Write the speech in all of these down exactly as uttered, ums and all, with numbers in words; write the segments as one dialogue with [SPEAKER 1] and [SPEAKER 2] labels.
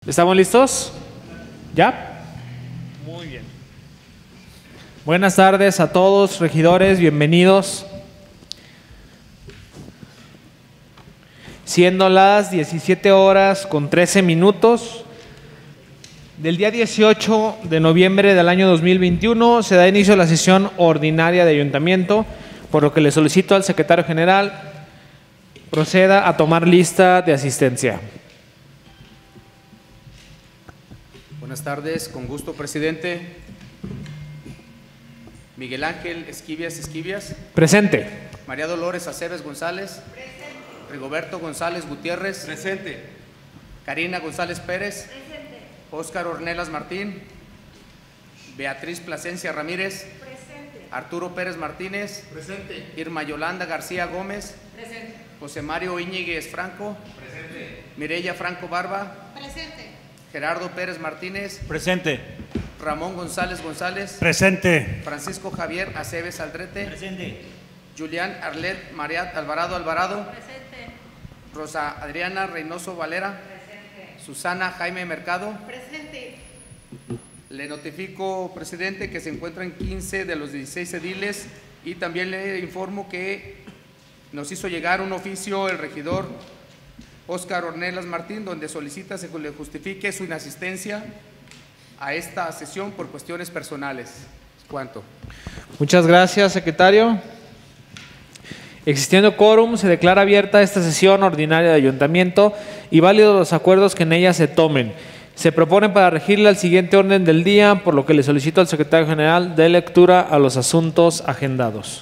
[SPEAKER 1] ¿Estamos listos? ¿Ya? Muy bien. Buenas tardes a todos, regidores, bienvenidos. Siendo las diecisiete horas con trece minutos del día dieciocho de noviembre del año dos mil veintiuno, se da inicio a la sesión ordinaria de ayuntamiento, por lo que le solicito al secretario general proceda a tomar lista de asistencia.
[SPEAKER 2] Buenas tardes, con gusto, presidente. Miguel Ángel Esquivias Esquivias.
[SPEAKER 1] Presente.
[SPEAKER 2] María Dolores Aceves González. Presente. Rigoberto González Gutiérrez.
[SPEAKER 3] Presente.
[SPEAKER 2] Karina González Pérez. Presente. Óscar Ornelas Martín. Beatriz Plasencia Ramírez. Presente. Arturo Pérez Martínez.
[SPEAKER 3] Presente.
[SPEAKER 2] Irma Yolanda García Gómez.
[SPEAKER 4] Presente.
[SPEAKER 2] José Mario Íñiguez Franco.
[SPEAKER 3] Presente.
[SPEAKER 2] Mireya Franco Barba.
[SPEAKER 4] Presente.
[SPEAKER 2] Gerardo Pérez Martínez.
[SPEAKER 3] Presente.
[SPEAKER 2] Ramón González González.
[SPEAKER 3] Presente.
[SPEAKER 2] Francisco Javier Aceves Aldrete.
[SPEAKER 3] Presente.
[SPEAKER 2] Julián Arlet Mariat Alvarado Alvarado.
[SPEAKER 4] Presente.
[SPEAKER 2] Rosa Adriana Reynoso Valera.
[SPEAKER 4] Presente.
[SPEAKER 2] Susana Jaime Mercado.
[SPEAKER 4] Presente.
[SPEAKER 2] Le notifico, presidente, que se encuentran quince de los dieciséis ediles y también le informo que nos hizo llegar un oficio el regidor Óscar Ornelas Martín, donde solicita se le justifique su inasistencia a esta sesión por cuestiones personales. ¿Cuánto?
[SPEAKER 1] Muchas gracias, secretario. Existiendo quórum, se declara abierta esta sesión ordinaria de ayuntamiento y válidos los acuerdos que en ella se tomen. Se proponen para regirle al siguiente orden del día, por lo que le solicito al secretario general de lectura a los asuntos agendados.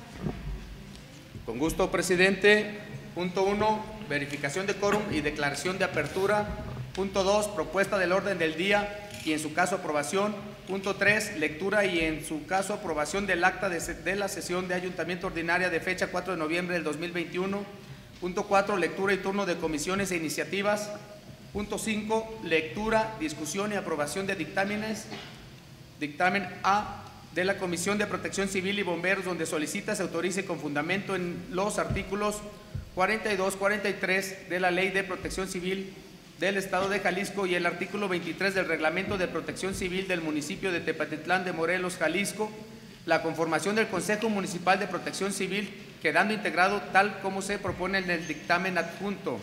[SPEAKER 2] Con gusto, presidente. Punto uno, verificación de quórum y declaración de apertura. Punto dos, propuesta del orden del día y en su caso aprobación. Punto tres, lectura y en su caso aprobación del acta de, de la sesión de ayuntamiento ordinaria de fecha cuatro de noviembre del dos mil veintiuno. Punto cuatro, lectura y turno de comisiones e iniciativas. Punto cinco, lectura, discusión y aprobación de dictámenes. Dictamen A de la Comisión de Protección Civil y Bomberos, donde solicita se autorice con fundamento en los artículos cuarenta y dos, cuarenta y tres de la Ley de Protección Civil del Estado de Jalisco y el artículo veintitrés del Reglamento de Protección Civil del municipio de Tepatitlán de Morelos, Jalisco, la conformación del Consejo Municipal de Protección Civil, quedando integrado tal como se propone en el dictamen adjunto.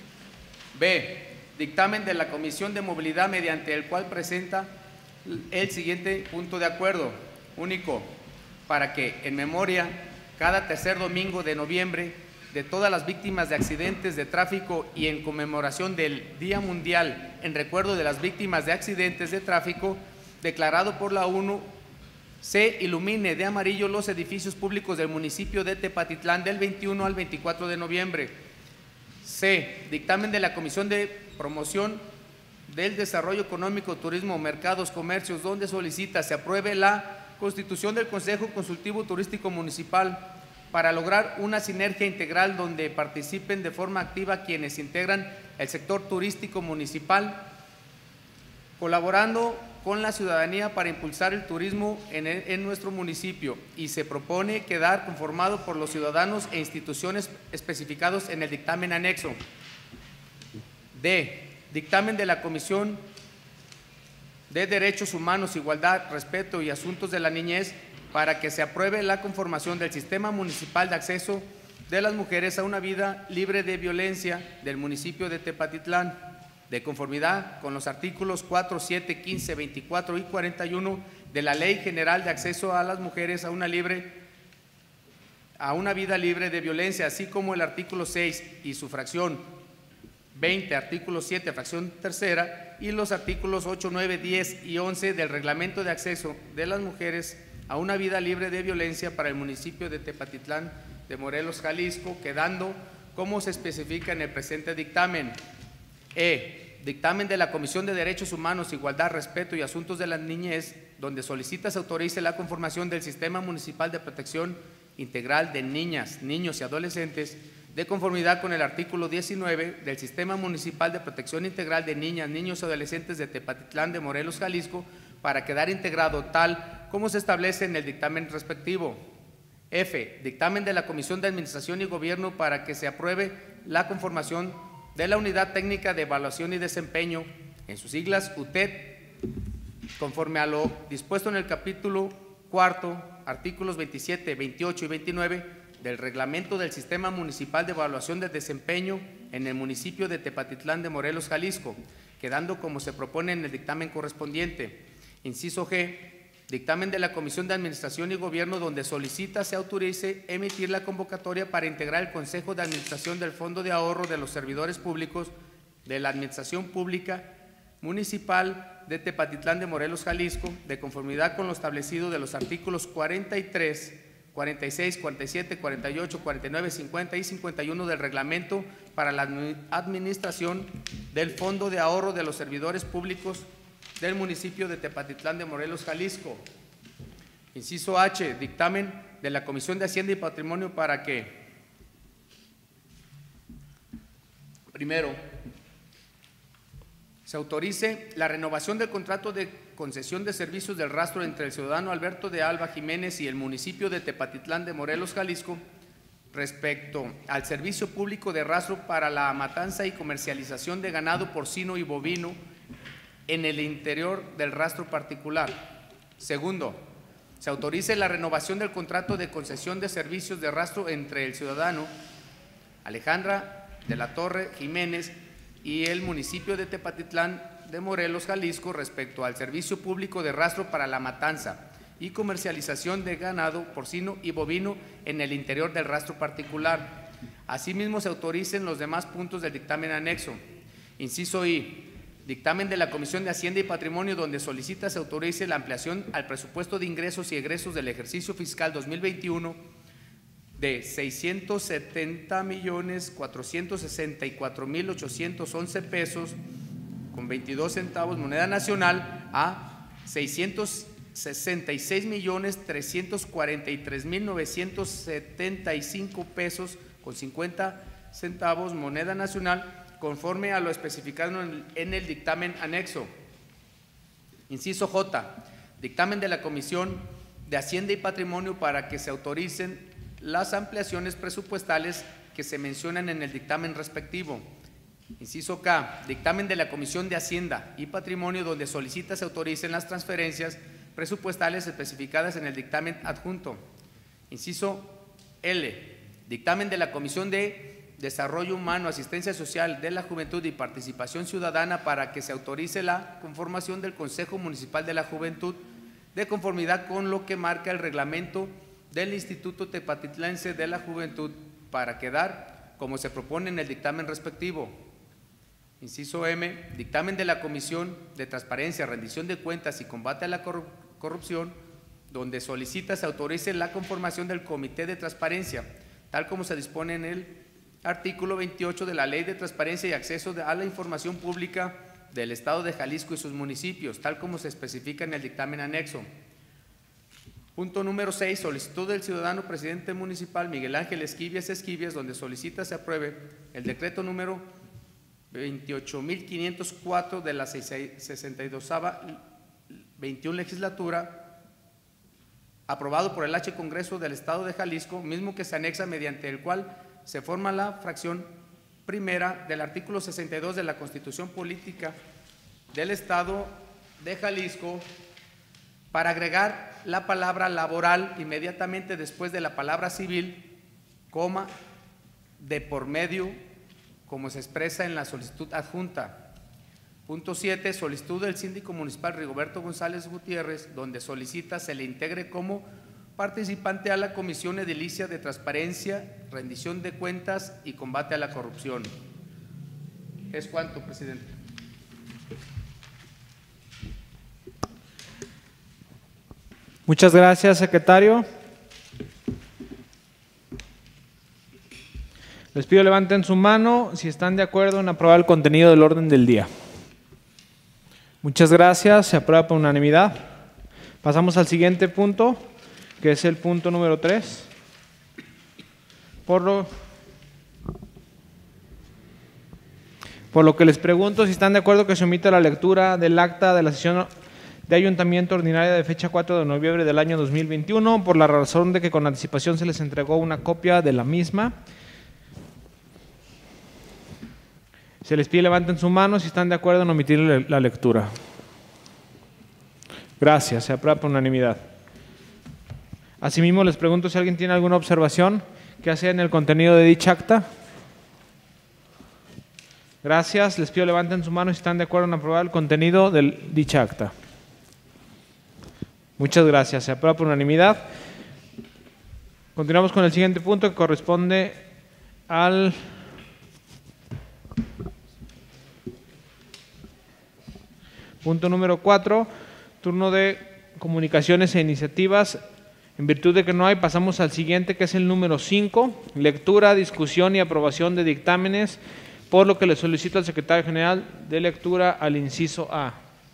[SPEAKER 2] B. Dictamen de la Comisión de Movilidad, mediante el cual presenta el siguiente punto de acuerdo único, para que en memoria cada tercer domingo de noviembre de todas las víctimas de accidentes de tráfico y en conmemoración del Día Mundial en recuerdo de las víctimas de accidentes de tráfico declarado por la ONU, se ilumine de amarillo los edificios públicos del municipio de Tepatitlán del veintiuno al veinticuatro de noviembre. C. Dictamen de la Comisión de Promoción del Desarrollo Económico, Turismo, Mercados, Comercios, donde solicita se apruebe la constitución del Consejo Consultivo Turístico Municipal para lograr una sinergia integral donde participen de forma activa quienes integran el sector turístico municipal, colaborando con la ciudadanía para impulsar el turismo en, el, en nuestro municipio, y se propone quedar conformado por los ciudadanos e instituciones especificados en el dictamen anexo. D. Dictamen de la Comisión de Derechos Humanos, Igualdad, Respeto y Asuntos de la Niñez para que se apruebe la conformación del Sistema Municipal de Acceso de las Mujeres a una Vida Libre de Violencia del municipio de Tepatitlán, de conformidad con los artículos cuatro, siete, quince, veinticuatro y cuarenta y uno de la Ley General de Acceso a las Mujeres a una, libre, a una Vida Libre de Violencia, así como el artículo seis y su fracción veinte, artículo siete, fracción tercera, y los artículos ocho, nueve, diez y once del Reglamento de Acceso de las Mujeres a una Vida Libre de Violencia para el municipio de Tepatitlán de Morelos, Jalisco, quedando como se especifica en el presente dictamen. E. Dictamen de la Comisión de Derechos Humanos, Igualdad, Respeto y Asuntos de la Niñez, donde solicita se autorice la conformación del Sistema Municipal de Protección Integral de Niñas, Niños y Adolescentes, de conformidad con el artículo diecinueve del Sistema Municipal de Protección Integral de Niñas, Niños y Adolescentes de Tepatitlán de Morelos, Jalisco, para quedar integrado tal como se establece en el dictamen respectivo. F. Dictamen de la Comisión de Administración y Gobierno para que se apruebe la conformación de la Unidad Técnica de Evaluación y Desempeño en sus siglas U T E D, conforme a lo dispuesto en el capítulo cuarto, artículos veintisiete, veintiocho y veintinueve del Reglamento del Sistema Municipal de Evaluación de Desempeño en el municipio de Tepatitlán de Morelos, Jalisco, quedando como se propone en el dictamen correspondiente. Inciso G, dictamen de la Comisión de Administración y Gobierno donde solicita se autorice emitir la convocatoria para integrar el Consejo de Administración del Fondo de Ahorro de los Servidores Públicos de la Administración Pública Municipal de Tepatitlán de Morelos, Jalisco, de conformidad con lo establecido de los artículos cuarenta y tres, cuarenta y seis, cuarenta y siete, cuarenta y ocho, cuarenta y nueve, cincuenta y cincuenta y uno del Reglamento para la Administración del Fondo de Ahorro de los Servidores Públicos del municipio de Tepatitlán de Morelos, Jalisco. Inciso H, dictamen de la Comisión de Hacienda y Patrimonio para que, primero, se autorice la renovación del contrato de concesión de servicios del rastro entre el ciudadano Alberto de Alba Jiménez y el municipio de Tepatitlán de Morelos, Jalisco, respecto al servicio público de rastro para la matanza y comercialización de ganado porcino y bovino en el interior del rastro particular. Segundo, se autorice la renovación del contrato de concesión de servicios de rastro entre el ciudadano Alejandra de la Torre Jiménez y el municipio de Tepatitlán de Morelos, Jalisco, respecto al servicio público de rastro para la matanza y comercialización de ganado porcino y bovino en el interior del rastro particular. Asimismo, se autoricen los demás puntos del dictamen anexo. Inciso I, dictamen de la Comisión de Hacienda y Patrimonio donde solicita se autorice la ampliación al presupuesto de ingresos y egresos del ejercicio fiscal dos mil veintiuno de seiscientos setenta millones cuatrocientos sesenta y cuatro mil ochocientos once pesos con veintidós centavos moneda nacional a seiscientos sesenta y seis millones trescientos cuarenta y tres mil novecientos setenta y cinco pesos con cincuenta centavos moneda nacional, conforme a lo especificado en el, en el dictamen anexo. Inciso J, dictamen de la Comisión de Hacienda y Patrimonio para que se autoricen las ampliaciones presupuestales que se mencionan en el dictamen respectivo. Inciso K, dictamen de la Comisión de Hacienda y Patrimonio donde solicita se autoricen las transferencias presupuestales especificadas en el dictamen adjunto. Inciso L, dictamen de la Comisión de Desarrollo Humano, Asistencia Social de la Juventud y Participación Ciudadana para que se autorice la conformación del Consejo Municipal de la Juventud de conformidad con lo que marca el reglamento del Instituto Tepatitlense de la Juventud para quedar como se propone en el dictamen respectivo. Inciso M, dictamen de la Comisión de Transparencia, Rendición de Cuentas y Combate a la Corrupción, donde solicita se autorice la conformación del Comité de Transparencia, tal como se dispone en el artículo veintiocho de la Ley de Transparencia y Acceso a la Información Pública del Estado de Jalisco y sus municipios, tal como se especifica en el dictamen anexo. Punto número seis, solicitud del ciudadano presidente municipal Miguel Ángel Esquivias Esquivias, donde solicita se apruebe el decreto número veintiocho mil quinientos cuatro de la sesenta y dosava veintiuna legislatura, aprobado por el H Congreso del Estado de Jalisco, mismo que se anexa mediante el cual se forma la fracción primera del artículo sesenta y dos de la Constitución Política del Estado de Jalisco, para agregar la palabra laboral inmediatamente después de la palabra civil, coma, de por medio, como se expresa en la solicitud adjunta. Punto siete, solicitud del síndico municipal Rigoberto González Gutiérrez, donde solicita se le integre como participante a la Comisión Edilicia de Transparencia, Rendición de Cuentas y Combate a la Corrupción. Es cuanto, presidente.
[SPEAKER 1] Muchas gracias, secretario. Les pido levanten su mano si están de acuerdo en aprobar el contenido del orden del día. Muchas gracias, se aprueba por unanimidad. Pasamos al siguiente punto, que es el punto número tres. Por lo, por lo que les pregunto si están de acuerdo que se omita la lectura del acta de la sesión de Ayuntamiento Ordinaria de fecha cuatro de noviembre del año dos mil veintiuno, por la razón de que con anticipación se les entregó una copia de la misma. Se les pide levanten su mano si están de acuerdo en omitir la lectura. Gracias, se aprueba por unanimidad. Asimismo, les pregunto si alguien tiene alguna observación que hacer en el contenido de dicha acta. Gracias, les pido levanten su mano si están de acuerdo en aprobar el contenido de dicha acta. Muchas gracias, se aprueba por unanimidad. Continuamos con el siguiente punto que corresponde al punto número cuatro, turno de comunicaciones e iniciativas. En virtud de que no hay, pasamos al siguiente, que es el número cinco, lectura, discusión y aprobación de dictámenes, por lo que le solicito al secretario general de lectura al inciso A.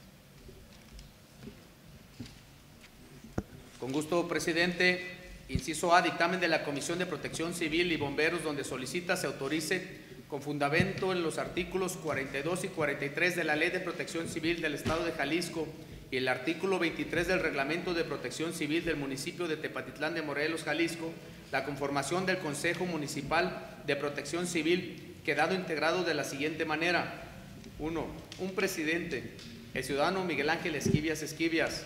[SPEAKER 2] Con gusto, presidente. Inciso A, dictamen de la Comisión de Protección Civil y Bomberos, donde solicita se autorice con fundamento en los artículos cuarenta y dos y cuarenta y tres de la Ley de Protección Civil del Estado de Jalisco y el artículo veintitrés del Reglamento de Protección Civil del municipio de Tepatitlán de Morelos, Jalisco, la conformación del Consejo Municipal de Protección Civil, quedado integrado de la siguiente manera. uno. Un presidente, el ciudadano Miguel Ángel Esquivias Esquivias.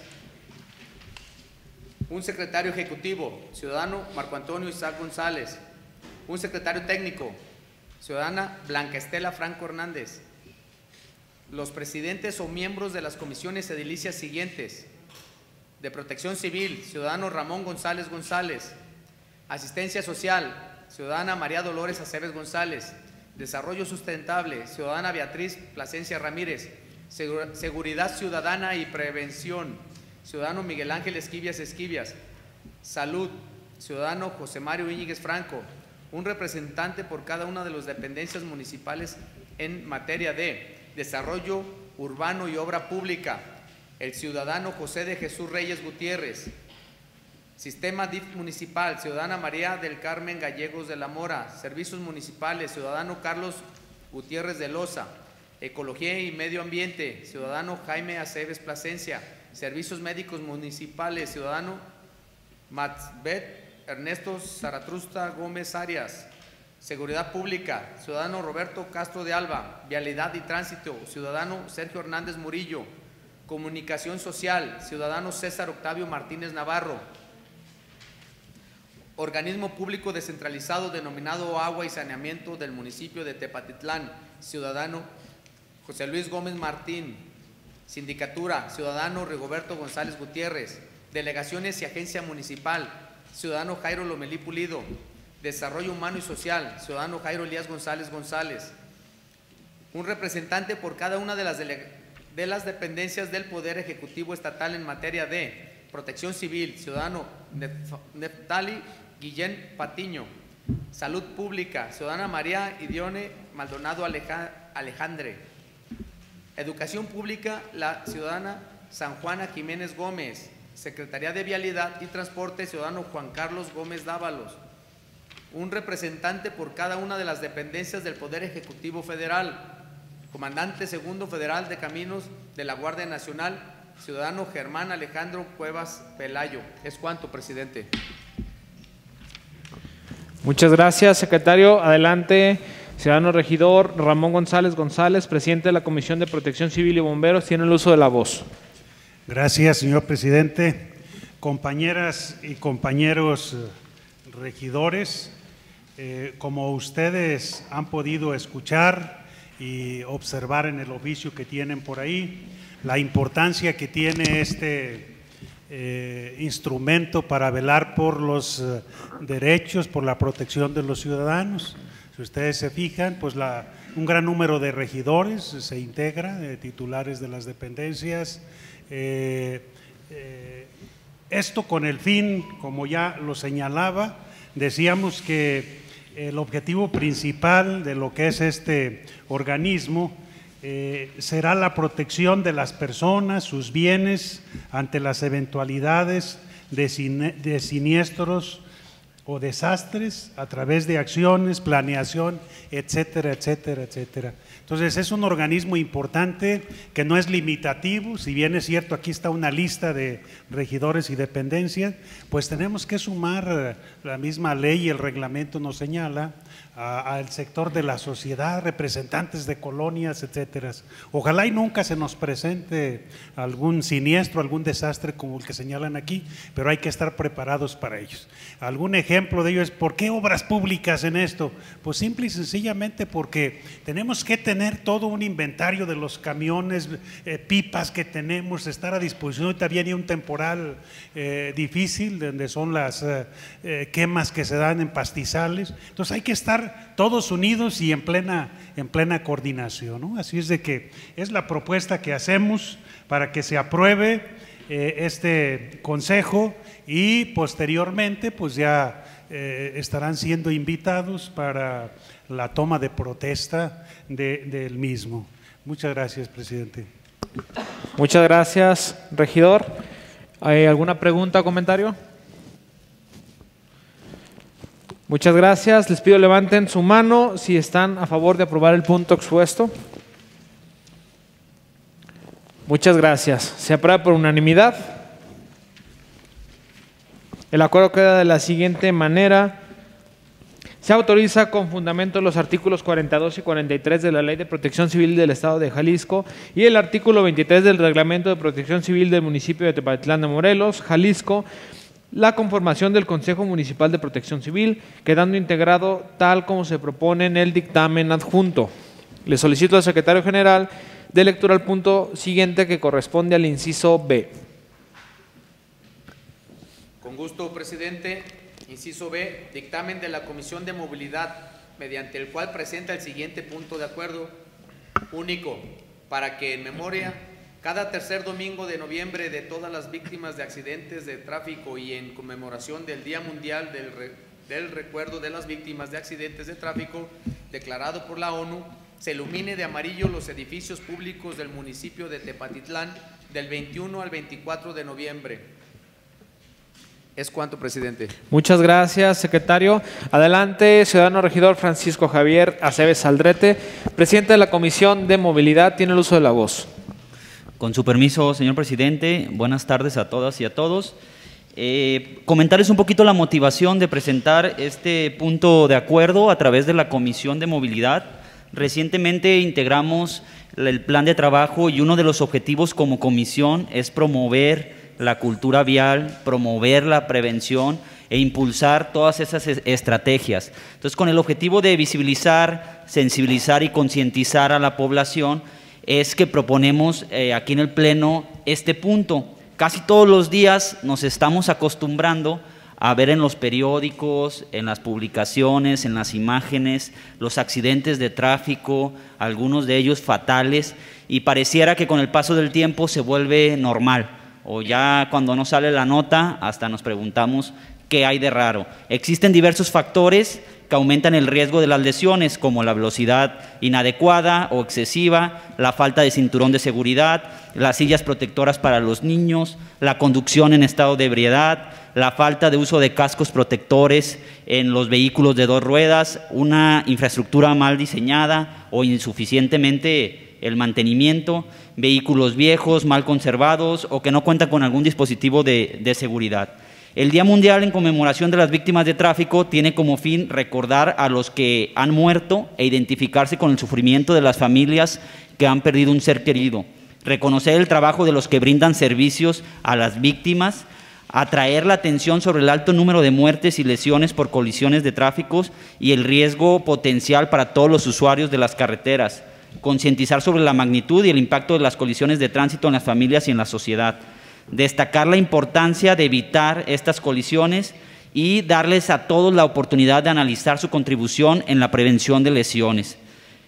[SPEAKER 2] Un secretario ejecutivo, ciudadano Marco Antonio Isaac González. Un secretario técnico, ciudadana Blanca Estela Franco Hernández. Los presidentes o miembros de las comisiones edilicias siguientes: de Protección Civil, ciudadano Ramón González González. Asistencia Social, ciudadana María Dolores Aceves González. Desarrollo Sustentable, ciudadana Beatriz Plasencia Ramírez. Seguridad Ciudadana y Prevención, ciudadano Miguel Ángel Esquivias Esquivias. Salud, ciudadano José Mario Íñiguez Franco. Un representante por cada una de las dependencias municipales en materia de desarrollo urbano y obra pública, el ciudadano José de Jesús Reyes Gutiérrez. Sistema D I F municipal, ciudadana María del Carmen Gallegos de la Mora. Servicios municipales, ciudadano Carlos Gutiérrez de Loza. Ecología y Medio Ambiente, ciudadano Jaime Aceves Plasencia. Servicios médicos municipales, ciudadano Matzbet Ernesto Zaratrusta Gómez Arias. Seguridad Pública, ciudadano Roberto Castro de Alba. Vialidad y Tránsito, ciudadano Sergio Hernández Murillo. Comunicación Social, ciudadano César Octavio Martínez Navarro. Organismo público descentralizado denominado Agua y Saneamiento del municipio de Tepatitlán, ciudadano José Luis Gómez Martín. Sindicatura, ciudadano Rigoberto González Gutiérrez. Delegaciones y Agencia Municipal, ciudadano Jairo Lomelí Pulido. Desarrollo Humano y Social, ciudadano Jairo Elías González González. Un representante por cada una de las, de las dependencias del Poder Ejecutivo Estatal en materia de Protección Civil, ciudadano Neftali Guillén Patiño. Salud Pública, ciudadana María Idione Maldonado Alejandre. Educación Pública, la ciudadana San Juana Jiménez Gómez. Secretaría de Vialidad y Transporte, ciudadano Juan Carlos Gómez Dávalos. Un representante por cada una de las dependencias del Poder Ejecutivo Federal. Comandante Segundo Federal de Caminos de la Guardia Nacional, ciudadano Germán Alejandro Cuevas Pelayo. Es cuanto, presidente.
[SPEAKER 1] Muchas gracias, secretario. Adelante, ciudadano regidor Ramón González González, presidente de la Comisión de Protección Civil y Bomberos, tiene el uso de la voz.
[SPEAKER 3] Gracias, señor presidente. Compañeras y compañeros regidores, eh, como ustedes han podido escuchar y observar en el oficio que tienen por ahí, la importancia que tiene este eh, instrumento para velar por los eh, derechos, por la protección de los ciudadanos. Si ustedes se fijan, pues la, un gran número de regidores se integra, de titulares de las dependencias. Eh, eh, esto con el fin, como ya lo señalaba, decíamos que el objetivo principal de lo que es este organismo eh, será la protección de las personas, sus bienes, ante las eventualidades de, sin, de siniestros o desastres a través de acciones, planeación, etcétera, etcétera, etcétera. Entonces es un organismo importante que no es limitativo, si bien es cierto aquí está una lista de regidores y dependencias, pues tenemos que sumar, la misma ley y el reglamento nos señala, al sector de la sociedad, representantes de colonias, etcétera. Ojalá y nunca se nos presente algún siniestro, algún desastre como el que señalan aquí, pero hay que estar preparados para ellos. Algún ejemplo de ello es, ¿por qué obras públicas en esto? Pues simple y sencillamente porque tenemos que tener todo un inventario de los camiones, eh, pipas que tenemos, estar a disposición. Ahorita viene un temporal eh, difícil, donde son las eh, eh, quemas que se dan en pastizales, entonces hay que estar todos unidos y en plena, en plena coordinación, ¿no? Así es de que es la propuesta que hacemos para que se apruebe eh, este consejo y posteriormente pues ya eh, estarán siendo invitados para la toma de protesta de, del mismo. Muchas gracias, presidente.
[SPEAKER 1] Muchas gracias, regidor. ¿Hay alguna pregunta o comentario? Muchas gracias. Les pido levanten su mano si están a favor de aprobar el punto expuesto. Muchas gracias. Se aprueba por unanimidad. El acuerdo queda de la siguiente manera. Se autoriza con fundamento los artículos cuarenta y dos y cuarenta y tres de la Ley de Protección Civil del Estado de Jalisco y el artículo veintitrés del Reglamento de Protección Civil del municipio de Tepatitlán de Morelos, Jalisco, la conformación del Consejo Municipal de Protección Civil, quedando integrado tal como se propone en el dictamen adjunto. Le solicito al secretario general de lectura al punto siguiente que corresponde al inciso B.
[SPEAKER 2] Con gusto, presidente. Inciso B, dictamen de la Comisión de Movilidad, mediante el cual presenta el siguiente punto de acuerdo único, para que en memoria cada tercer domingo de noviembre de todas las víctimas de accidentes de tráfico y en conmemoración del Día Mundial del, Re, del Recuerdo de las Víctimas de Accidentes de Tráfico, declarado por la ONU, se ilumine de amarillo los edificios públicos del municipio de Tepatitlán del veintiuno al veinticuatro de noviembre. Es cuanto, presidente.
[SPEAKER 1] Muchas gracias, secretario. Adelante, ciudadano regidor Francisco Javier Aceves Aldrete, presidente de la Comisión de Movilidad, tiene el uso de la voz.
[SPEAKER 5] Con su permiso, señor presidente, buenas tardes a todas y a todos. Eh, comentarles un poquito la motivación de presentar este punto de acuerdo a través de la Comisión de Movilidad. Recientemente integramos el plan de trabajo y uno de los objetivos como comisión es promover la cultura vial, promover la prevención e impulsar todas esas estrategias. Entonces, con el objetivo de visibilizar, sensibilizar y concientizar a la población, es que proponemos eh, aquí en el Pleno este punto. Casi todos los días nos estamos acostumbrando a ver en los periódicos, en las publicaciones, en las imágenes, los accidentes de tráfico, algunos de ellos fatales, y pareciera que con el paso del tiempo se vuelve normal. O ya cuando no sale la nota, hasta nos preguntamos qué hay de raro. Existen diversos factores que aumentan el riesgo de las lesiones, como la velocidad inadecuada o excesiva, la falta de cinturón de seguridad, las sillas protectoras para los niños, la conducción en estado de ebriedad, la falta de uso de cascos protectores en los vehículos de dos ruedas, una infraestructura mal diseñada o insuficientemente el mantenimiento, vehículos viejos, mal conservados o que no cuentan con algún dispositivo de, de seguridad. El Día Mundial en conmemoración de las víctimas de tráfico tiene como fin recordar a los que han muerto e identificarse con el sufrimiento de las familias que han perdido un ser querido, reconocer el trabajo de los que brindan servicios a las víctimas, atraer la atención sobre el alto número de muertes y lesiones por colisiones de tráfico y el riesgo potencial para todos los usuarios de las carreteras, concientizar sobre la magnitud y el impacto de las colisiones de tránsito en las familias y en la sociedad, destacar la importancia de evitar estas colisiones y darles a todos la oportunidad de analizar su contribución en la prevención de lesiones.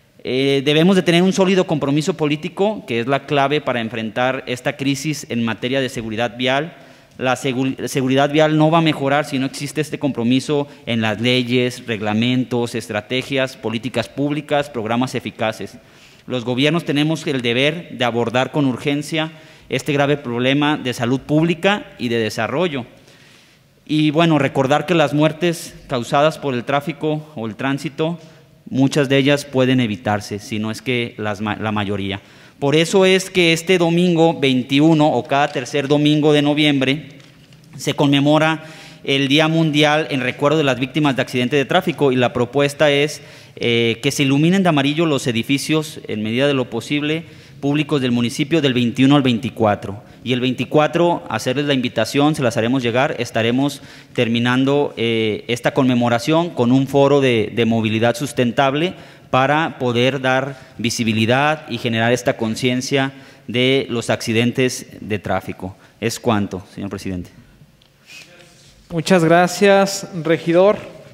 [SPEAKER 5] Eh, debemos de tener un sólido compromiso político, que es la clave para enfrentar esta crisis en materia de seguridad vial. La segu- seguridad vial no va a mejorar si no existe este compromiso en las leyes, reglamentos, estrategias, políticas públicas, programas eficaces. Los gobiernos tenemos el deber de abordar con urgencia este grave problema de salud pública y de desarrollo. Y bueno, recordar que las muertes causadas por el tráfico o el tránsito, muchas de ellas pueden evitarse, si no es que las, la mayoría. Por eso es que este domingo veintiuno o cada tercer domingo de noviembre se conmemora el Día Mundial en recuerdo de las víctimas de accidentes de tráfico, y la propuesta es eh, que se iluminen de amarillo los edificios en medida de lo posible públicos del municipio del veintiuno al veinticuatro. Y el veinticuatro, hacerles la invitación, se las haremos llegar, estaremos terminando eh, esta conmemoración con un foro de, de movilidad sustentable para poder dar visibilidad y generar esta conciencia de los accidentes de tráfico. Es cuanto, señor presidente.
[SPEAKER 1] Muchas gracias, regidor.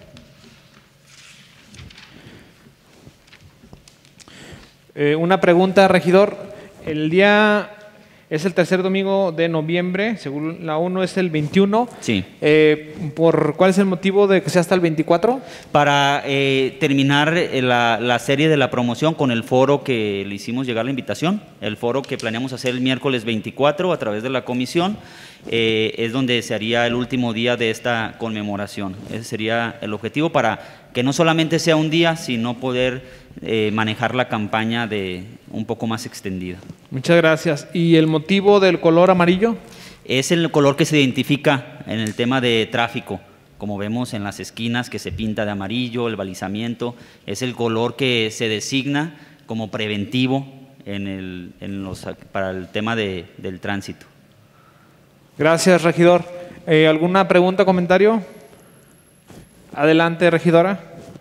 [SPEAKER 1] Eh, una pregunta, regidor. El día es el tercer domingo de noviembre, según la ONU es el veintiuno.
[SPEAKER 5] Sí.
[SPEAKER 1] Eh, ¿por cuál es el motivo de que sea hasta el veinticuatro?
[SPEAKER 5] Para eh, terminar eh, la, la serie de la promoción con el foro que le hicimos llegar la invitación, el foro que planeamos hacer el miércoles veinticuatro a través de la comisión, eh, es donde se haría el último día de esta conmemoración. Ese sería el objetivo, para que no solamente sea un día, sino poder eh, manejar la campaña de un poco más extendida.
[SPEAKER 1] Muchas gracias. ¿Y el motivo del color amarillo?
[SPEAKER 5] Es el color que se identifica en el tema de tráfico, como vemos en las esquinas que se pinta de amarillo, el balizamiento, es el color que se designa como preventivo en el, en los, para el tema de, del tránsito.
[SPEAKER 1] Gracias, regidor. Eh, ¿Alguna pregunta, comentario? Adelante, regidora.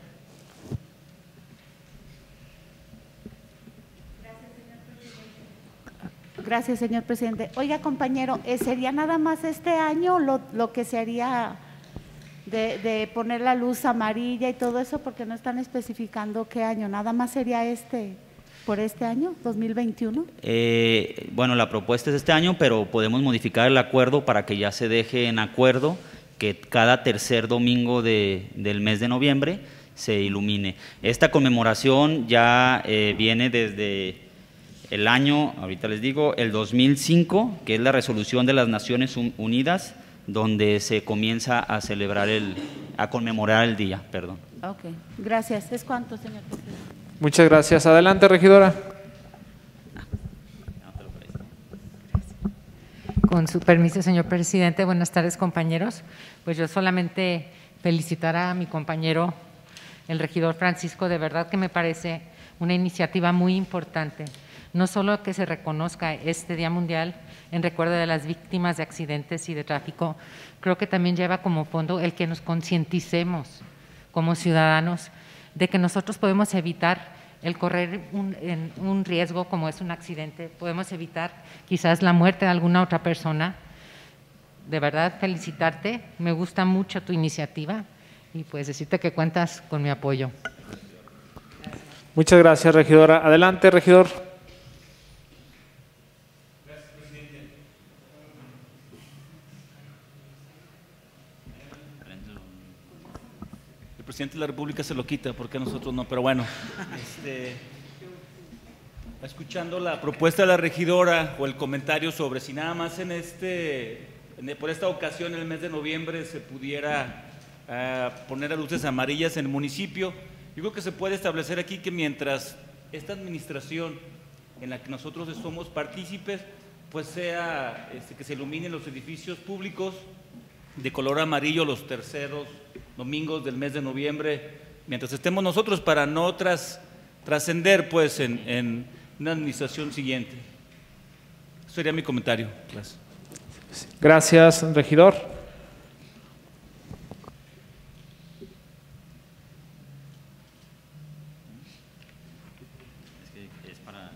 [SPEAKER 4] Gracias, señor presidente. Oiga, compañero, ¿sería nada más este año lo, lo que se haría de, de poner la luz amarilla y todo eso? Porque no están especificando qué año. ¿Nada más sería este, por este año, dos mil veintiuno?
[SPEAKER 5] Eh, bueno, la propuesta es este año, pero podemos modificar el acuerdo para que ya se deje en acuerdo que cada tercer domingo de, del mes de noviembre se ilumine. Esta conmemoración ya eh, viene desde el año, ahorita les digo, el dos mil cinco, que es la resolución de las Naciones Unidas, donde se comienza a celebrar, el, a conmemorar el día, perdón.
[SPEAKER 4] Ok, gracias. ¿Es cuánto, señor presidente?
[SPEAKER 1] Muchas gracias. Adelante, regidora.
[SPEAKER 6] Con su permiso, señor presidente, buenas tardes, compañeros. Pues yo solamente felicitar a mi compañero, el regidor Francisco, de verdad que me parece una iniciativa muy importante. No solo que se reconozca este Día Mundial en recuerdo de las víctimas de accidentes y de tráfico, creo que también lleva como fondo el que nos concienticemos como ciudadanos de que nosotros podemos evitar el correr un, en un riesgo como es un accidente, podemos evitar quizás la muerte de alguna otra persona. De verdad, felicitarte, me gusta mucho tu iniciativa y pues decirte que cuentas con mi apoyo.
[SPEAKER 1] Muchas gracias, regidora. Adelante, regidor.
[SPEAKER 7] El presidente de la República se lo quita, porque a nosotros no, pero bueno, este, escuchando la propuesta de la regidora o el comentario sobre si nada más en este, en, por esta ocasión, en el mes de noviembre, se pudiera uh, poner a luces amarillas en el municipio, yo creo que se puede establecer aquí que mientras esta administración en la que nosotros somos partícipes, pues sea este, que se iluminen los edificios públicos de color amarillo los terceros domingos del mes de noviembre, mientras estemos nosotros, para no tras, trascender pues en, en una administración siguiente. Eso sería mi comentario. Gracias.
[SPEAKER 1] Gracias, regidor.
[SPEAKER 5] Es para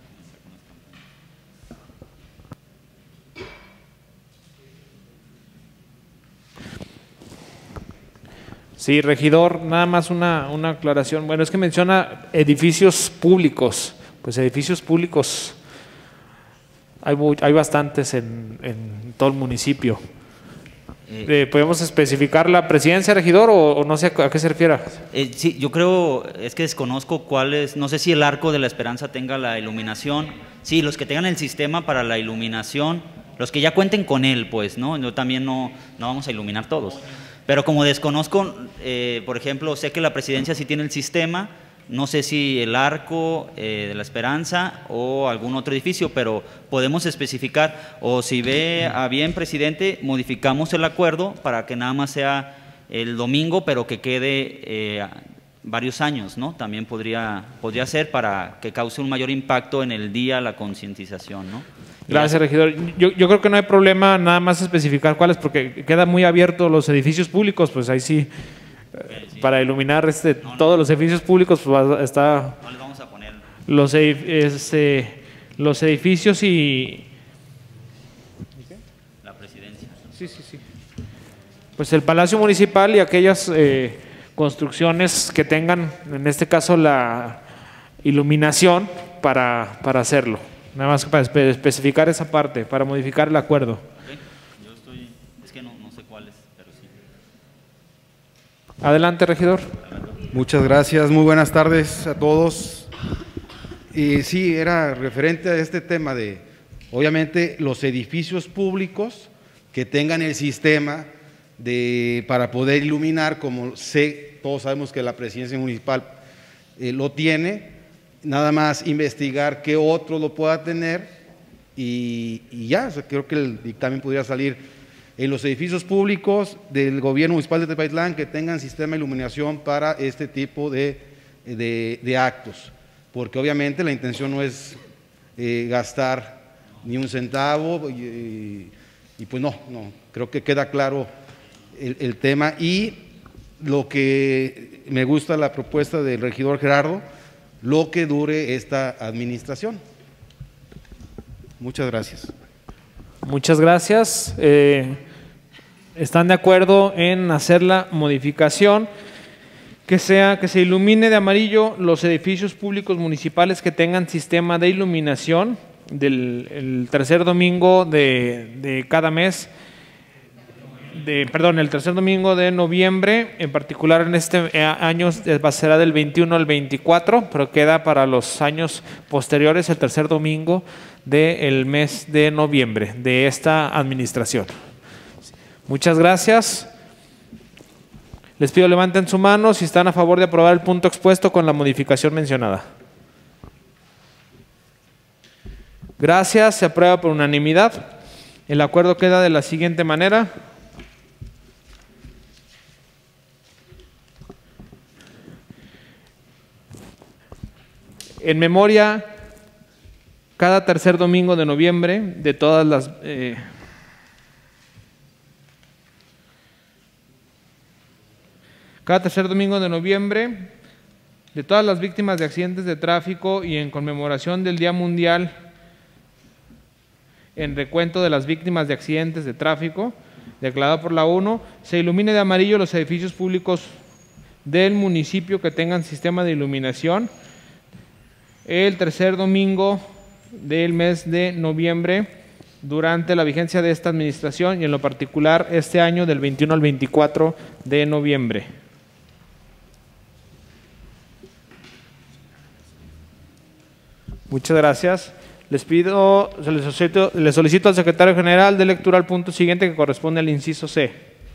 [SPEAKER 1] Sí, regidor, nada más una, una aclaración. Bueno, es que menciona edificios públicos. Pues edificios públicos hay, muy, hay bastantes en, en todo el municipio. Eh, ¿Podemos especificar la presidencia, regidor, o, o no sé a qué se refiere?
[SPEAKER 5] Eh, sí, yo creo, es que desconozco cuál es, no sé si el Arco de la Esperanza tenga la iluminación. Sí, los que tengan el sistema para la iluminación, los que ya cuenten con él, pues, ¿no? Yo también no, no vamos a iluminar todos. Pero como desconozco, eh, por ejemplo, sé que la presidencia sí tiene el sistema, no sé si el Arco eh, de la Esperanza o algún otro edificio, pero podemos especificar, o si ve a bien, presidente, modificamos el acuerdo para que nada más sea el domingo, pero que quede eh, varios años, ¿no? También podría, podría ser para que cause un mayor impacto en el día la concientización, ¿no?
[SPEAKER 1] Gracias, regidor. Yo, yo creo que no hay problema nada más especificar cuáles, porque queda muy abierto los edificios públicos, pues ahí sí, eh, sí. para iluminar este, no, no, todos los edificios públicos, pues está…
[SPEAKER 5] No les vamos a poner…
[SPEAKER 1] Los, este, los edificios y…
[SPEAKER 5] La presidencia.
[SPEAKER 1] Sí, sí, sí. Pues el Palacio Municipal y aquellas eh, construcciones que tengan, en este caso, la iluminación para, para hacerlo. Nada más para espe especificar esa parte, para modificar el acuerdo.
[SPEAKER 5] Okay. Yo estoy, es que no, no sé cuáles, pero sí.
[SPEAKER 1] Adelante, regidor.
[SPEAKER 8] Muchas gracias, muy buenas tardes a todos. Y sí, era referente a este tema de, obviamente, los edificios públicos que tengan el sistema de, para poder iluminar, como sé, todos sabemos que la presidencia municipal eh, lo tiene. Nada más investigar qué otro lo pueda tener y, y ya, o sea, creo que el dictamen podría salir en los edificios públicos del gobierno municipal de Tepatitlán que tengan sistema de iluminación para este tipo de, de, de actos, porque obviamente la intención no es eh, gastar ni un centavo y, y, y pues no, no, creo que queda claro el, el tema. Y lo que me gusta la propuesta del regidor Gerardo, lo que dure esta administración. Muchas gracias.
[SPEAKER 1] Muchas gracias. Eh, ¿Están de acuerdo en hacer la modificación que sea que se ilumine de amarillo los edificios públicos municipales que tengan sistema de iluminación del el tercer domingo de, de cada mes? De, perdón, el tercer domingo de noviembre, en particular en este año será del veintiuno al veinticuatro, pero queda para los años posteriores el tercer domingo del mes de noviembre de esta administración. Muchas gracias. Les pido levanten su mano si están a favor de aprobar el punto expuesto con la modificación mencionada. Gracias, se aprueba por unanimidad. El acuerdo queda de la siguiente manera. En memoria, cada tercer domingo de noviembre de todas las… Eh, cada tercer domingo de noviembre de todas las víctimas de accidentes de tráfico y en conmemoración del Día Mundial en recuento de las víctimas de accidentes de tráfico, declarado por la ONU, se ilumine de amarillo los edificios públicos del municipio que tengan sistema de iluminación el tercer domingo del mes de noviembre durante la vigencia de esta administración y en lo particular este año del veintiuno al veinticuatro de noviembre. Muchas gracias. Les pido, les solicito, les solicito al secretario general de lectura al punto siguiente que corresponde al inciso C.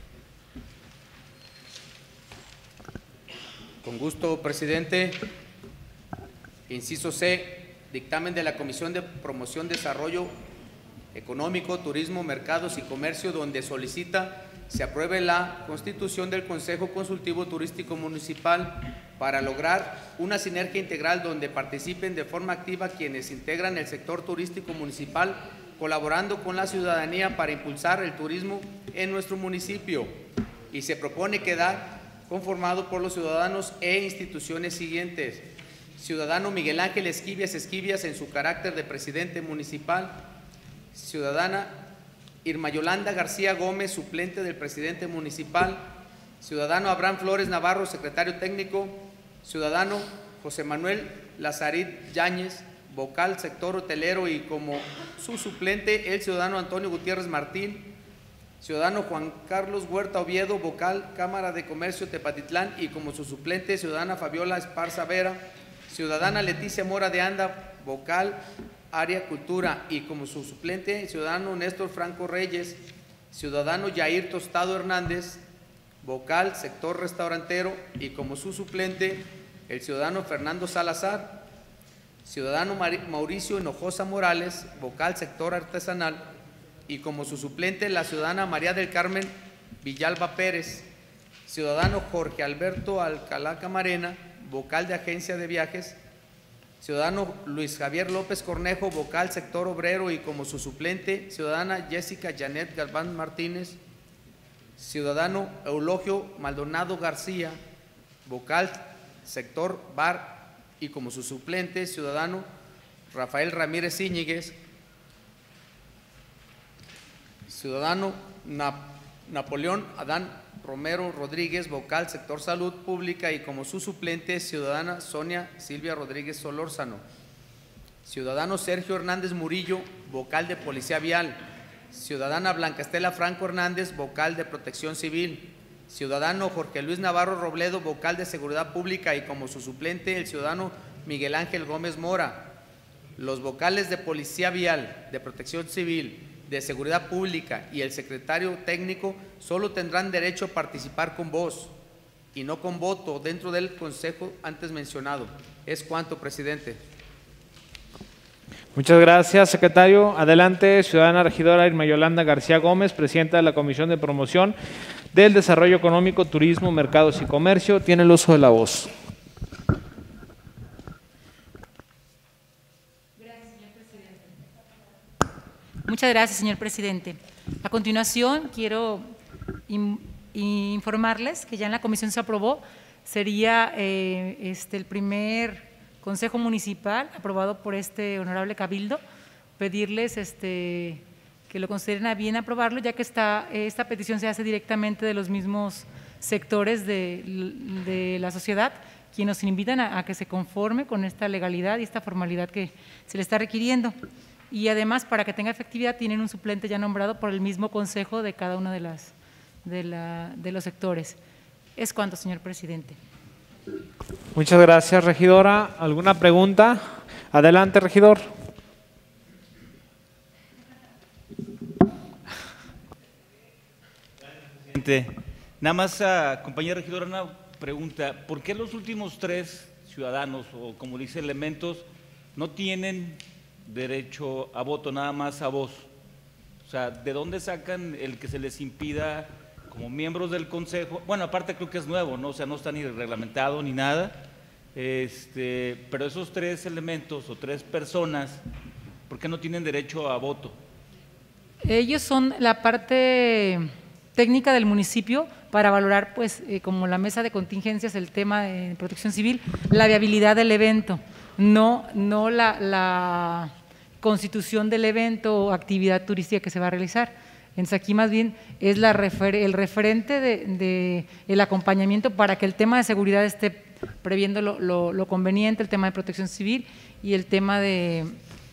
[SPEAKER 2] Con gusto, presidente. Inciso C, dictamen de la Comisión de Promoción, Desarrollo Económico, Turismo, Mercados y Comercio, donde solicita se apruebe la constitución del Consejo Consultivo Turístico Municipal para lograr una sinergia integral donde participen de forma activa quienes integran el sector turístico municipal, colaborando con la ciudadanía para impulsar el turismo en nuestro municipio. Y se propone quedar conformado por los ciudadanos e instituciones siguientes: ciudadano Miguel Ángel Esquivias Esquivias en su carácter de presidente municipal, ciudadana Irma Yolanda García Gómez, suplente del presidente municipal, ciudadano Abraham Flores Navarro, secretario técnico, ciudadano José Manuel Lazarit Yáñez, vocal sector hotelero, y como su suplente el ciudadano Antonio Gutiérrez Martín, ciudadano Juan Carlos Huerta Oviedo, vocal Cámara de Comercio Tepatitlán, y como su suplente ciudadana Fabiola Esparza Vera, ciudadana Leticia Mora de Anda, vocal Área Cultura, y como su suplente ciudadano Néstor Franco Reyes, ciudadano Yair Tostado Hernández, vocal sector restaurantero, y como su suplente el ciudadano Fernando Salazar. Ciudadano Mauricio Hinojosa Morales, vocal sector artesanal, y como su suplente la ciudadana María del Carmen Villalba Pérez. Ciudadano Jorge Alberto Alcalá Camarena, vocal de agencia de viajes. Ciudadano Luis Javier López Cornejo, vocal sector obrero, y como su suplente ciudadana Jessica Janet Galván Martínez. Ciudadano Eulogio Maldonado García, vocal sector bar, y como su suplente ciudadano Rafael Ramírez Íñiguez. Ciudadano Nap Napoleón Adán Romero Rodríguez, vocal sector salud pública, y como su suplente ciudadana Sonia Silvia Rodríguez Solórzano. Ciudadano Sergio Hernández Murillo, vocal de Policía Vial. Ciudadana Blanca Estela Franco Hernández, vocal de Protección Civil. Ciudadano Jorge Luis Navarro Robledo, vocal de Seguridad Pública, y como su suplente el ciudadano Miguel Ángel Gómez Mora. Los vocales de Policía Vial, de Protección Civil, de Seguridad Pública y el secretario técnico solo tendrán derecho a participar con voz y no con voto dentro del consejo antes mencionado. Es cuanto, presidente.
[SPEAKER 1] Muchas gracias, secretario. Adelante, ciudadana regidora Irma Yolanda García Gómez, presidenta de la Comisión de Promoción del Desarrollo Económico, Turismo, Mercados y Comercio. Tiene el uso de la voz.
[SPEAKER 9] Gracias, señor presidente. Muchas gracias, señor presidente. A continuación, quiero in, informarles que ya en la comisión se aprobó, sería eh, este, el primer Consejo Municipal aprobado por este honorable Cabildo, pedirles este, que lo consideren a bien aprobarlo, ya que esta, esta petición se hace directamente de los mismos sectores de, de la sociedad, quienes nos invitan a, a que se conforme con esta legalidad y esta formalidad que se le está requiriendo. Y además, para que tenga efectividad, tienen un suplente ya nombrado por el mismo consejo de cada uno de, las, de, la, de los sectores. Es cuanto, señor presidente.
[SPEAKER 1] Muchas gracias, regidora. ¿Alguna pregunta? Adelante, regidor.
[SPEAKER 7] Nada más, a, compañera regidora, una pregunta. ¿Por qué los últimos tres ciudadanos, o como dice, elementos, no tienen derecho a voto, nada más a voz? O sea, ¿de dónde sacan el que se les impida como miembros del consejo? Bueno, aparte creo que es nuevo, ¿no? O sea, no está ni reglamentado ni nada, este, pero esos tres elementos o tres personas, ¿por qué no tienen derecho a voto?
[SPEAKER 9] Ellos son la parte técnica del municipio para valorar, pues, eh, como la mesa de contingencias, el tema de protección civil, la viabilidad del evento, no, no la, la constitución del evento o actividad turística que se va a realizar. Entonces, aquí más bien es la refer el referente de, de el acompañamiento para que el tema de seguridad esté previendo lo, lo, lo conveniente, el tema de protección civil y el tema de,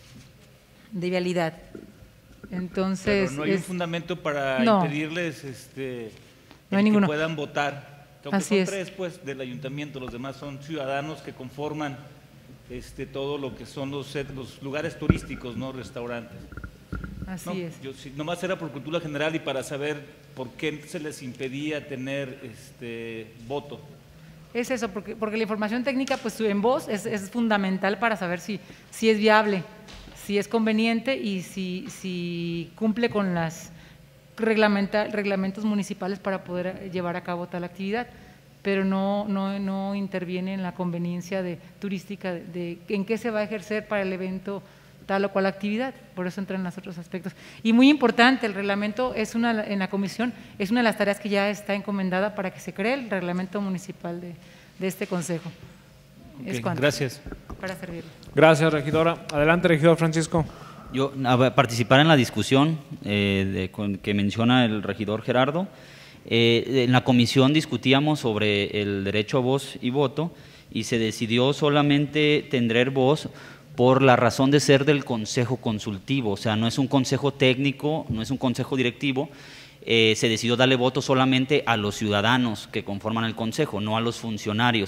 [SPEAKER 9] de vialidad. Entonces,
[SPEAKER 7] pero no hay
[SPEAKER 9] es,
[SPEAKER 7] un fundamento para
[SPEAKER 9] no,
[SPEAKER 7] impedirles este,
[SPEAKER 9] no hay
[SPEAKER 7] que
[SPEAKER 9] ninguno.
[SPEAKER 7] puedan votar. Aunque
[SPEAKER 9] Así
[SPEAKER 7] son
[SPEAKER 9] es.
[SPEAKER 7] tres, pues, del ayuntamiento, los demás son ciudadanos que conforman este, todo lo que son los, los lugares turísticos, no restaurantes.
[SPEAKER 9] Así
[SPEAKER 7] no,
[SPEAKER 9] es.
[SPEAKER 7] Yo, sí, nomás era por cultura general y para saber por qué se les impedía tener este voto.
[SPEAKER 9] Es eso, porque, porque la información técnica, pues en voz es, es fundamental para saber si, si es viable, si es conveniente y si, si cumple con los reglamentos municipales para poder llevar a cabo tal actividad, pero no, no, no interviene en la conveniencia de, turística de, de en qué se va a ejercer para el evento tal o cual actividad, por eso entran los otros aspectos. Y muy importante, el reglamento es una, en la comisión, es una de las tareas que ya está encomendada para que se cree el reglamento municipal de, de este consejo.
[SPEAKER 7] Okay,
[SPEAKER 9] es cuanto.
[SPEAKER 7] Gracias.
[SPEAKER 9] Para servirle.
[SPEAKER 1] Gracias, regidora. Adelante, regidor Francisco.
[SPEAKER 5] Yo, a participar en la discusión eh, de, con, que menciona el regidor Gerardo. Eh, en la comisión discutíamos sobre el derecho a voz y voto y se decidió solamente tener voz por la razón de ser del consejo consultivo, o sea, no es un consejo técnico, no es un consejo directivo, eh, se decidió darle voto solamente a los ciudadanos que conforman el consejo, no a los funcionarios,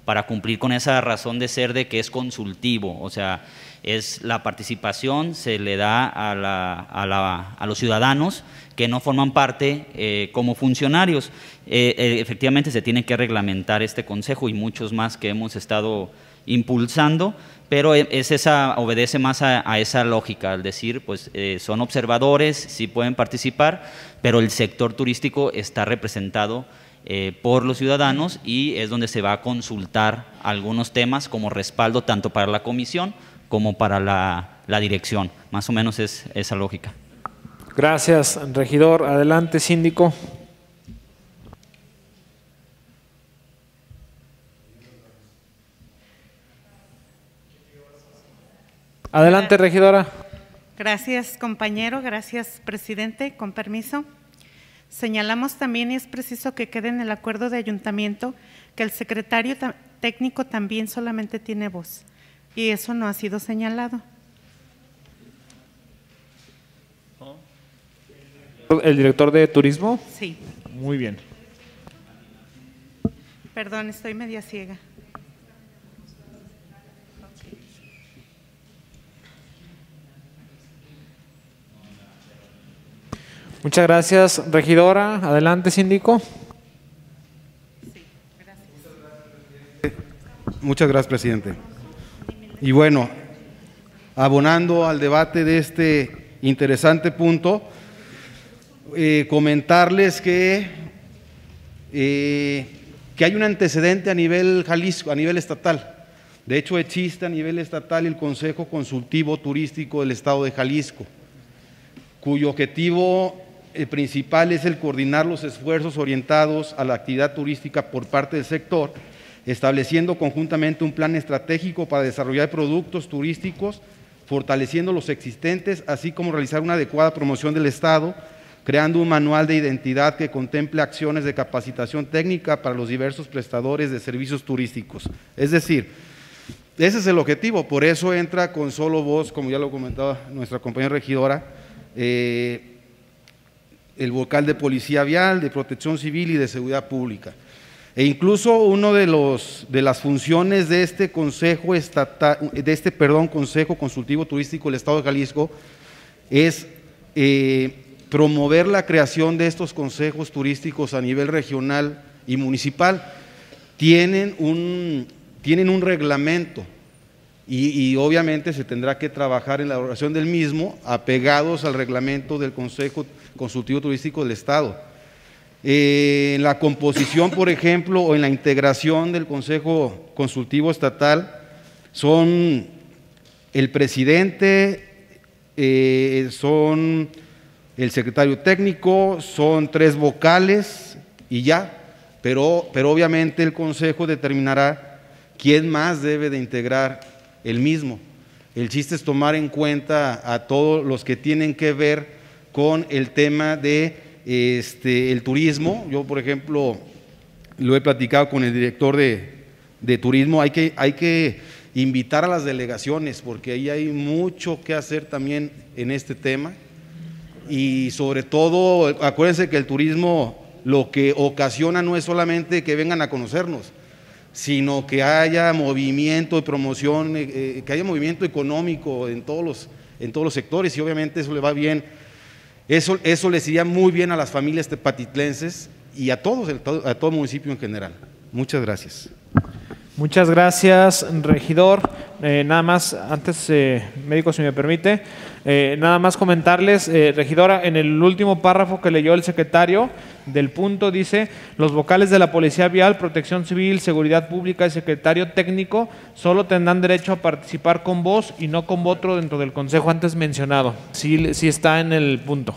[SPEAKER 5] para cumplir con esa razón de ser de que es consultivo, o sea, es la participación se le da a, la, a, la, a los ciudadanos que no forman parte eh, como funcionarios. Eh, eh, efectivamente se tiene que reglamentar este consejo y muchos más que hemos estado impulsando, pero es esa, obedece más a, a esa lógica, al decir, pues eh, son observadores, sí pueden participar, pero el sector turístico está representado eh, por los ciudadanos y es donde se va a consultar algunos temas como respaldo tanto para la comisión como para la, la dirección. Más o menos es esa lógica.
[SPEAKER 1] Gracias, regidor. Adelante, síndico. Adelante, regidora.
[SPEAKER 10] Gracias, compañero. Gracias, presidente. Con permiso. Señalamos también, y es preciso que quede en el acuerdo de ayuntamiento, que el secretario técnico también solamente tiene voz, y eso no ha sido señalado.
[SPEAKER 1] ¿El director de turismo?
[SPEAKER 10] Sí.
[SPEAKER 1] Muy bien.
[SPEAKER 10] Perdón, estoy media ciega.
[SPEAKER 1] Muchas gracias, regidora. Adelante, síndico.
[SPEAKER 10] Sí, gracias.
[SPEAKER 8] Muchas gracias, presidente. Y bueno, abonando al debate de este interesante punto, eh, comentarles que, eh, que hay un antecedente a nivel Jalisco, a nivel estatal. De hecho, existe a nivel estatal el Consejo Consultivo Turístico del Estado de Jalisco, cuyo objetivo el principal es el coordinar los esfuerzos orientados a la actividad turística por parte del sector, estableciendo conjuntamente un plan estratégico para desarrollar productos turísticos, fortaleciendo los existentes, así como realizar una adecuada promoción del Estado, creando un manual de identidad que contemple acciones de capacitación técnica para los diversos prestadores de servicios turísticos. Es decir, ese es el objetivo, por eso entra con solo voz, como ya lo comentaba nuestra compañera regidora, eh, el vocal de Policía Vial, de Protección Civil y de Seguridad Pública. E incluso uno de los de las funciones de este Consejo Estatal, de este perdón, Consejo Consultivo Turístico del Estado de Jalisco es eh, promover la creación de estos consejos turísticos a nivel regional y municipal. Tienen un, tienen un reglamento y, y obviamente se tendrá que trabajar en la elaboración del mismo, apegados al reglamento del Consejo Consultivo Turístico del Estado. Eh, en la composición, por ejemplo, o en la integración del Consejo Consultivo Estatal, son el presidente, eh, son el secretario técnico, son tres vocales y ya, pero, pero obviamente el Consejo determinará quién más debe de integrar el mismo. El chiste es tomar en cuenta a todos los que tienen que ver con el tema de este, el turismo. Yo, por ejemplo, lo he platicado con el director de, de turismo, hay que, hay que invitar a las delegaciones porque ahí hay mucho que hacer también en este tema y sobre todo, acuérdense que el turismo lo que ocasiona no es solamente que vengan a conocernos, sino que haya movimiento de promoción, eh, que haya movimiento económico en todos los, en todos los sectores y obviamente eso le va bien, eso, eso les iría muy bien a las familias tepatitlenses y a todos, a todo el municipio en general. Muchas gracias.
[SPEAKER 1] Muchas gracias, regidor. Eh, nada más, antes, eh, médico, si me permite, eh, nada más comentarles, eh, regidora, en el último párrafo que leyó el secretario del punto dice, los vocales de la Policía Vial, Protección Civil, Seguridad Pública y Secretario Técnico solo tendrán derecho a participar con voz y no con voto dentro del consejo antes mencionado. Sí, sí está en el punto.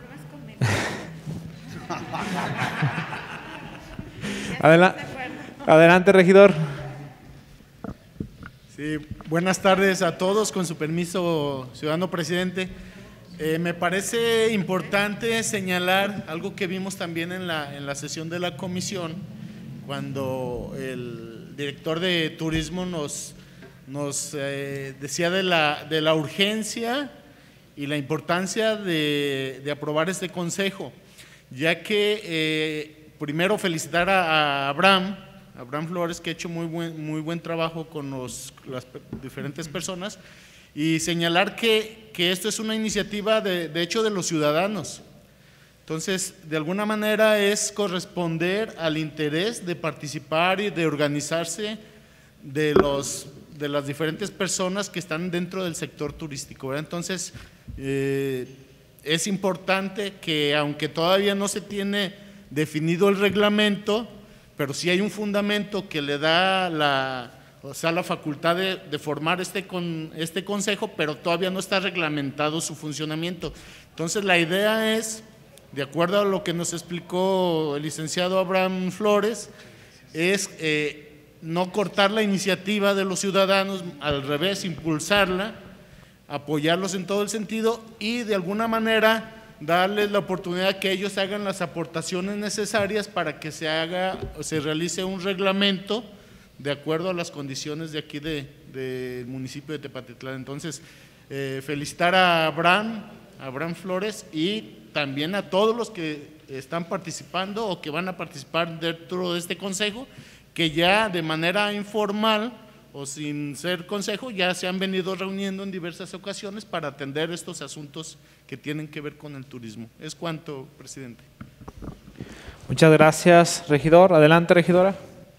[SPEAKER 1] Adelante, adelante, regidor.
[SPEAKER 11] Sí, buenas tardes a todos, con su permiso, ciudadano presidente. Eh, me parece importante señalar algo que vimos también en la, en la sesión de la comisión, cuando el director de turismo nos, nos eh, decía de la, de la urgencia y la importancia de, de aprobar este consejo, ya que eh, primero felicitar a, a Abraham, Abraham Flores, que ha hecho muy buen, muy buen trabajo con los, las diferentes personas, y señalar que, que esto es una iniciativa de, de hecho de los ciudadanos. Entonces, de alguna manera es corresponder al interés de participar y de organizarse de, los, de las diferentes personas que están dentro del sector turístico, ¿verdad? Entonces, eh, es importante que, aunque todavía no se tiene definido el reglamento, pero sí hay un fundamento que le da la, o sea, la facultad de, de formar este, con, este consejo, pero todavía no está reglamentado su funcionamiento. Entonces, la idea es, de acuerdo a lo que nos explicó el licenciado Abraham Flores, es eh, no cortar la iniciativa de los ciudadanos, al revés, impulsarla, apoyarlos en todo el sentido y de alguna manera darles la oportunidad que ellos hagan las aportaciones necesarias para que se haga, se realice un reglamento de acuerdo a las condiciones de aquí del de, de municipio de Tepatitlán. Entonces, eh, felicitar a Abraham, a Abraham Flores y también a todos los que están participando o que van a participar dentro de este consejo, que ya de manera informal o sin ser consejo ya se han venido reuniendo en diversas ocasiones para atender estos asuntos que tienen que ver con el turismo. Es cuanto, presidente.
[SPEAKER 1] Muchas gracias, regidor. Adelante, regidora.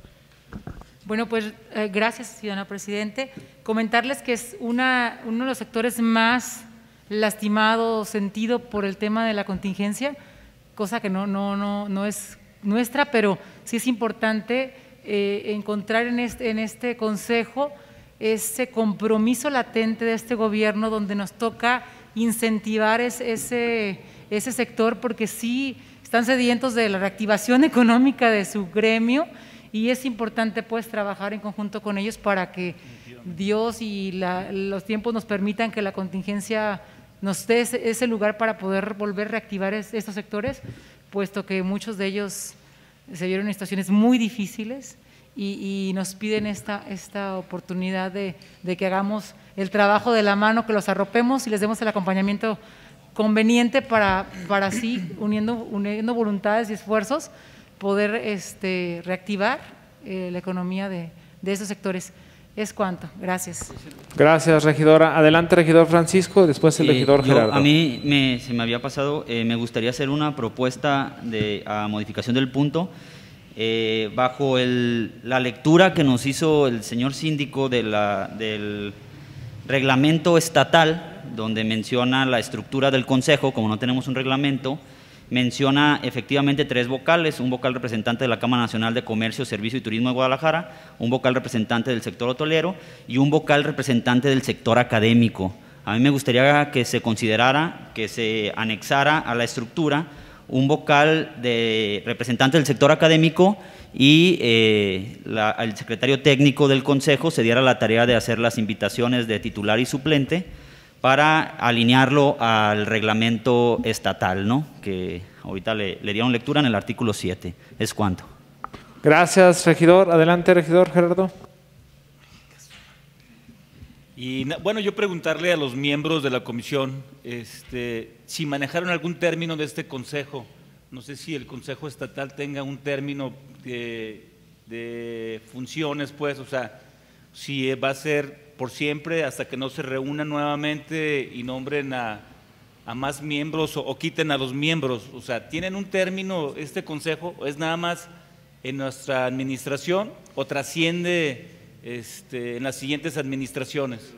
[SPEAKER 9] Bueno, pues eh, gracias, ciudadano presidente. Comentarles que es una, uno de los sectores más lastimado, sentido por el tema de la contingencia, cosa que no, no, no, no es nuestra, pero sí es importante eh, encontrar en este, en este consejo ese compromiso latente de este gobierno donde nos toca incentivar ese, ese, ese sector, porque sí están sedientos de la reactivación económica de su gremio y es importante pues trabajar en conjunto con ellos para que Dios y la, los tiempos nos permitan que la contingencia nos dé ese, ese lugar para poder volver a reactivar es, estos sectores, puesto que muchos de ellos se vieron en situaciones muy difíciles y, y nos piden esta, esta oportunidad de, de que hagamos el trabajo de la mano, que los arropemos y les demos el acompañamiento conveniente para, para así, uniendo, uniendo voluntades y esfuerzos, poder este, reactivar eh, la economía de, de esos sectores. Es cuanto. Gracias.
[SPEAKER 1] Gracias, regidora. Adelante, regidor Francisco, después el regidor
[SPEAKER 5] eh, yo,
[SPEAKER 1] Gerardo.
[SPEAKER 5] A mí me, se me había pasado, eh, me gustaría hacer una propuesta de a modificación del punto, eh, bajo el, la lectura que nos hizo el señor síndico de la, del reglamento estatal, donde menciona la estructura del consejo, como no tenemos un reglamento, menciona efectivamente tres vocales, un vocal representante de la Cámara Nacional de Comercio, Servicio y Turismo de Guadalajara, un vocal representante del sector hotelero y un vocal representante del sector académico. A mí me gustaría que se considerara, que se anexara a la estructura un vocal de representante del sector académico y eh, la, el secretario técnico del consejo se diera la tarea de hacer las invitaciones de titular y suplente para alinearlo al reglamento estatal, ¿no? Que ahorita le, le dieron lectura en el artículo siete. Es cuanto.
[SPEAKER 1] Gracias, regidor. Adelante, regidor Gerardo.
[SPEAKER 7] Y bueno, yo preguntarle a los miembros de la comisión este, si manejaron algún término de este consejo. No sé si el consejo estatal tenga un término de, de funciones, pues, o sea, si va a ser por siempre hasta que no se reúnan nuevamente y nombren a, a más miembros o, o quiten a los miembros. O sea, ¿tienen un término este consejo o es nada más en nuestra administración o trasciende este, en las siguientes administraciones?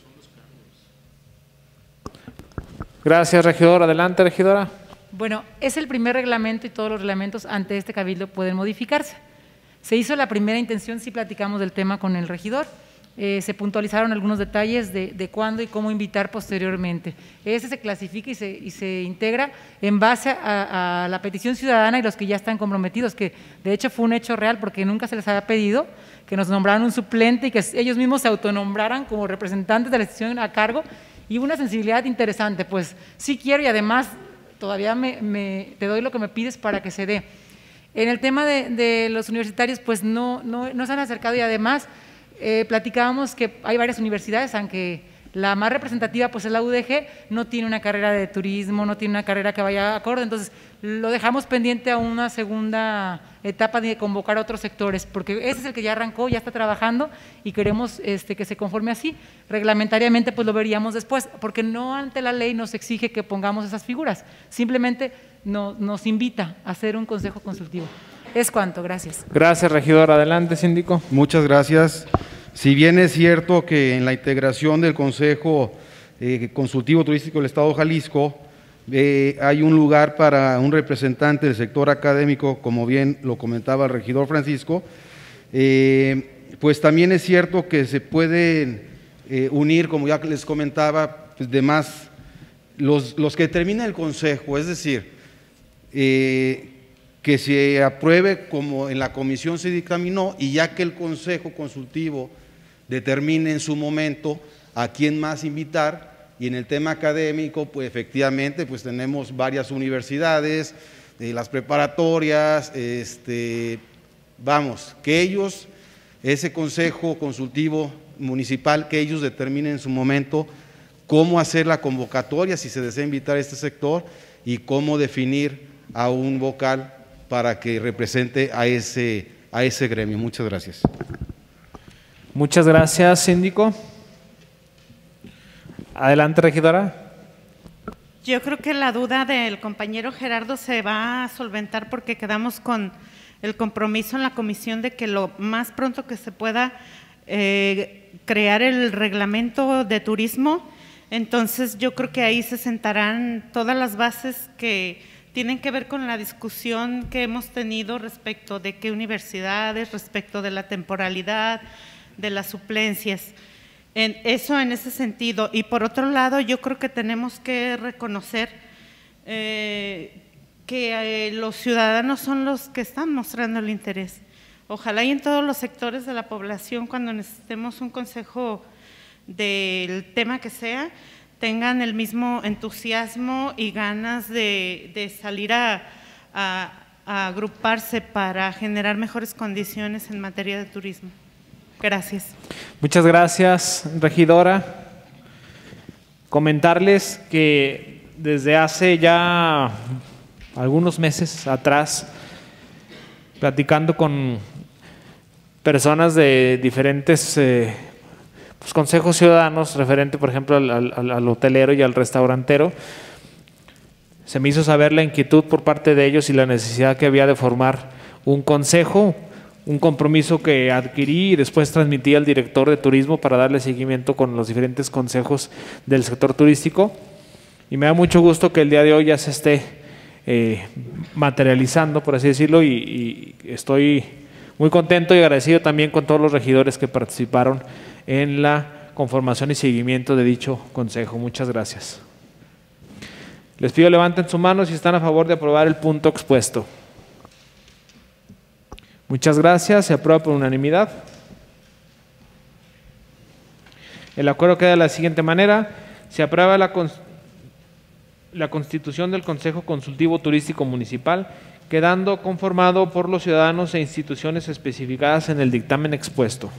[SPEAKER 1] Gracias, regidor. Adelante, regidora.
[SPEAKER 9] Bueno, es el primer reglamento y todos los reglamentos ante este cabildo pueden modificarse. Se hizo la primera intención, sí platicamos del tema con el regidor. Eh, se puntualizaron algunos detalles de, de cuándo y cómo invitar posteriormente. Ese se clasifica y se, y se integra en base a, a la petición ciudadana y los que ya están comprometidos, que de hecho fue un hecho real porque nunca se les había pedido que nos nombraran un suplente y que ellos mismos se autonombraran como representantes de la institución a cargo, y una sensibilidad interesante, pues sí quiero y además todavía me, me, te doy lo que me pides para que se dé. En el tema de, de los universitarios, pues no, no, no se han acercado y además… Eh, platicábamos que hay varias universidades, aunque La más representativa pues es la U D G, no tiene una carrera de turismo, no tiene una carrera que vaya acorde, entonces lo dejamos pendiente a una segunda etapa de convocar a otros sectores, porque ese es el que ya arrancó, ya está trabajando y queremos este, que se conforme así. Reglamentariamente pues lo veríamos después, porque no ante la ley nos exige que pongamos esas figuras, simplemente no, nos invita a hacer un consejo consultivo. Es cuanto, gracias.
[SPEAKER 1] Gracias, regidor. Adelante, síndico.
[SPEAKER 8] Muchas gracias. Si bien es cierto que en la integración del Consejo eh, Consultivo Turístico del Estado de Jalisco eh, hay un lugar para un representante del sector académico, como bien lo comentaba el regidor Francisco, eh, pues también es cierto que se pueden eh, unir, como ya les comentaba, pues demás, los, los que determina el Consejo, es decir, eh, que se apruebe como en la comisión se dictaminó, y ya que el Consejo Consultivo determine en su momento a quién más invitar. Y en el tema académico, pues efectivamente, pues tenemos varias universidades, eh, las preparatorias, este, vamos, que ellos, ese Consejo Consultivo Municipal, que ellos determinen en su momento cómo hacer la convocatoria, si se desea invitar a este sector, y cómo definir a un vocal para que represente a ese, a ese gremio. Muchas gracias.
[SPEAKER 1] Muchas gracias, síndico. Adelante, regidora.
[SPEAKER 10] Yo creo que la duda del compañero Gerardo se va a solventar porque quedamos con el compromiso en la comisión de que lo más pronto que se pueda eh, crear el reglamento de turismo. Entonces yo creo que ahí se sentarán todas las bases que tienen que ver con la discusión que hemos tenido respecto de qué universidades, respecto de la temporalidad, de las suplencias. En eso en ese sentido. Y por otro lado, yo creo que tenemos que reconocer eh, que eh, los ciudadanos son los que están mostrando el interés. Ojalá y en todos los sectores de la población, cuando necesitemos un consejo del tema que sea, tengan el mismo entusiasmo y ganas de, de salir a, a, a agruparse para generar mejores condiciones en materia de turismo. Gracias.
[SPEAKER 1] Muchas gracias, regidora. Comentarles que desde hace ya algunos meses atrás, platicando con personas de diferentes eh, pues, consejos ciudadanos, referente, por ejemplo, al, al, al hotelero y al restaurantero, se me hizo saber la inquietud por parte de ellos y la necesidad que había de formar un consejo, un compromiso que adquirí y después transmití al director de turismo para darle seguimiento con los diferentes consejos del sector turístico. Y me da mucho gusto que el día de hoy ya se esté eh, materializando, por así decirlo, y, y estoy muy contento y agradecido también con todos los regidores que participaron en la conformación y seguimiento de dicho consejo. Muchas gracias. Les pido levanten su mano si están a favor de aprobar el punto expuesto. Muchas gracias. Se aprueba por unanimidad. El acuerdo queda de la siguiente manera. Se aprueba la, la constitución del Consejo Consultivo Turístico Municipal, quedando conformado por los ciudadanos e instituciones especificadas en el dictamen expuesto.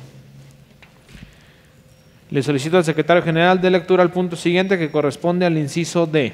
[SPEAKER 1] Le solicito al secretario general de lectura al punto siguiente, que corresponde al inciso D.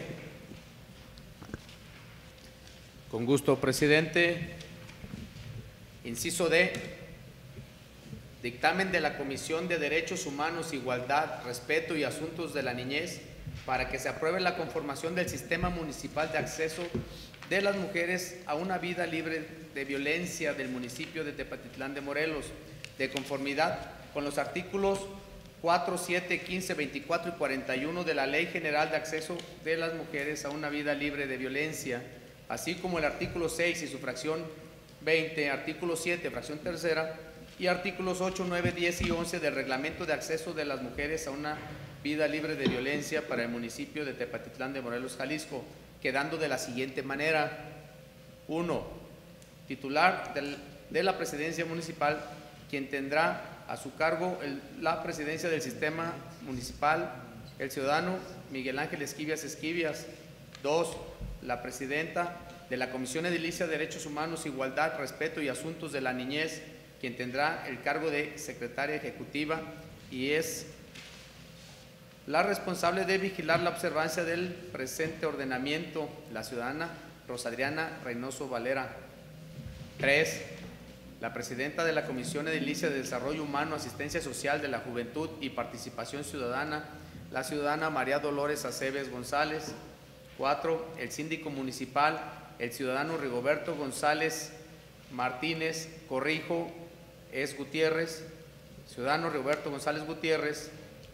[SPEAKER 2] Con gusto, presidente. Inciso D. Dictamen de la Comisión de Derechos Humanos, Igualdad, Respeto y Asuntos de la Niñez para que se apruebe la conformación del Sistema Municipal de Acceso de las Mujeres a una Vida Libre de Violencia del municipio de Tepatitlán de Morelos, de conformidad con los artículos cuatro, siete, quince, veinticuatro y cuarenta y uno de la Ley General de Acceso de las Mujeres a una Vida Libre de Violencia, así como el artículo seis y su fracción veinte, artículo siete, fracción tercera, y artículos ocho, nueve, diez y once del Reglamento de Acceso de las Mujeres a una Vida Libre de Violencia para el municipio de Tepatitlán de Morelos, Jalisco, quedando de la siguiente manera. uno. Titular del, de la presidencia municipal, quien tendrá a su cargo el, la presidencia del sistema municipal, el ciudadano Miguel Ángel Esquivias Esquivias. dos. La presidenta de la Comisión Edilicia de Derechos Humanos, Igualdad, Respeto y Asuntos de la Niñez, quien tendrá el cargo de secretaria ejecutiva y es La responsable de vigilar la observancia del presente ordenamiento, la ciudadana Rosadriana Reynoso Valera. Tres, la presidenta de la Comisión Edilicia de Desarrollo Humano, Asistencia Social de la Juventud y Participación Ciudadana, la ciudadana María Dolores Aceves González. Cuatro, el síndico municipal, el ciudadano Rigoberto González Martínez Corrijo es Gutiérrez, ciudadano Rigoberto González Gutiérrez.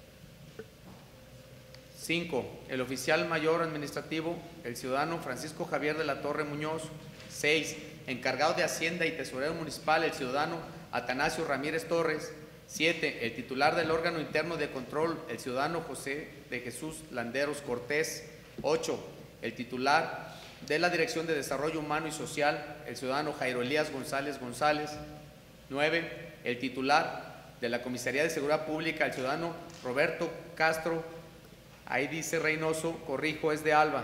[SPEAKER 2] Cinco, el oficial mayor administrativo, el ciudadano Francisco Javier de la Torre Muñoz. Seis, encargado de Hacienda y tesorero municipal, el ciudadano Atanasio Ramírez Torres. Siete, el titular del órgano interno de control, el ciudadano José de Jesús Landeros Cortés. Ocho, el titular de la Dirección de Desarrollo Humano y Social, el ciudadano Jairo Elías González González. Nueve, el titular de la Comisaría de Seguridad Pública, el ciudadano Roberto Castro, ahí dice Reynoso, corrijo, es de Alba.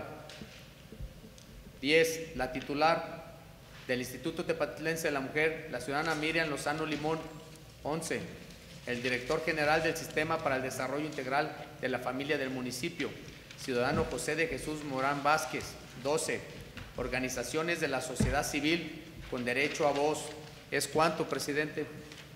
[SPEAKER 2] Diez, la titular del Instituto Tepatilense de la Mujer, la ciudadana Miriam Lozano Limón. Once, el director general del Sistema para el Desarrollo Integral de la Familia del municipio, ciudadano José de Jesús Morán Vázquez. Doce, organizaciones de la sociedad civil con derecho a voz. ¿Es cuánto, presidente?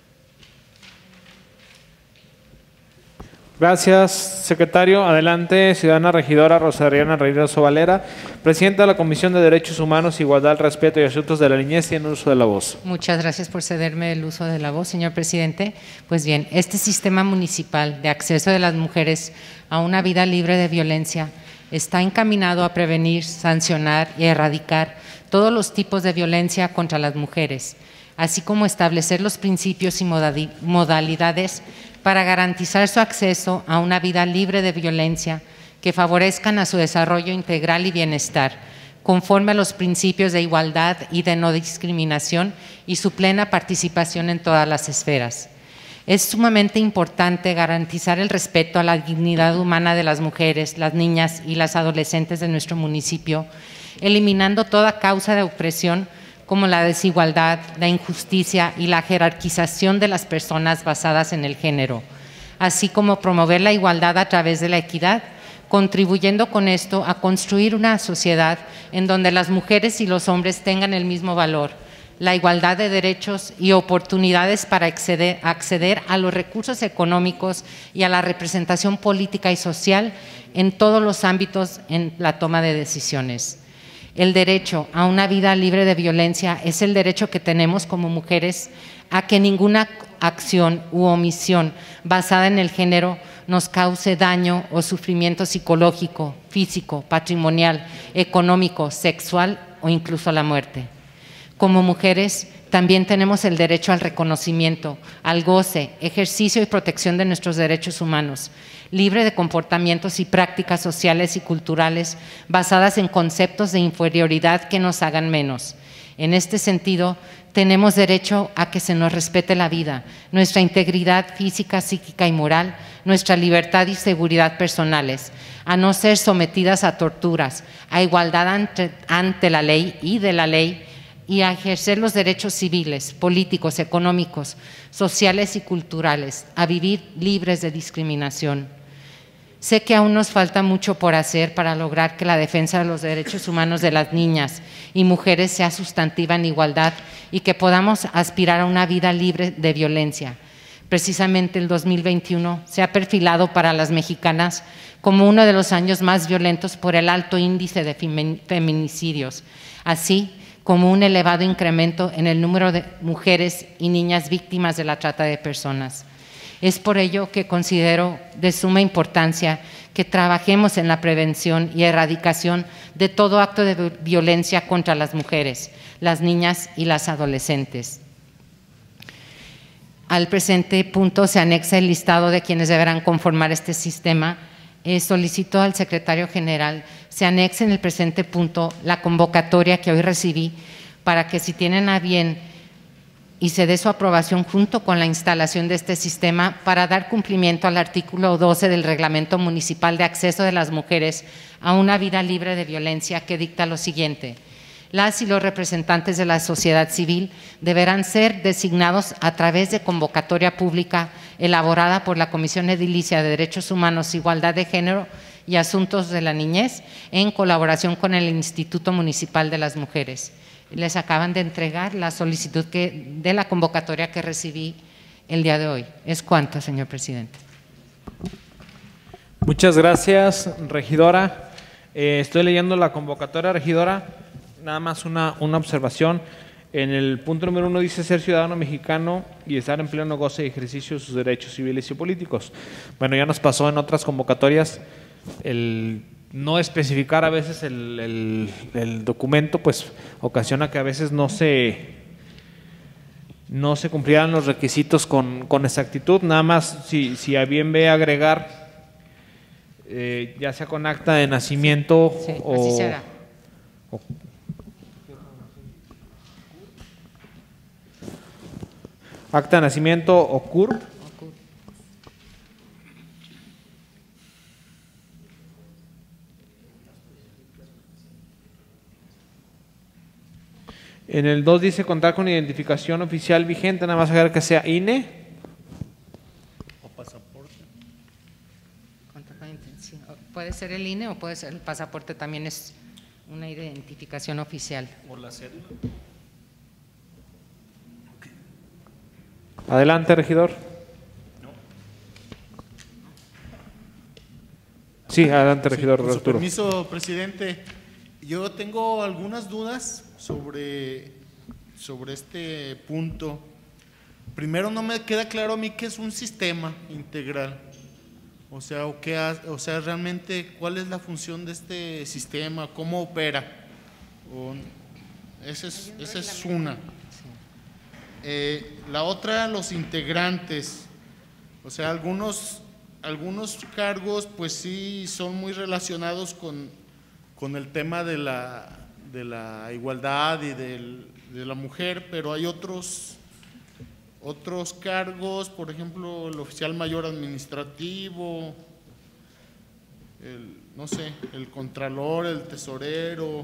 [SPEAKER 1] Gracias, secretario. Adelante, ciudadana regidora Rosadriana Reynoso Valera, presidenta de la Comisión de Derechos Humanos, Igualdad, Respeto y Asuntos de la Niñez, tiene uso de la voz.
[SPEAKER 6] Muchas gracias por cederme el uso de la voz, señor presidente. Pues bien, este sistema municipal de acceso de las mujeres a una vida libre de violencia está encaminado a prevenir, sancionar y erradicar todos los tipos de violencia contra las mujeres, así como establecer los principios y modalidades para garantizar su acceso a una vida libre de violencia que favorezcan a su desarrollo integral y bienestar, conforme a los principios de igualdad y de no discriminación y su plena participación en todas las esferas. Es sumamente importante garantizar el respeto a la dignidad humana de las mujeres, las niñas y las adolescentes de nuestro municipio, eliminando toda causa de opresión como la desigualdad, la injusticia y la jerarquización de las personas basadas en el género, así como promover la igualdad a través de la equidad, contribuyendo con esto a construir una sociedad en donde las mujeres y los hombres tengan el mismo valor, la igualdad de derechos y oportunidades para acceder, acceder a los recursos económicos y a la representación política y social en todos los ámbitos en la toma de decisiones. El derecho a una vida libre de violencia es el derecho que tenemos como mujeres a que ninguna acción u omisión basada en el género nos cause daño o sufrimiento psicológico, físico, patrimonial, económico, sexual o incluso la muerte. Como mujeres, también tenemos el derecho al reconocimiento, al goce, ejercicio y protección de nuestros derechos humanos, libre de comportamientos y prácticas sociales y culturales basadas en conceptos de inferioridad que nos hagan menos. En este sentido, tenemos derecho a que se nos respete la vida, nuestra integridad física, psíquica y moral, nuestra libertad y seguridad personales, a no ser sometidas a torturas, a igualdad ante, ante la ley y de la ley, y a ejercer los derechos civiles, políticos, económicos, sociales y culturales, a vivir libres de discriminación. Sé que aún nos falta mucho por hacer para lograr que la defensa de los derechos humanos de las niñas y mujeres sea sustantiva en igualdad y que podamos aspirar a una vida libre de violencia. Precisamente el dos mil veintiuno se ha perfilado para las mexicanas como uno de los años más violentos por el alto índice de feminicidios, así como un elevado incremento en el número de mujeres y niñas víctimas de la trata de personas. Es por ello que considero de suma importancia que trabajemos en la prevención y erradicación de todo acto de violencia contra las mujeres, las niñas y las adolescentes. Al presente punto se anexa el listado de quienes deberán conformar este sistema. Eh, solicito al secretario general se anexe en el presente punto la convocatoria que hoy recibí para que, si tienen a bien, y se dé su aprobación junto con la instalación de este sistema para dar cumplimiento al artículo doce del Reglamento Municipal de Acceso de las Mujeres a una vida libre de violencia, que dicta lo siguiente: las y los representantes de la sociedad civil deberán ser designados a través de convocatoria pública elaborada por la Comisión Edilicia de Derechos Humanos, Igualdad de Género y Asuntos de la Niñez, en colaboración con el Instituto Municipal de las Mujeres. Les acaban de entregar la solicitud que, de la convocatoria que recibí el día de hoy. Es cuanto, señor presidente.
[SPEAKER 1] Muchas gracias, regidora. Eh, estoy leyendo la convocatoria, regidora. Nada más una, una observación. En el punto número uno dice ser ciudadano mexicano y estar en pleno goce y ejercicio de sus derechos civiles y políticos. Bueno, ya nos pasó en otras convocatorias el no especificar a veces el, el, el documento, pues ocasiona que a veces no se, no se cumplieran los requisitos con, con exactitud. Nada más, si, si a bien ve agregar, eh, ya sea con acta de nacimiento
[SPEAKER 6] sí,
[SPEAKER 1] o,
[SPEAKER 6] así será.
[SPEAKER 1] o acta de nacimiento o C U R P. En el dos dice contar con identificación oficial vigente, nada más agregar que sea I N E.
[SPEAKER 11] O pasaporte.
[SPEAKER 6] Puede ser el I N E o puede ser el pasaporte, también es una identificación oficial.
[SPEAKER 11] ¿O la cédula?
[SPEAKER 1] Adelante, regidor. Sí, adelante, regidor.
[SPEAKER 11] Sí, con su
[SPEAKER 1] Arturo.
[SPEAKER 11] permiso, presidente. Yo tengo algunas dudas sobre, sobre este punto. Primero, no me queda claro a mí qué es un sistema integral. O sea, o, qué, o sea, realmente cuál es la función de este sistema, cómo opera. O, esa es, esa es una. Eh, la otra, los integrantes. O sea, algunos, algunos cargos pues sí son muy relacionados con, con el tema de la, de la igualdad y del, de la mujer, pero hay otros, otros cargos, por ejemplo, el oficial mayor administrativo, el, no sé, el contralor, el tesorero.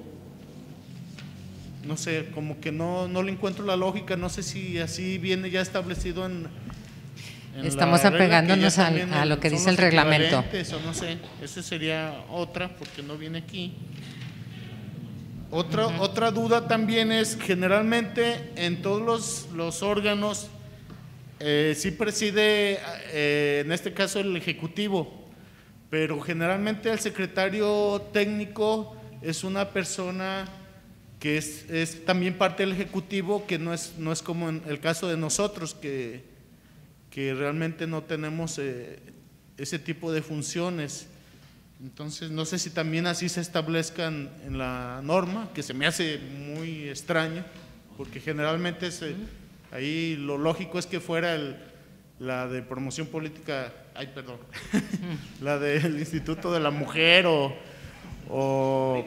[SPEAKER 11] No sé, como que no, no le encuentro la lógica, no sé si así viene ya establecido en, en
[SPEAKER 6] Estamos
[SPEAKER 11] la regla,
[SPEAKER 6] apegándonos
[SPEAKER 11] que ya
[SPEAKER 6] al,
[SPEAKER 11] también
[SPEAKER 6] a lo que
[SPEAKER 11] son
[SPEAKER 6] dice el
[SPEAKER 11] los
[SPEAKER 6] reglamento.
[SPEAKER 11] equivalentes, o no sé, esa sería otra, porque no viene aquí. Otra, uh-huh. otra duda también es, generalmente en todos los, los órganos, eh, sí preside, eh, en este caso el Ejecutivo, pero generalmente el secretario técnico es una persona que es, es también parte del Ejecutivo, que no es, no es como en el caso de nosotros, que, que realmente no tenemos eh, ese tipo de funciones. Entonces, no sé si también así se establezcan en la norma, que se me hace muy extraño, porque generalmente se, ahí lo lógico es que fuera el, la de promoción política, ay, perdón, la del Instituto de la Mujer o… o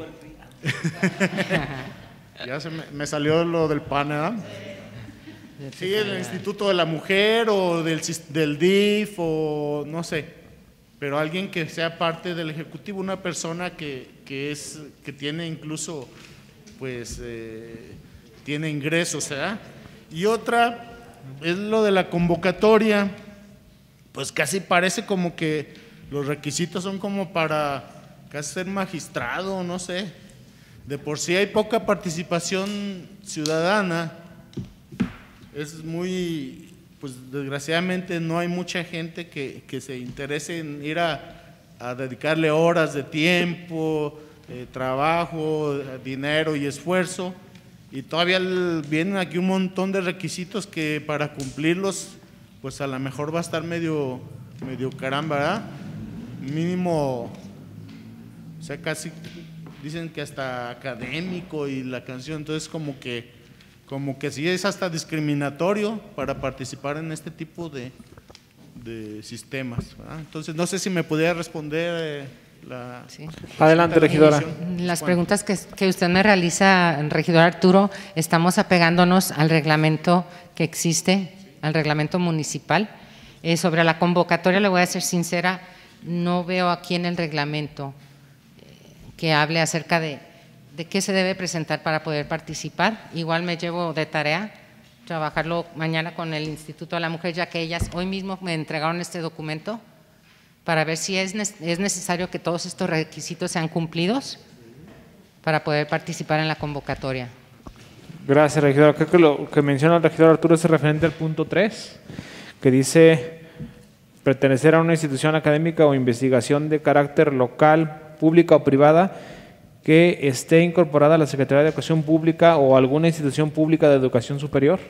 [SPEAKER 11] ya se me, me salió lo del P A N, ¿verdad? Sí, el Instituto de la Mujer o del, del D I F o no sé, pero alguien que sea parte del Ejecutivo, una persona que, que, es, que tiene incluso, pues, eh, tiene ingresos, ¿verdad? Y otra es lo de la convocatoria, pues casi parece como que los requisitos son como para casi ser magistrado, no sé. De por sí hay poca participación ciudadana, es muy, pues desgraciadamente no hay mucha gente que, que se interese en ir a, a dedicarle horas de tiempo, eh, trabajo, dinero y esfuerzo, y todavía el, vienen aquí un montón de requisitos que para cumplirlos, pues a lo mejor va a estar medio, medio caramba, ¿verdad? Mínimo, o sea, casi… Dicen que hasta académico y la canción, entonces como que, como que sí es hasta discriminatorio para participar en este tipo de, de sistemas, ¿verdad? Entonces no sé si me pudiera responder eh, la…
[SPEAKER 6] Sí.
[SPEAKER 1] Adelante, regidora.
[SPEAKER 6] Las preguntas que, que usted me realiza, regidor Arturo, estamos apegándonos al reglamento que existe, al reglamento municipal. Eh, sobre la convocatoria, le voy a ser sincera, no veo aquí en el reglamento que hable acerca de, de qué se debe presentar para poder participar. Igual me llevo de tarea trabajarlo mañana con el Instituto de la Mujer, ya que ellas hoy mismo me entregaron este documento para ver si es, es necesario que todos estos requisitos sean cumplidos para poder participar en la convocatoria.
[SPEAKER 1] Gracias, regidor. Creo que lo que menciona el regidor Arturo es referente al punto tres, que dice pertenecer a una institución académica o investigación de carácter local, pública o privada que esté incorporada a la Secretaría de Educación Pública o alguna institución pública de educación superior.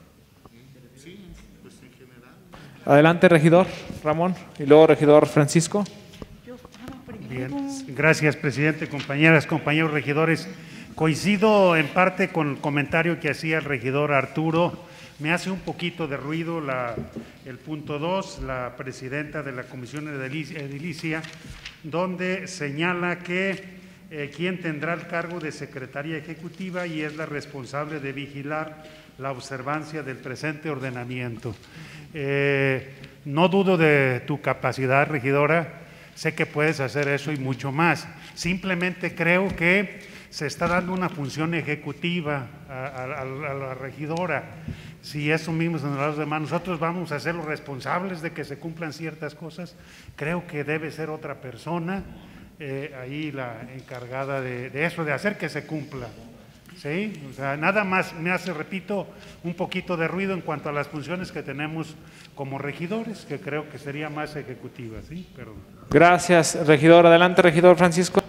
[SPEAKER 1] Adelante, regidor Ramón, y luego regidor Francisco.
[SPEAKER 3] Bien, gracias, presidente, compañeras, compañeros regidores. Coincido en parte con el comentario que hacía el regidor Arturo. Me hace un poquito de ruido la, el punto dos, la presidenta de la Comisión Edilicia, donde señala que eh, quien tendrá el cargo de secretaria ejecutiva y es la responsable de vigilar la observancia del presente ordenamiento. Eh, no dudo de tu capacidad, regidora, sé que puedes hacer eso y mucho más. Simplemente creo que se está dando una función ejecutiva a, a, a la regidora. Si eso mismo se nos da a los demás, nosotros vamos a ser los responsables de que se cumplan ciertas cosas. Creo que debe ser otra persona eh, ahí la encargada de, de eso, de hacer que se cumpla. ¿Sí? O sea, nada más me hace, repito, un poquito de ruido en cuanto a las funciones que tenemos como regidores, que creo que sería más ejecutiva. ¿Sí? Perdón.
[SPEAKER 1] Gracias, regidor. Adelante, regidor Francisco.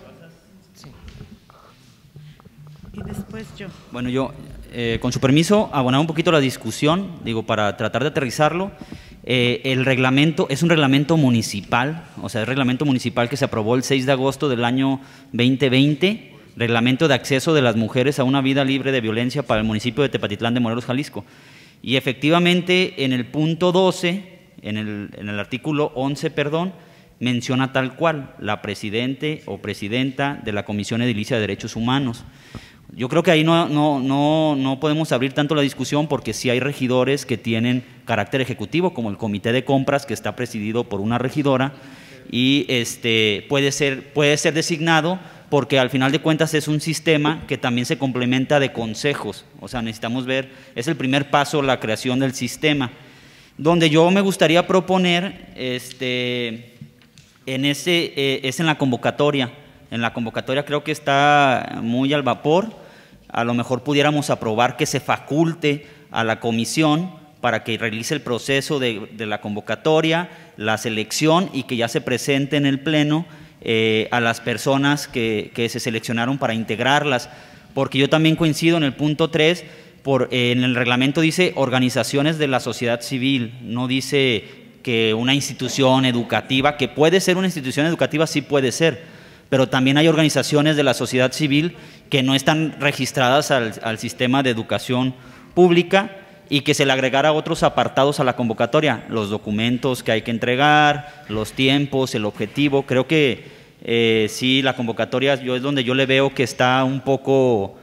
[SPEAKER 10] Y después yo.
[SPEAKER 5] Bueno, yo, eh, con su permiso, abonar un poquito la discusión, digo, para tratar de aterrizarlo. Eh, el reglamento es un reglamento municipal, o sea, es reglamento municipal que se aprobó el seis de agosto del año veinte veinte, reglamento de acceso de las mujeres a una vida libre de violencia para el municipio de Tepatitlán de Morelos, Jalisco. Y efectivamente, en el punto doce, en el, en el artículo once, perdón, menciona tal cual, la presidente o presidenta de la Comisión Edilicia de Derechos Humanos. Yo creo que ahí no, no, no, no podemos abrir tanto la discusión porque sí hay regidores que tienen carácter ejecutivo, como el comité de compras que está presidido por una regidora y este, puede ser, puede ser designado porque al final de cuentas es un sistema que también se complementa de consejos. O sea, necesitamos ver, es el primer paso la creación del sistema. Donde yo me gustaría proponer, este, en ese, eh, es en la convocatoria. En la convocatoria creo que está muy al vapor. A lo mejor pudiéramos aprobar que se faculte a la comisión para que realice el proceso de, de la convocatoria, la selección y que ya se presente en el pleno eh, a las personas que, que se seleccionaron para integrarlas. Porque yo también coincido en el punto tres, por, eh, en el reglamento dice organizaciones de la sociedad civil, no dice que una institución educativa, que puede ser una institución educativa, sí puede ser, pero también hay organizaciones de la sociedad civil que no están registradas al, al sistema de educación pública y que se le agregara otros apartados a la convocatoria, los documentos que hay que entregar, los tiempos, el objetivo. Creo que eh, sí, la convocatoria yo, es donde yo le veo que está un poco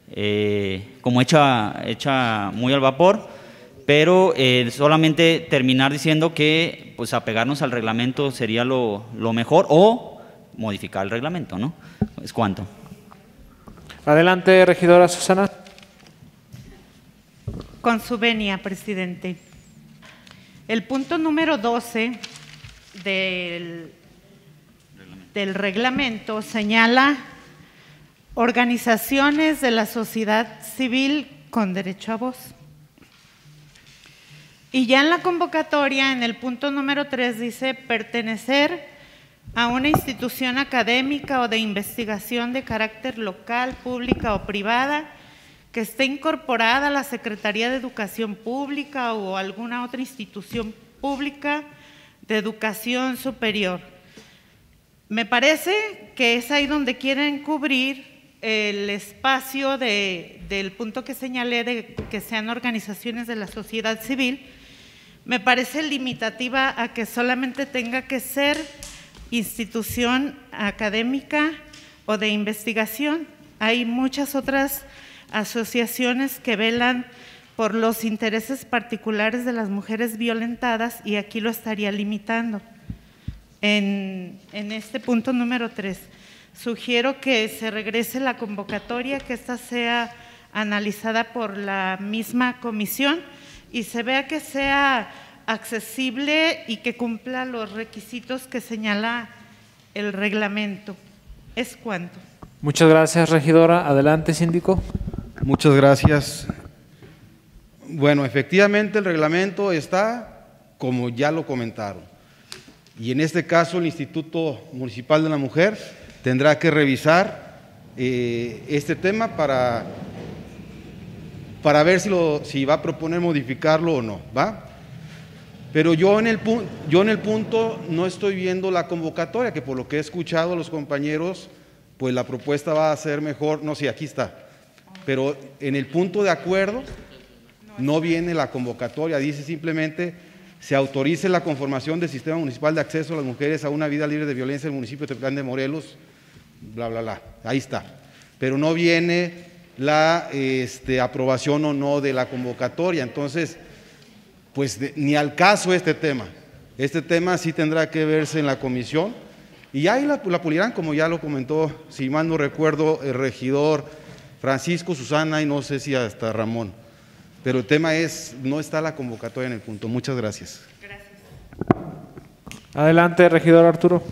[SPEAKER 5] eh, como hecha, hecha muy al vapor, pero eh, solamente terminar diciendo que pues apegarnos al reglamento sería lo, lo mejor o modificar el reglamento, ¿no? Es cuanto.
[SPEAKER 1] Adelante, regidora Susana.
[SPEAKER 10] Con su venia, presidente. El punto número doce del, del reglamento señala organizaciones de la sociedad civil con derecho a voz. Y ya en la convocatoria, en el punto número tres, dice pertenecer a una institución académica o de investigación de carácter local, pública o privada, que esté incorporada a la Secretaría de Educación Pública o alguna otra institución pública de educación superior. Me parece que es ahí donde quieren cubrir el espacio de, del punto que señalé de que sean organizaciones de la sociedad civil. Me parece limitativa a que solamente tenga que ser institución académica o de investigación. Hay muchas otras asociaciones que velan por los intereses particulares de las mujeres violentadas y aquí lo estaría limitando. En, en este punto número tres, sugiero que se regrese la convocatoria, que esta sea analizada por la misma comisión y se vea que sea accesible y que cumpla los requisitos que señala el reglamento. ¿Es cuanto?
[SPEAKER 1] Muchas gracias, regidora. Adelante, síndico.
[SPEAKER 8] Muchas gracias. Bueno, efectivamente el reglamento está como ya lo comentaron. Y en este caso el Instituto Municipal de la Mujer tendrá que revisar eh, este tema para, para ver si, lo, si va a proponer modificarlo o no, ¿va? Pero yo en, el, yo en el punto no estoy viendo la convocatoria, que por lo que he escuchado a los compañeros, pues la propuesta va a ser mejor, no sé, sí, aquí está, pero en el punto de acuerdo no viene la convocatoria, dice simplemente se autorice la conformación del Sistema Municipal de Acceso a las Mujeres a una vida libre de violencia en el municipio de Tepetlán de Morelos, bla, bla, bla, ahí está, pero no viene la este, aprobación o no de la convocatoria, entonces pues de, ni al caso este tema. Este tema sí tendrá que verse en la comisión y ahí la, la pulirán, como ya lo comentó, si mal no recuerdo, el regidor Francisco, Susana y no sé si hasta Ramón. Pero el tema es, no está la convocatoria en el punto. Muchas gracias.
[SPEAKER 10] Gracias.
[SPEAKER 1] Adelante, regidor Arturo.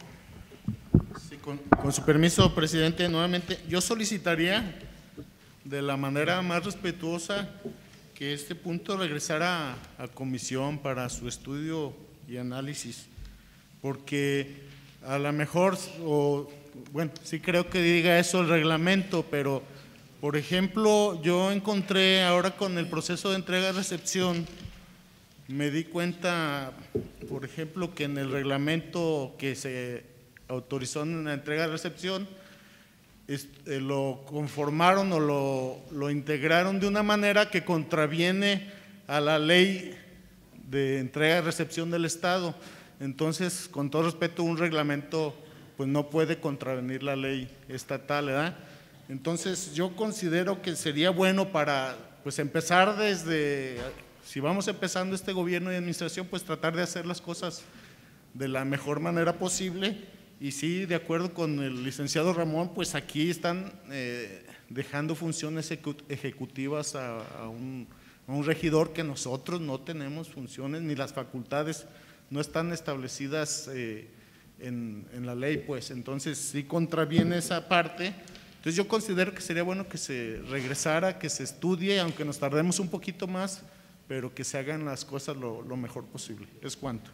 [SPEAKER 11] Sí, con, con su permiso, presidente, nuevamente, yo solicitaría de la manera más respetuosa que este punto regresara a, a comisión para su estudio y análisis, porque a lo mejor, o, bueno, sí creo que diga eso el reglamento, pero, por ejemplo, yo encontré ahora con el proceso de entrega-recepción, me di cuenta, por ejemplo, que en el reglamento que se autorizó en la entrega-recepción, Eh, lo conformaron o lo, lo integraron de una manera que contraviene a la ley de entrega y recepción del Estado. Entonces, con todo respeto, un reglamento pues no puede contravenir la ley estatal, ¿verdad? Entonces, yo considero que sería bueno para pues empezar desde, si vamos empezando este gobierno y administración, pues tratar de hacer las cosas de la mejor manera posible. Y sí, de acuerdo con el licenciado Ramón, pues aquí están eh, dejando funciones ejecutivas a, a, un, a un regidor que nosotros no tenemos funciones, ni las facultades no están establecidas eh, en, en la ley, pues entonces sí contraviene esa parte. Entonces yo considero que sería bueno que se regresara, que se estudie, aunque nos tardemos un poquito más, pero que se hagan las cosas lo, lo mejor posible. Es cuanto.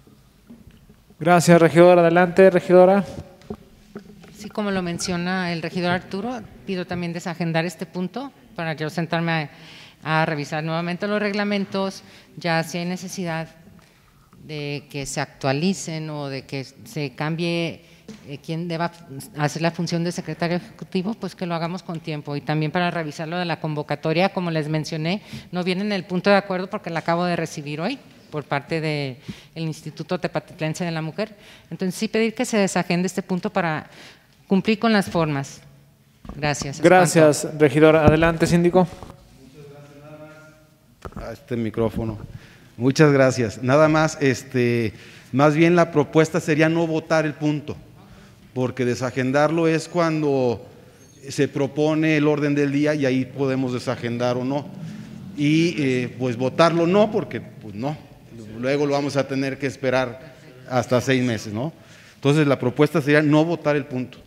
[SPEAKER 1] Gracias, regidora. Adelante, regidora.
[SPEAKER 6] Sí, como lo menciona el regidor Arturo, pido también desagendar este punto para yo sentarme a, a revisar nuevamente los reglamentos, ya si hay necesidad de que se actualicen o de que se cambie eh, quién deba hacer la función de secretario ejecutivo, pues que lo hagamos con tiempo. Y también para revisar lo de la convocatoria, como les mencioné, no viene en el punto de acuerdo porque la acabo de recibir hoy por parte del Instituto Tepatitlense de la Mujer. Entonces, sí pedir que se desagende este punto para cumplir con las formas. Gracias.
[SPEAKER 1] Gracias, regidora. Adelante, síndico.
[SPEAKER 8] Muchas gracias. Nada más. A este micrófono. Muchas gracias. Nada más, este, más bien la propuesta sería no votar el punto, porque desagendarlo es cuando se propone el orden del día y ahí podemos desagendar o no. Y eh, pues votarlo no, porque pues no. Luego lo vamos a tener que esperar hasta seis meses, ¿no? Entonces la propuesta sería no votar el punto.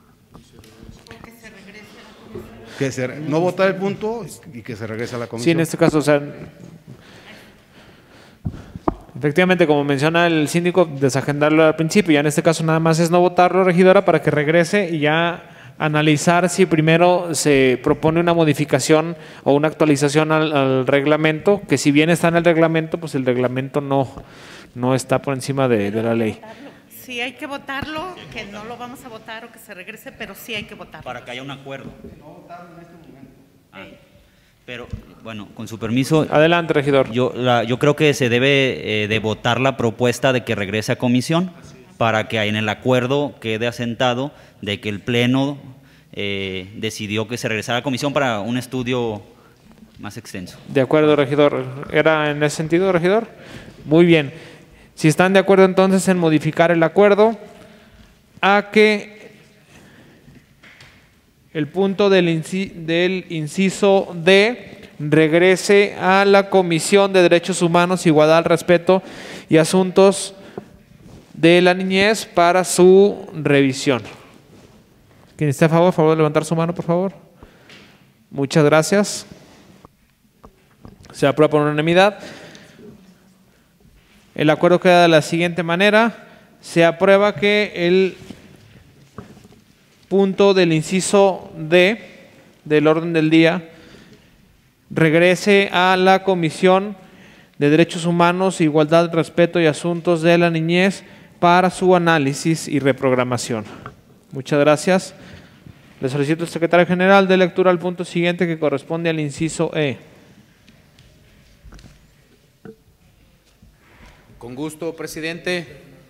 [SPEAKER 10] Que se regrese a la comisión.
[SPEAKER 8] Que se, no votar el punto y que se regrese a la comisión.
[SPEAKER 1] Sí, en este caso, o sea, efectivamente, como menciona el síndico, desagendarlo al principio, ya en este caso nada más es no votarlo, regidora, para que regrese y ya analizar si primero se propone una modificación o una actualización al, al reglamento, que si bien está en el reglamento, pues el reglamento no, no está por encima de, de la ley.
[SPEAKER 10] Sí hay que votarlo, que no lo vamos a votar o que se regrese, pero sí hay que votarlo.
[SPEAKER 5] Para que haya un acuerdo. Ah, pero, bueno, con su permiso.
[SPEAKER 1] Adelante, regidor.
[SPEAKER 5] Yo, la, yo creo que se debe eh, de votar la propuesta de que regrese a comisión para que en el acuerdo quede asentado de que el Pleno eh, decidió que se regresara a comisión para un estudio más extenso.
[SPEAKER 1] De acuerdo, regidor. ¿Era en ese sentido, regidor? Muy bien. Si están de acuerdo entonces en modificar el acuerdo a que el punto del, inci del inciso D regrese a la Comisión de Derechos Humanos, Igualdad, Respeto y Asuntos de la Niñez para su revisión. ¿Quién está a favor? A favor de levantar su mano, por favor. Muchas gracias. Se aprueba por unanimidad. El acuerdo queda de la siguiente manera. Se aprueba que el punto del inciso D del orden del día regrese a la Comisión de Derechos Humanos, Igualdad, Respeto y Asuntos de la Niñez para su análisis y reprogramación. Muchas gracias. Le solicito al secretario general de lectura al punto siguiente que corresponde al inciso E.
[SPEAKER 2] Con gusto, presidente.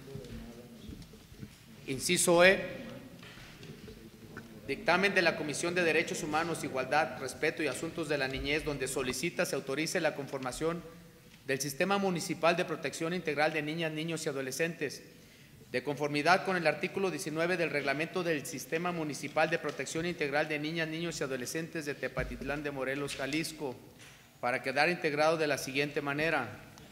[SPEAKER 2] Inciso E. Dictamen de la Comisión de Derechos Humanos, Igualdad, Respeto y Asuntos de la Niñez, donde solicita se autorice la conformación del Sistema Municipal de Protección Integral de Niñas, Niños y Adolescentes, de conformidad con el artículo diecinueve del Reglamento del Sistema Municipal de Protección Integral de Niñas, Niños y Adolescentes de Tepatitlán de Morelos, Jalisco, para quedar integrado de la siguiente manera.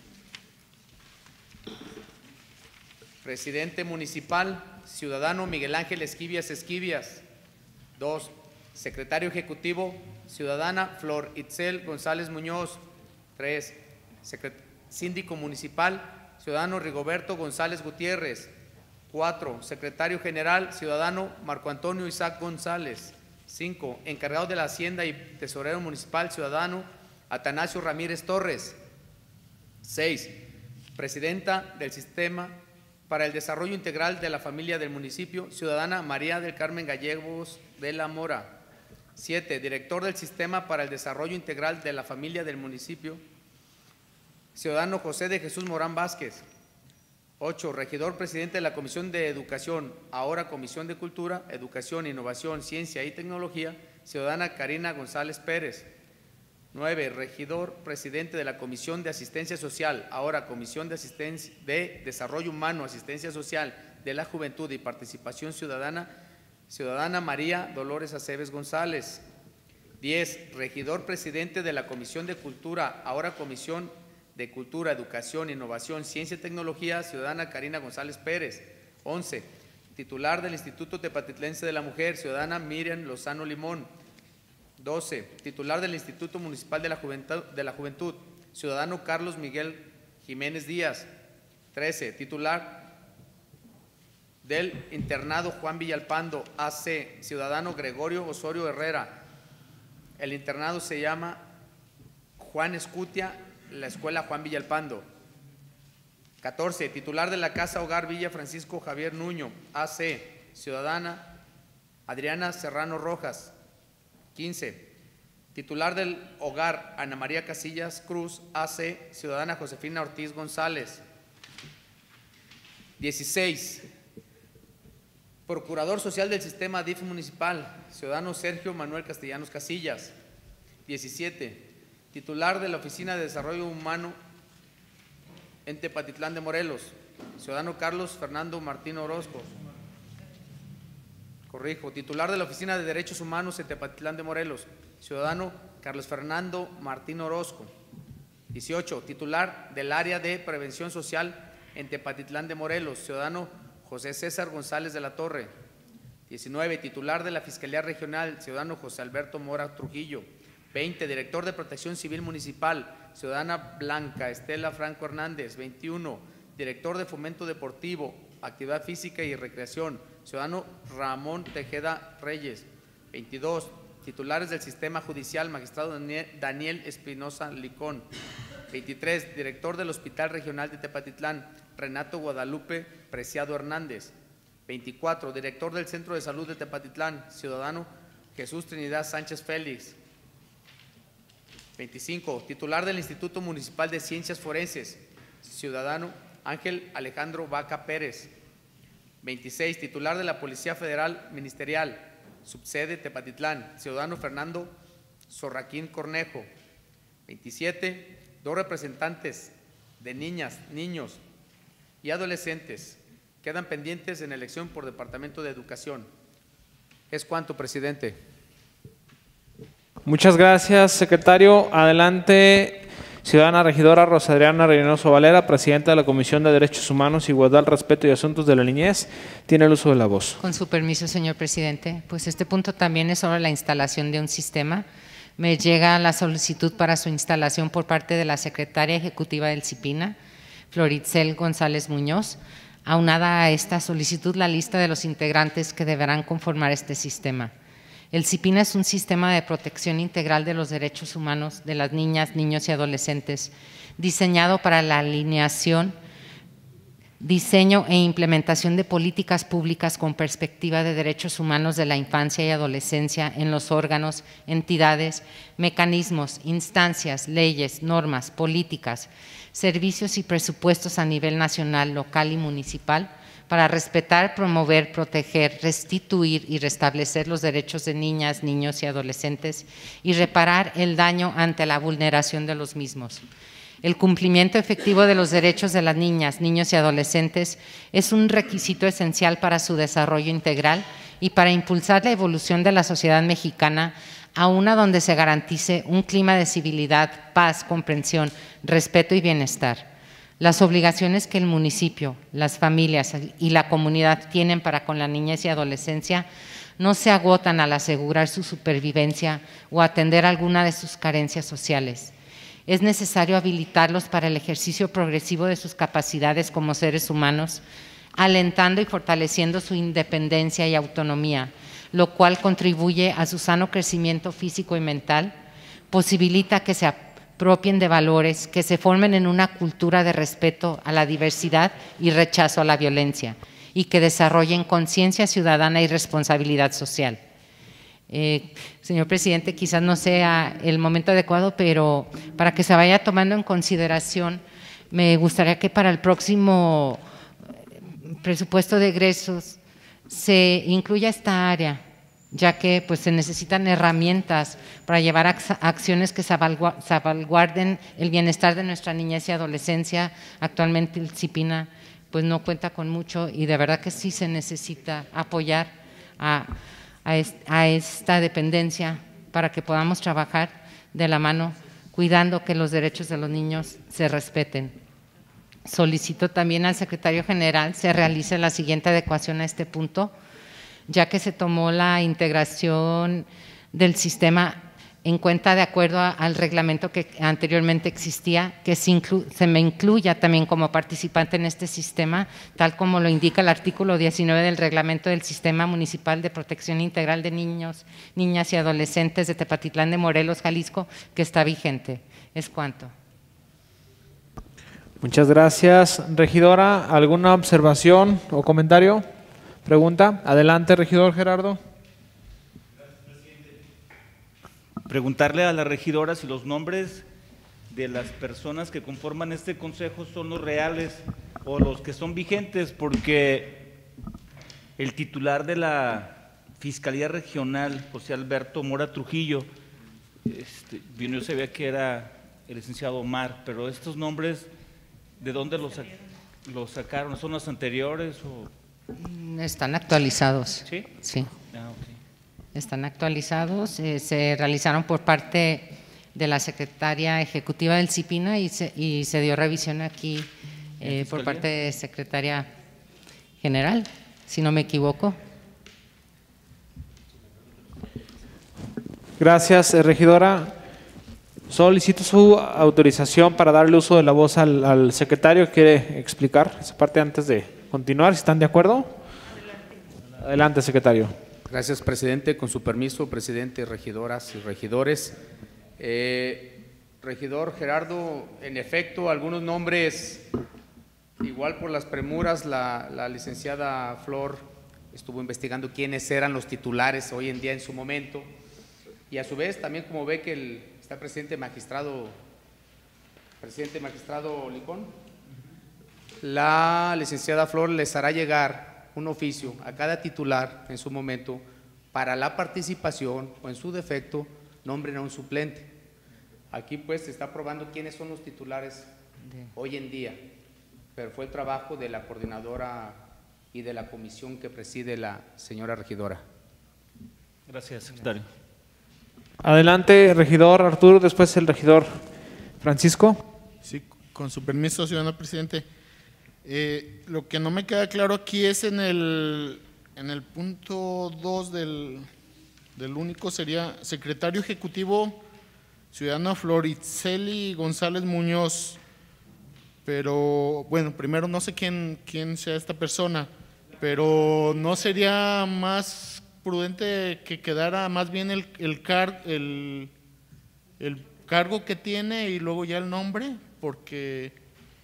[SPEAKER 2] Presidente Municipal, ciudadano Miguel Ángel Esquivias Esquivias. Dos, secretario ejecutivo, ciudadana Flor Itzel González Muñoz. Tres, síndico municipal, ciudadano Rigoberto González Gutiérrez. Cuatro, secretario general, ciudadano Marco Antonio Isaac González. Cinco, encargado de la Hacienda y tesorero municipal, ciudadano Atanasio Ramírez Torres. Seis, presidenta del Sistema para el Desarrollo Integral de la Familia del Municipio, ciudadana María del Carmen Gallegos de la Mora. Siete, director del Sistema para el Desarrollo Integral de la Familia del Municipio, ciudadano José de Jesús Morán Vázquez. Ocho, regidor presidente de la Comisión de Educación, ahora Comisión de Cultura, Educación, Innovación, Ciencia y Tecnología, ciudadana Karina González Pérez. Nueve, regidor presidente de la Comisión de Asistencia Social, ahora Comisión de, Asistencia, de Desarrollo Humano, Asistencia Social, de la Juventud y Participación Ciudadana, ciudadana María Dolores Aceves González. Diez, regidor presidente de la Comisión de Cultura, ahora Comisión de Cultura, Educación, Innovación, Ciencia y Tecnología, ciudadana Karina González Pérez. Once, titular del Instituto Tepatitlense de la Mujer, ciudadana Miriam Lozano Limón. doce, titular del Instituto Municipal de la Juventud, de la Juventud, ciudadano Carlos Miguel Jiménez Díaz. trece, titular del Internado Juan Villalpando, A C, ciudadano Gregorio Osorio Herrera. El internado se llama Juan Escutia, la Escuela Juan Villalpando. catorce, titular de la Casa Hogar Villa Francisco Javier Nuño, A C, ciudadana Adriana Serrano Rojas. quince, titular del Hogar Ana María Casillas Cruz, A C, ciudadana Josefina Ortiz González. dieciséis, procurador social del Sistema D I F municipal, ciudadano Sergio Manuel Castellanos Casillas. diecisiete, titular de la Oficina de Desarrollo Humano en Tepatitlán de Morelos, ciudadano Carlos Fernando Martín Orozco. Corrijo, titular de la Oficina de Derechos Humanos en Tepatitlán de Morelos, ciudadano Carlos Fernando Martín Orozco. dieciocho, titular del Área de Prevención Social en Tepatitlán de Morelos, ciudadano José César González de la Torre. diecinueve, titular de la Fiscalía Regional, ciudadano José Alberto Mora Trujillo. veinte, director de Protección Civil Municipal, ciudadana Blanca Estela Franco Hernández. veintiuno, director de Fomento Deportivo, Actividad Física y Recreación, ciudadano Ramón Tejeda Reyes. veintidós, titulares del Sistema Judicial, magistrado Daniel Espinosa Licón. veintitrés, director del Hospital Regional de Tepatitlán, Renato Guadalupe Preciado Hernández. veinticuatro, director del Centro de Salud de Tepatitlán, ciudadano Jesús Trinidad Sánchez Félix. veinticinco, titular del Instituto Municipal de Ciencias Forenses, ciudadano Ángel Alejandro Vaca Pérez. veintiséis, titular de la Policía Federal Ministerial, subsede Tepatitlán, ciudadano Fernando Zorraquín Cornejo. veintisiete, dos representantes de niñas, niños y adolescentes quedan pendientes en elección por Departamento de Educación. Es cuanto, presidente.
[SPEAKER 1] Muchas gracias, secretario. Adelante, ciudadana regidora Rosa Adriana Reynoso Valera, presidenta de la Comisión de Derechos Humanos, Igualdad, Respeto y Asuntos de la Niñez. Tiene el uso de la voz.
[SPEAKER 6] Con su permiso, señor presidente. Pues este punto también es sobre la instalación de un sistema. Me llega la solicitud para su instalación por parte de la secretaria ejecutiva del CIPINA, Floritzel González Muñoz. Aunada a esta solicitud, la lista de los integrantes que deberán conformar este sistema. El CIPINA es un sistema de protección integral de los derechos humanos de las niñas, niños y adolescentes, diseñado para la alineación, diseño e implementación de políticas públicas con perspectiva de derechos humanos de la infancia y adolescencia en los órganos, entidades, mecanismos, instancias, leyes, normas, políticas, servicios y presupuestos a nivel nacional, local y municipal para respetar, promover, proteger, restituir y restablecer los derechos de niñas, niños y adolescentes y reparar el daño ante la vulneración de los mismos. El cumplimiento efectivo de los derechos de las niñas, niños y adolescentes es un requisito esencial para su desarrollo integral y para impulsar la evolución de la sociedad mexicana a una donde se garantice un clima de civilidad, paz, comprensión, respeto y bienestar. Las obligaciones que el municipio, las familias y la comunidad tienen para con la niñez y adolescencia no se agotan al asegurar su supervivencia o atender alguna de sus carencias sociales. Es necesario habilitarlos para el ejercicio progresivo de sus capacidades como seres humanos, alentando y fortaleciendo su independencia y autonomía, lo cual contribuye a su sano crecimiento físico y mental, posibilita que se apropien de valores, que se formen en una cultura de respeto a la diversidad y rechazo a la violencia, y que desarrollen conciencia ciudadana y responsabilidad social. Eh, señor presidente, quizás no sea el momento adecuado, pero para que se vaya tomando en consideración, me gustaría que para el próximo presupuesto de egresos se incluya esta área, ya que pues, se necesitan herramientas para llevar a acciones que salvaguarden el bienestar de nuestra niñez y adolescencia. Actualmente el CIPINA pues, no cuenta con mucho y de verdad que sí se necesita apoyar a a esta dependencia para que podamos trabajar de la mano, cuidando que los derechos de los niños se respeten. Solicito también al secretario general se realice la siguiente adecuación a este punto, ya que se tomó la integración del sistema en cuenta de acuerdo a, al reglamento que anteriormente existía, que se, inclu, se me incluya también como participante en este sistema, tal como lo indica el artículo diecinueve del reglamento del Sistema Municipal de Protección Integral de Niños, Niñas y Adolescentes de Tepatitlán de Morelos, Jalisco, que está vigente. Es cuanto.
[SPEAKER 1] Muchas gracias. Regidora, ¿alguna observación o comentario? ¿Pregunta? Adelante, regidor Gerardo.
[SPEAKER 7] Preguntarle a la regidora si los nombres de las personas que conforman este consejo son los reales o los que son vigentes, porque el titular de la Fiscalía Regional, José Alberto Mora Trujillo, este, yo sabía que era el licenciado Omar, pero estos nombres, ¿de dónde los, los sacaron? ¿Son los anteriores? O?
[SPEAKER 6] Están actualizados.
[SPEAKER 7] ¿Sí?
[SPEAKER 6] Sí.
[SPEAKER 7] Ah, okay.
[SPEAKER 6] Están actualizados, eh, se realizaron por parte de la secretaria ejecutiva del CIPINA y se, y se dio revisión aquí eh, por parte de secretaria general, si no me equivoco.
[SPEAKER 1] Gracias, regidora. Solicito su autorización para darle uso de la voz al, al secretario. ¿Quiere explicar esa parte antes de continuar? ¿Están de acuerdo? Adelante, Adelante secretario.
[SPEAKER 2] Gracias, presidente. Con su permiso, presidente, regidoras y regidores. Eh, regidor Gerardo, en efecto, algunos nombres, igual por las premuras, la, la licenciada Flor estuvo investigando quiénes eran los titulares hoy en día en su momento, y a su vez también como ve que el, está el presidente magistrado, presidente magistrado Licón, la licenciada Flor les hará llegar un oficio a cada titular en su momento para la participación o en su defecto nombren a un suplente. Aquí pues se está probando quiénes son los titulares hoy en día, pero fue el trabajo de la coordinadora y de la comisión que preside la señora regidora.
[SPEAKER 7] Gracias, secretario.
[SPEAKER 1] Adelante, regidor Arturo, después el regidor Francisco.
[SPEAKER 11] Sí, con su permiso, ciudadano presidente. Eh, lo que no me queda claro aquí es en el, en el punto dos del, del único sería secretario ejecutivo, ciudadano Floriceli González Muñoz. Pero, bueno, primero no sé quién, quién sea esta persona, pero ¿no sería más prudente que quedara más bien el, el, car, el, el cargo que tiene y luego ya el nombre? Porque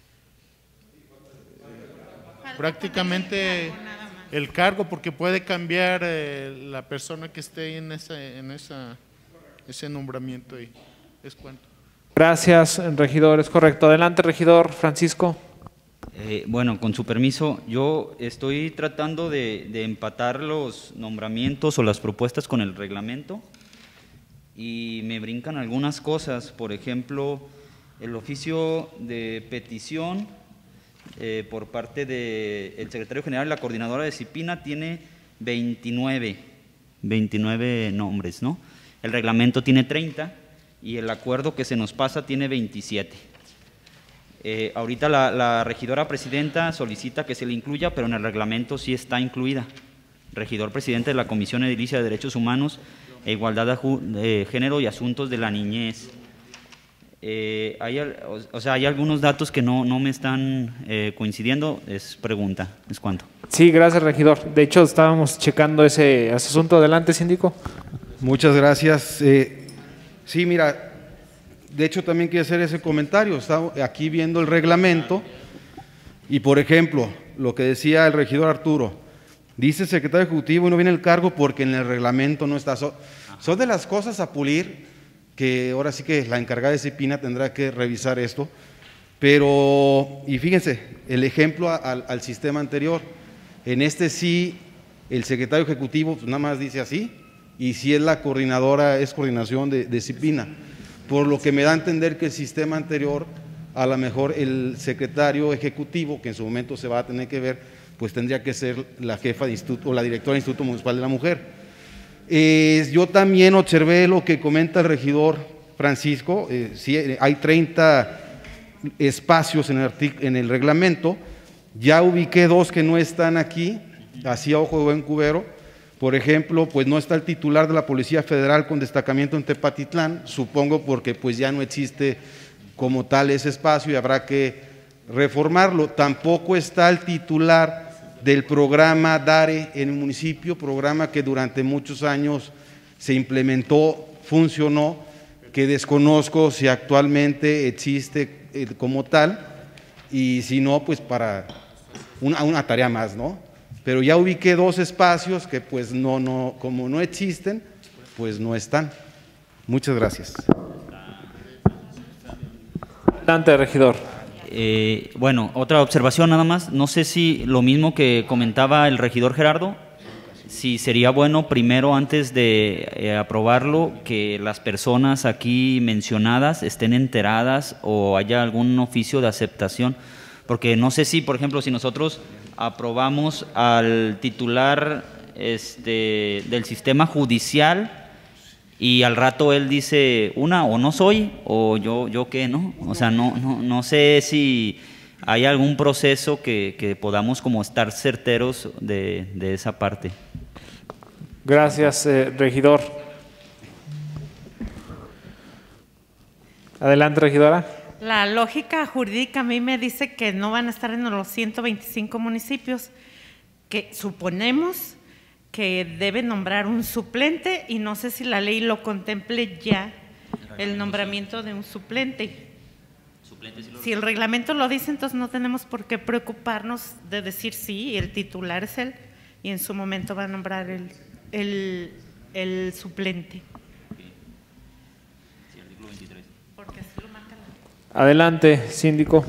[SPEAKER 11] prácticamente el cargo, porque puede cambiar eh, la persona que esté en, esa, en esa, ese nombramiento ahí. Es cuanto.
[SPEAKER 1] Gracias, regidor, es correcto. Adelante, regidor Francisco.
[SPEAKER 5] Eh, bueno, con su permiso, yo estoy tratando de, de empatar los nombramientos o las propuestas con el reglamento y me brincan algunas cosas. Por ejemplo, el oficio de petición eh, por parte del secretario general y la coordinadora de disciplina tiene veintinueve, veintinueve nombres, ¿no? El reglamento tiene treinta y el acuerdo que se nos pasa tiene veintisiete. Eh, ahorita la, la regidora presidenta solicita que se le incluya, pero en el reglamento sí está incluida. Regidor presidente de la Comisión Edilicia de Derechos Humanos e Igualdad de, de Género y Asuntos de la Niñez. Eh, hay, o, o sea, hay algunos datos que no, no me están eh, coincidiendo. Es pregunta, es cuánto.
[SPEAKER 1] Sí, gracias, regidor. De hecho, estábamos checando ese, ese asunto. Adelante, síndico.
[SPEAKER 8] Muchas gracias. Eh, sí, mira, de hecho también quiero hacer ese comentario. Estaba aquí viendo el reglamento y, por ejemplo, lo que decía el regidor Arturo, dice secretario ejecutivo y no viene el cargo porque en el reglamento no está. Son, son de las cosas a pulir, que ahora sí que la encargada de disciplina tendrá que revisar esto, pero, y fíjense, el ejemplo al, al sistema anterior, en este sí, el secretario ejecutivo pues nada más dice así, y si es la coordinadora, es coordinación de, de disciplina, por lo que me da a entender que el sistema anterior, a lo mejor el secretario ejecutivo, que en su momento se va a tener que ver, pues tendría que ser la jefa de instituto o la directora del Instituto Municipal de la Mujer. Eh, yo también observé lo que comenta el regidor Francisco, eh, sí, hay treinta espacios en el, en el reglamento, ya ubiqué dos que no están aquí, así a ojo de buen cubero. Por ejemplo, pues no está el titular de la Policía Federal con destacamento en Tepatitlán, supongo porque pues ya no existe como tal ese espacio y habrá que reformarlo. Tampoco está el titular del programa DARE en el municipio, programa que durante muchos años se implementó, funcionó, que desconozco si actualmente existe como tal, y si no, pues para una, una tarea más, ¿no? Pero ya ubiqué dos espacios que pues no, no, como no existen, pues no están. Muchas gracias.
[SPEAKER 1] Adelante, regidor.
[SPEAKER 5] Eh, bueno, otra observación nada más. No sé si lo mismo que comentaba el regidor Gerardo, si sería bueno primero, antes de eh, aprobarlo, que las personas aquí mencionadas estén enteradas o haya algún oficio de aceptación, porque no sé si, por ejemplo, si nosotros aprobamos al titular este, del sistema judicial y al rato él dice una o no soy o yo yo qué, ¿no? O sea, no no no sé si hay algún proceso que, que podamos como estar certeros de, de esa parte.
[SPEAKER 1] Gracias, eh, regidor. Adelante, regidora.
[SPEAKER 10] La lógica jurídica a mí me dice que no van a estar en los ciento veinticinco municipios, que suponemos que deben nombrar un suplente y no sé si la ley lo contemple ya, el nombramiento de un suplente. Si el reglamento lo dice, entonces no tenemos por qué preocuparnos de decir sí, el titular es él y en su momento va a nombrar el, el, el suplente. Porque así lo marca la...
[SPEAKER 1] Adelante, síndico.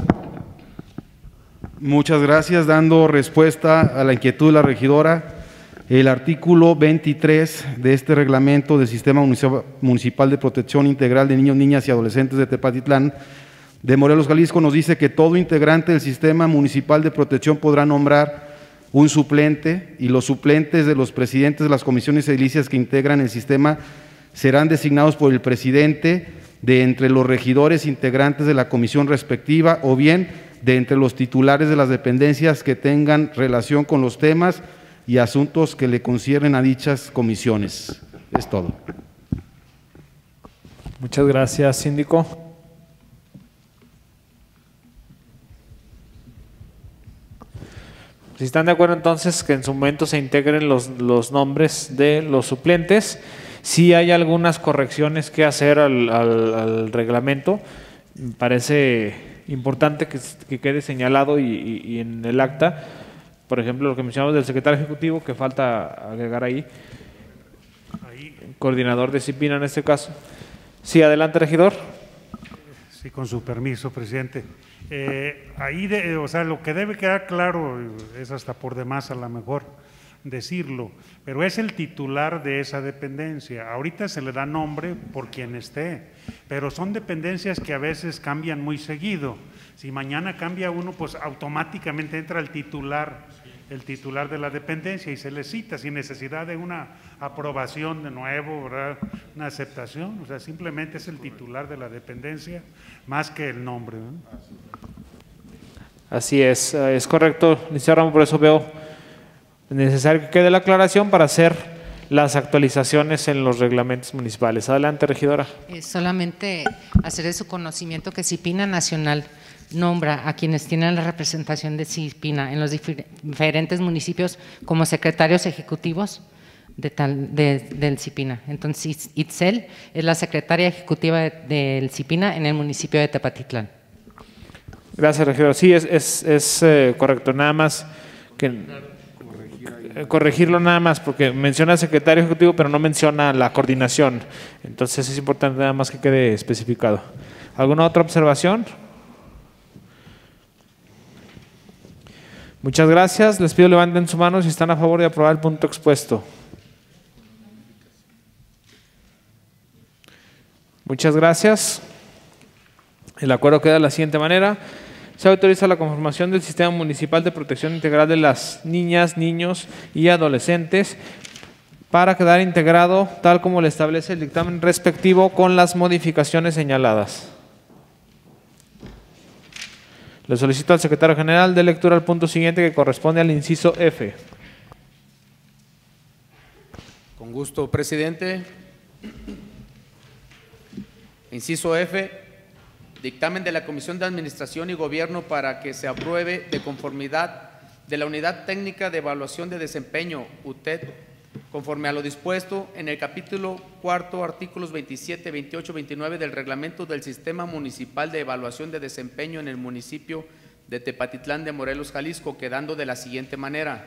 [SPEAKER 8] Muchas gracias. Dando respuesta a la inquietud de la regidora, el artículo veintitrés de este reglamento del Sistema Municipal de Protección Integral de Niños, Niñas y Adolescentes de Tepatitlán de Morelos, Jalisco, nos dice que todo integrante del Sistema Municipal de Protección podrá nombrar un suplente y los suplentes de los presidentes de las comisiones edilicias que integran el sistema serán designados por el presidente de entre los regidores integrantes de la comisión respectiva o bien de entre los titulares de las dependencias que tengan relación con los temas y asuntos que le conciernen a dichas comisiones. Es todo.
[SPEAKER 1] Muchas gracias, síndico. Si están de acuerdo entonces que en su momento se integren los, los nombres de los suplentes, si hay algunas correcciones que hacer al, al, al reglamento, me parece importante que, que quede señalado y, y, y en el acta, por ejemplo, lo que mencionamos del secretario ejecutivo, que falta agregar ahí, ahí. Coordinador de disciplina en este caso. Sí, adelante, regidor.
[SPEAKER 3] Sí, con su permiso, presidente. Eh, ahí, de, o sea, lo que debe quedar claro, es hasta por demás a lo mejor decirlo, pero es el titular de esa dependencia. Ahorita se le da nombre por quien esté, pero son dependencias que a veces cambian muy seguido. Si mañana cambia uno, pues automáticamente entra el titular, el titular de la dependencia y se le cita sin necesidad de una aprobación de nuevo, ¿verdad? Una aceptación, o sea, simplemente es el titular de la dependencia más que el nombre, ¿no?
[SPEAKER 1] Así es, es correcto, licenciado Ramos, por eso veo necesario que quede la aclaración para hacer las actualizaciones en los reglamentos municipales. Adelante, regidora.
[SPEAKER 6] Eh, solamente hacer de su conocimiento que CIPINA Nacional nombra a quienes tienen la representación de CIPINA en los diferentes municipios como secretarios ejecutivos de tal, de, del CIPINA. Entonces, Itzel es la secretaria ejecutiva de, del CIPINA en el municipio de Tepatitlán.
[SPEAKER 1] Gracias, regidor. Sí, es, es, es eh, correcto, nada más que eh, corregirlo nada más, porque menciona secretario ejecutivo, pero no menciona la coordinación. Entonces es importante nada más que quede especificado. ¿Alguna otra observación? Muchas gracias. Les pido levanten su mano si están a favor de aprobar el punto expuesto. Muchas gracias. El acuerdo queda de la siguiente manera. Se autoriza la conformación del Sistema Municipal de Protección Integral de las Niñas, Niños y Adolescentes para quedar integrado tal como le establece el dictamen respectivo con las modificaciones señaladas. Le solicito al secretario general de lectura al punto siguiente que corresponde al inciso F.
[SPEAKER 2] Con gusto, presidente. Inciso F. Dictamen de la Comisión de Administración y Gobierno para que se apruebe de conformidad de la Unidad Técnica de Evaluación de Desempeño, U T E D, conforme a lo dispuesto en el capítulo cuarto, artículos veintisiete, veintiocho, veintinueve del Reglamento del Sistema Municipal de Evaluación de Desempeño en el municipio de Tepatitlán de Morelos, Jalisco, quedando de la siguiente manera.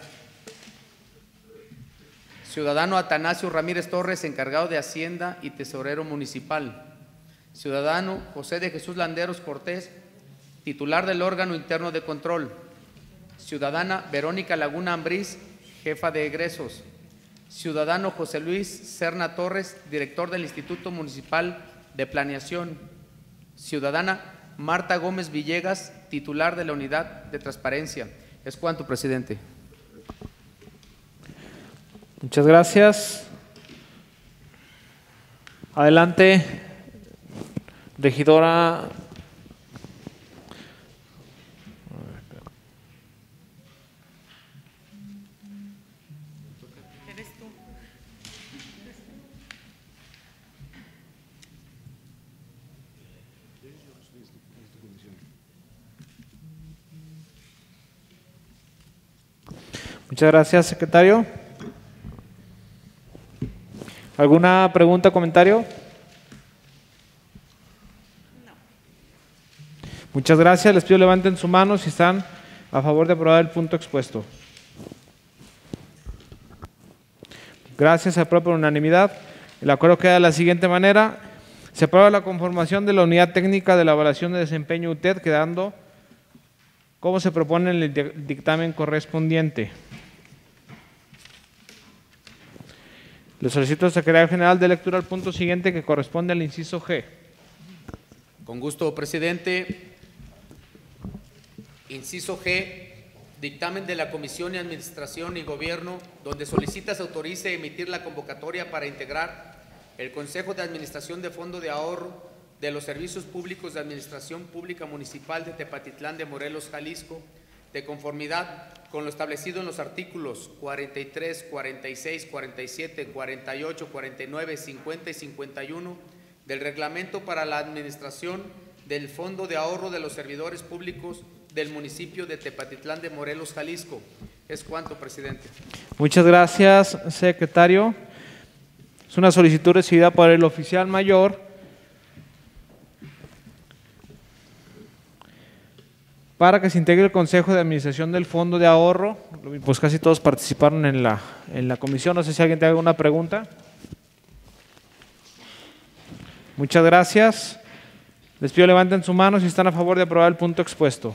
[SPEAKER 2] Ciudadano Atanasio Ramírez Torres, encargado de Hacienda y Tesorero Municipal. Ciudadano José de Jesús Landeros Cortés, titular del órgano interno de control. Ciudadana Verónica Laguna Ambriz, jefa de egresos. Ciudadano José Luis Serna Torres, director del Instituto Municipal de Planeación. Ciudadana Marta Gómez Villegas, titular de la Unidad de Transparencia. Es cuanto, presidente.
[SPEAKER 1] Muchas gracias. Adelante, regidora. Muchas gracias, secretario. ¿Alguna pregunta, comentario?
[SPEAKER 10] No.
[SPEAKER 1] Muchas gracias. Les pido levanten su mano si están a favor de aprobar el punto expuesto. Gracias, se aprueba por unanimidad. El acuerdo queda de la siguiente manera. Se aprueba la conformación de la Unidad Técnica de la Evaluación de Desempeño U T E D, quedando como se propone en el dictamen correspondiente. Le solicito al secretario general de lectura al punto siguiente que corresponde al inciso G.
[SPEAKER 2] Con gusto, presidente. Inciso G, dictamen de la Comisión de Administración y Gobierno, donde solicita se autorice emitir la convocatoria para integrar el Consejo de Administración de Fondo de Ahorro de los Servicios Públicos de Administración Pública Municipal de Tepatitlán de Morelos, Jalisco, de conformidad con lo establecido en los artículos cuarenta y tres, cuarenta y seis, cuarenta y siete, cuarenta y ocho, cuarenta y nueve, cincuenta y cincuenta y uno del Reglamento para la Administración del Fondo de Ahorro de los Servidores Públicos del municipio de Tepatitlán de Morelos, Jalisco. Es cuanto, presidente.
[SPEAKER 1] Muchas gracias, secretario. Es una solicitud recibida por el oficial mayor para que se integre el Consejo de Administración del Fondo de Ahorro. Pues casi todos participaron en la, en la comisión. No sé si alguien tiene alguna pregunta. Muchas gracias. Les pido levanten su mano si están a favor de aprobar el punto expuesto.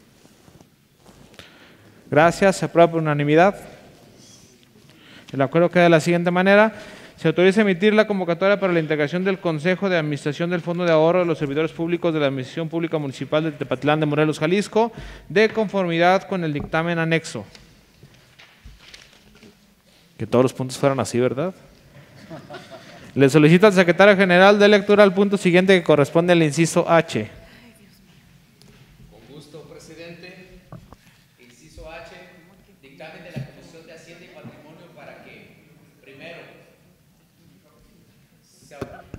[SPEAKER 1] Gracias. Se aprueba por unanimidad. El acuerdo queda de la siguiente manera. Se autoriza a emitir la convocatoria para la integración del Consejo de Administración del Fondo de Ahorro de los Servidores Públicos de la Administración Pública Municipal de Tepatitlán de Morelos, Jalisco, de conformidad con el dictamen anexo. Que todos los puntos fueran así, ¿verdad? Le solicito al secretario general de lectura al punto siguiente que corresponde al inciso H.
[SPEAKER 2] Con gusto, presidente. Inciso H, dictamen de la Comisión de Hacienda y Patrimonio para que, primero, se...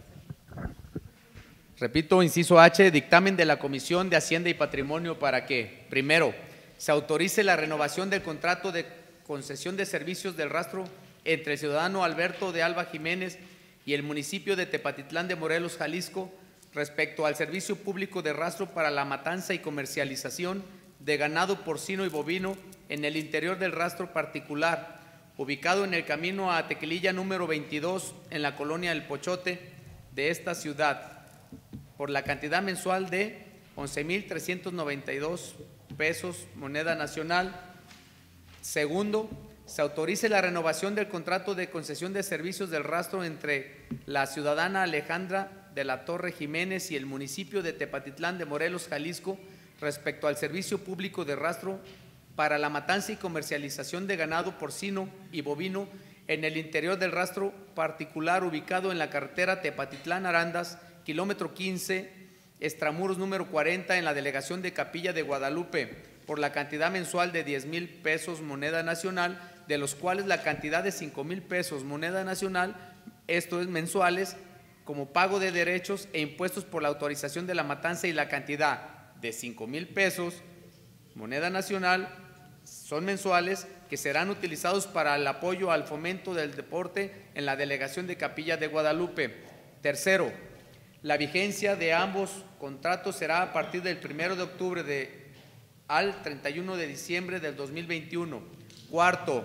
[SPEAKER 2] repito, inciso H, dictamen de la Comisión de Hacienda y Patrimonio para que, primero, se autorice la renovación del contrato de concesión de servicios del rastro entre el ciudadano Alberto de Alba Jiménez y el municipio de Tepatitlán de Morelos, Jalisco, respecto al servicio público de rastro para la matanza y comercialización de ganado porcino y bovino en el interior del rastro particular, ubicado en el camino a Tequililla número veintidós, en la colonia El Pochote de esta ciudad, por la cantidad mensual de once mil trescientos noventa y dos pesos, moneda nacional. Segundo, se autorice la renovación del contrato de concesión de servicios del rastro entre la ciudadana Alejandra de la Torre Jiménez y el municipio de Tepatitlán de Morelos, Jalisco, respecto al servicio público de rastro para la matanza y comercialización de ganado porcino y bovino en el interior del rastro particular ubicado en la carretera Tepatitlán-Arandas, kilómetro quince, extramuros número cuarenta, en la delegación de Capilla de Guadalupe, por la cantidad mensual de diez mil pesos, moneda nacional, de los cuales la cantidad de cinco mil pesos, moneda nacional, esto es mensuales, como pago de derechos e impuestos por la autorización de la matanza, y la cantidad de cinco mil pesos, moneda nacional, son mensuales, que serán utilizados para el apoyo al fomento del deporte en la delegación de Capilla de Guadalupe. Tercero, la vigencia de ambos contratos será a partir del primero de octubre de, al treinta y uno de diciembre del dos mil veintiuno. Cuarto,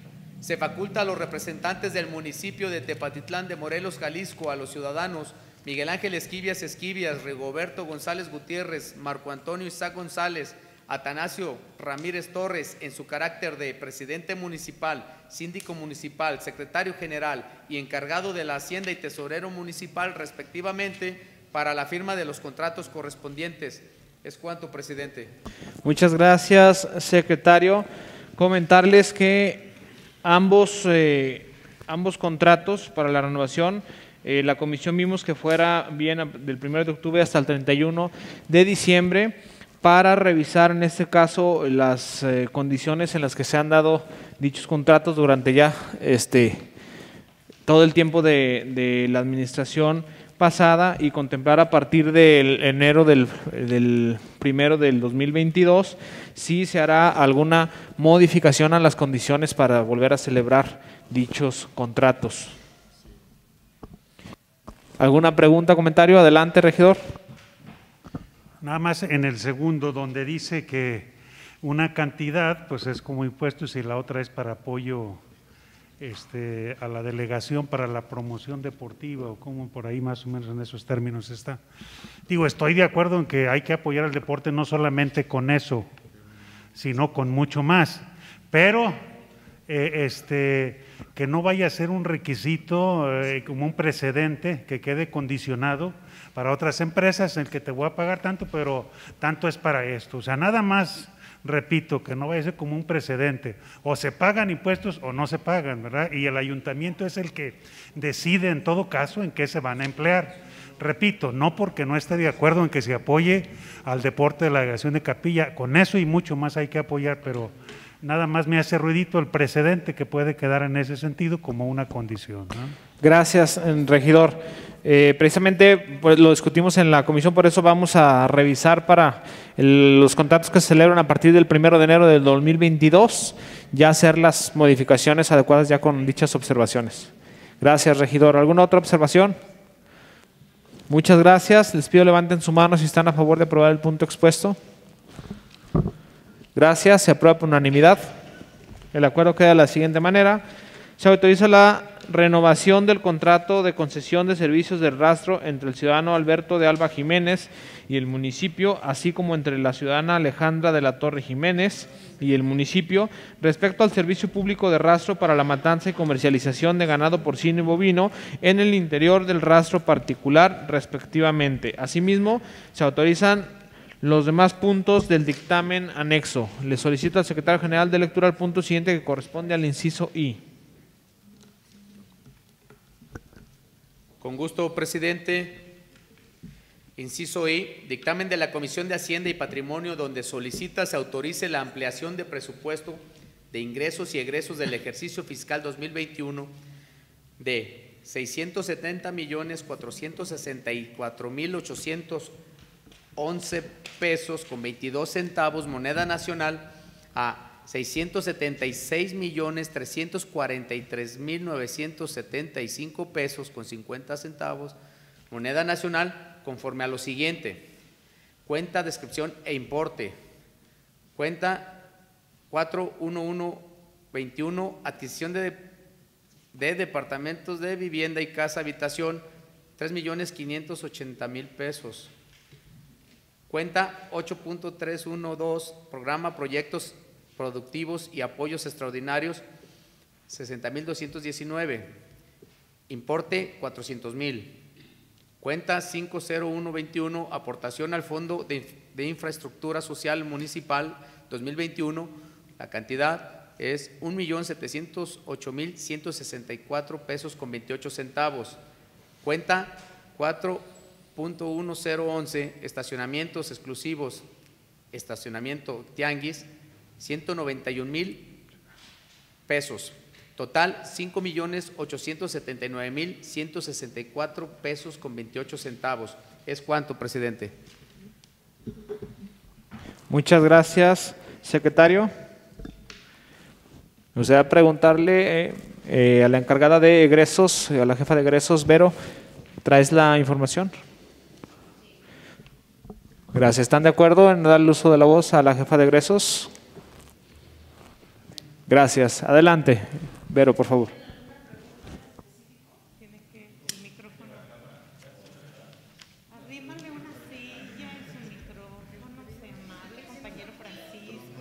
[SPEAKER 2] se faculta a los representantes del municipio de Tepatitlán de Morelos, Jalisco, a los ciudadanos Miguel Ángel Esquivias Esquivias, Rigoberto González Gutiérrez, Marco Antonio Isaac González, Atanasio Ramírez Torres, en su carácter de presidente municipal, síndico municipal, secretario general y encargado de la Hacienda y tesorero municipal, respectivamente, para la firma de los contratos correspondientes. Es cuanto, presidente.
[SPEAKER 1] Muchas gracias, secretario. Comentarles que ambos, eh, ambos contratos para la renovación, eh, la comisión vimos que fuera bien del primero de octubre hasta el treinta y uno de diciembre, para revisar en este caso las eh, condiciones en las que se han dado dichos contratos durante ya este, todo el tiempo de, de la administración pasada, y contemplar a partir del enero del, del primero del dos mil veintidós si se hará alguna modificación a las condiciones para volver a celebrar dichos contratos. ¿Alguna pregunta, comentario? Adelante, regidor.
[SPEAKER 3] Nada más en el segundo, donde dice que una cantidad pues es como impuestos y la otra es para apoyo Este, a la delegación para la promoción deportiva, o como por ahí más o menos en esos términos está. Digo, estoy de acuerdo en que hay que apoyar el deporte no solamente con eso, sino con mucho más, pero eh, este, que no vaya a ser un requisito eh, como un precedente que quede condicionado para otras empresas en el que te voy a pagar tanto, pero tanto es para esto. O sea, nada más repito, que no vaya a ser como un precedente, o se pagan impuestos o no se pagan, ¿verdad? Y el ayuntamiento es el que decide en todo caso en qué se van a emplear. Repito, no porque no esté de acuerdo en que se apoye al deporte de la delegación de Capilla, con eso y mucho más hay que apoyar, pero nada más me hace ruidito el precedente que puede quedar en ese sentido como una condición, ¿no?
[SPEAKER 1] Gracias, regidor. Eh, precisamente pues, lo discutimos en la comisión, por eso vamos a revisar para el, los contratos que se celebran a partir del primero de enero del dos mil veintidós, ya hacer las modificaciones adecuadas ya con dichas observaciones. Gracias, regidor. ¿Alguna otra observación? Muchas gracias. Les pido levanten su mano si están a favor de aprobar el punto expuesto. Gracias. Se aprueba por unanimidad. El acuerdo queda de la siguiente manera. Se autoriza la renovación del contrato de concesión de servicios de rastro entre el ciudadano Alberto de Alba Jiménez y el municipio, así como entre la ciudadana Alejandra de la Torre Jiménez y el municipio, respecto al servicio público de rastro para la matanza y comercialización de ganado porcino y bovino en el interior del rastro particular, respectivamente. Asimismo, se autorizan los demás puntos del dictamen anexo. Le solicito al secretario general de lectura al punto siguiente que corresponde al inciso I.
[SPEAKER 2] Con gusto, presidente. Inciso I, dictamen de la Comisión de Hacienda y Patrimonio donde solicita se autorice la ampliación de presupuesto de ingresos y egresos del ejercicio fiscal dos mil veintiuno de seiscientos setenta millones cuatrocientos sesenta y cuatro mil ochocientos once pesos con veintidós centavos moneda nacional a seiscientos setenta y seis millones trescientos cuarenta y tres mil novecientos setenta y cinco pesos con cincuenta centavos moneda nacional, conforme a lo siguiente: cuenta, descripción e importe. Cuenta cuatro uno uno veintiuno, adquisición de, de departamentos de vivienda y casa habitación, tres millones quinientos ochenta mil pesos. Cuenta ocho punto tres uno dos, programa proyectos productivos y apoyos extraordinarios, sesenta mil doscientos diecinueve. Importe cuatrocientos mil. Cuenta cinco cero uno veintiuno, aportación al Fondo de, de Infraestructura Social Municipal dos mil veintiuno, la cantidad es un millón setecientos ocho mil ciento sesenta y cuatro pesos con veintiocho centavos. Cuenta cuatro punto uno cero once, estacionamientos exclusivos, estacionamiento Tianguis, ciento noventa y un mil pesos. Total, cinco millones ochocientos setenta y nueve mil ciento sesenta y cuatro pesos con veintiocho centavos. ¿Es cuánto, presidente?
[SPEAKER 1] Muchas gracias, secretario. Me gustaría preguntarle eh, eh, a la encargada de egresos, a la jefa de egresos, Vero, ¿traes la información? Gracias. ¿Están de acuerdo en dar el uso de la voz a la jefa de egresos? Gracias. Adelante, Vero, por favor.
[SPEAKER 10] Tiene que el micrófono. Arrímale una silla en su micrófono, sea amable, compañero Francisco.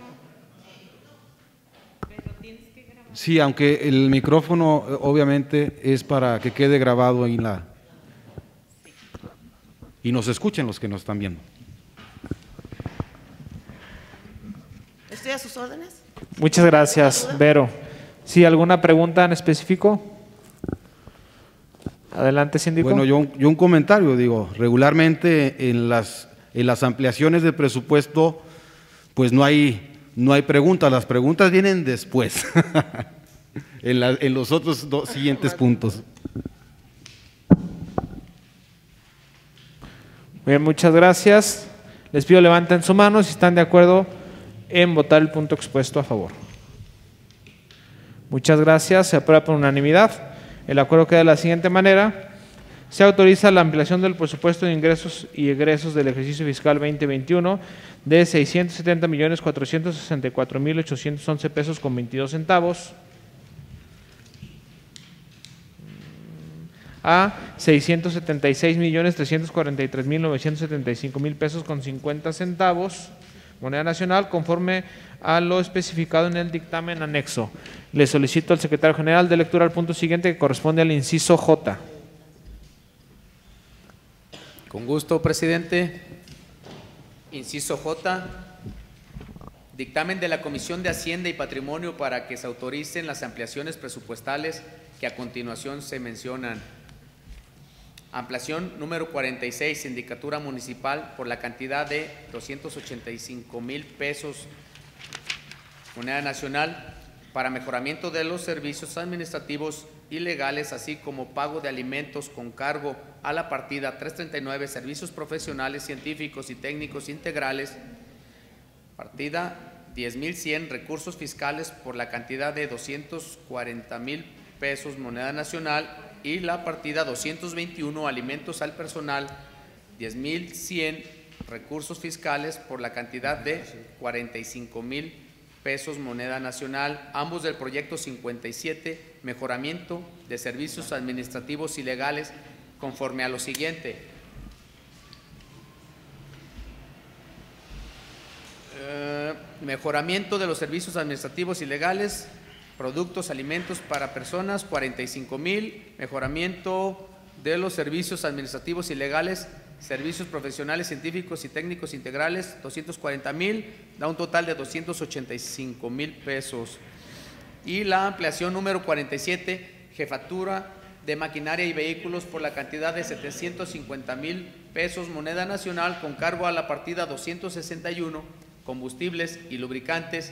[SPEAKER 10] Pero tienes que grabar.
[SPEAKER 8] Sí, aunque el micrófono obviamente es para que quede grabado ahí en la… y nos escuchen los que nos están viendo.
[SPEAKER 12] ¿Estoy a sus órdenes?
[SPEAKER 1] Muchas gracias, Vero. ¿Sí, alguna pregunta en específico? Adelante, síndico.
[SPEAKER 8] Bueno, yo, yo un comentario, digo, regularmente en las, en las ampliaciones de presupuesto, pues no hay, no hay preguntas, las preguntas vienen después, en, la, en los otros dos siguientes puntos.
[SPEAKER 1] Bien, muchas gracias. Les pido levanten su mano si están de acuerdo en votar el punto expuesto a favor. Muchas gracias. Se aprueba por unanimidad. El acuerdo queda de la siguiente manera. Se autoriza la ampliación del presupuesto de ingresos y egresos del ejercicio fiscal veinte veintiuno de seiscientos setenta millones cuatrocientos sesenta y cuatro mil ochocientos once pesos con veintidós centavos a seiscientos setenta y seis millones trescientos cuarenta y tres mil novecientos setenta y cinco mil pesos con cincuenta centavos moneda nacional, conforme a lo especificado en el dictamen anexo. Le solicito al secretario general de lectura al punto siguiente que corresponde al inciso J.
[SPEAKER 2] Con gusto, presidente. Inciso J, Dictamen de la Comisión de Hacienda y Patrimonio para que se autoricen las ampliaciones presupuestales que a continuación se mencionan. Ampliación número cuarenta y seis, Sindicatura Municipal, por la cantidad de doscientos ochenta y cinco mil pesos, moneda nacional, para mejoramiento de los servicios administrativos y legales, así como pago de alimentos con cargo a la partida trescientos treinta y nueve, Servicios Profesionales, Científicos y Técnicos Integrales, partida diez mil cien, Recursos Fiscales, por la cantidad de doscientos cuarenta mil pesos, moneda nacional, y la partida doscientos veintiuno, Alimentos al Personal, diez mil cien, Recursos Fiscales, por la cantidad de cuarenta y cinco mil pesos, moneda nacional, ambos del proyecto cincuenta y siete, Mejoramiento de Servicios Administrativos y Legales, conforme a lo siguiente. Eh, mejoramiento de los servicios administrativos y legales, productos, alimentos para personas, cuarenta y cinco mil, mejoramiento de los servicios administrativos y legales, servicios profesionales, científicos y técnicos integrales, doscientos cuarenta mil, da un total de doscientos ochenta y cinco mil pesos. Y la ampliación número cuarenta y siete, jefatura de maquinaria y vehículos, por la cantidad de setecientos cincuenta mil pesos, moneda nacional, con cargo a la partida doscientos sesenta y uno, combustibles y lubricantes,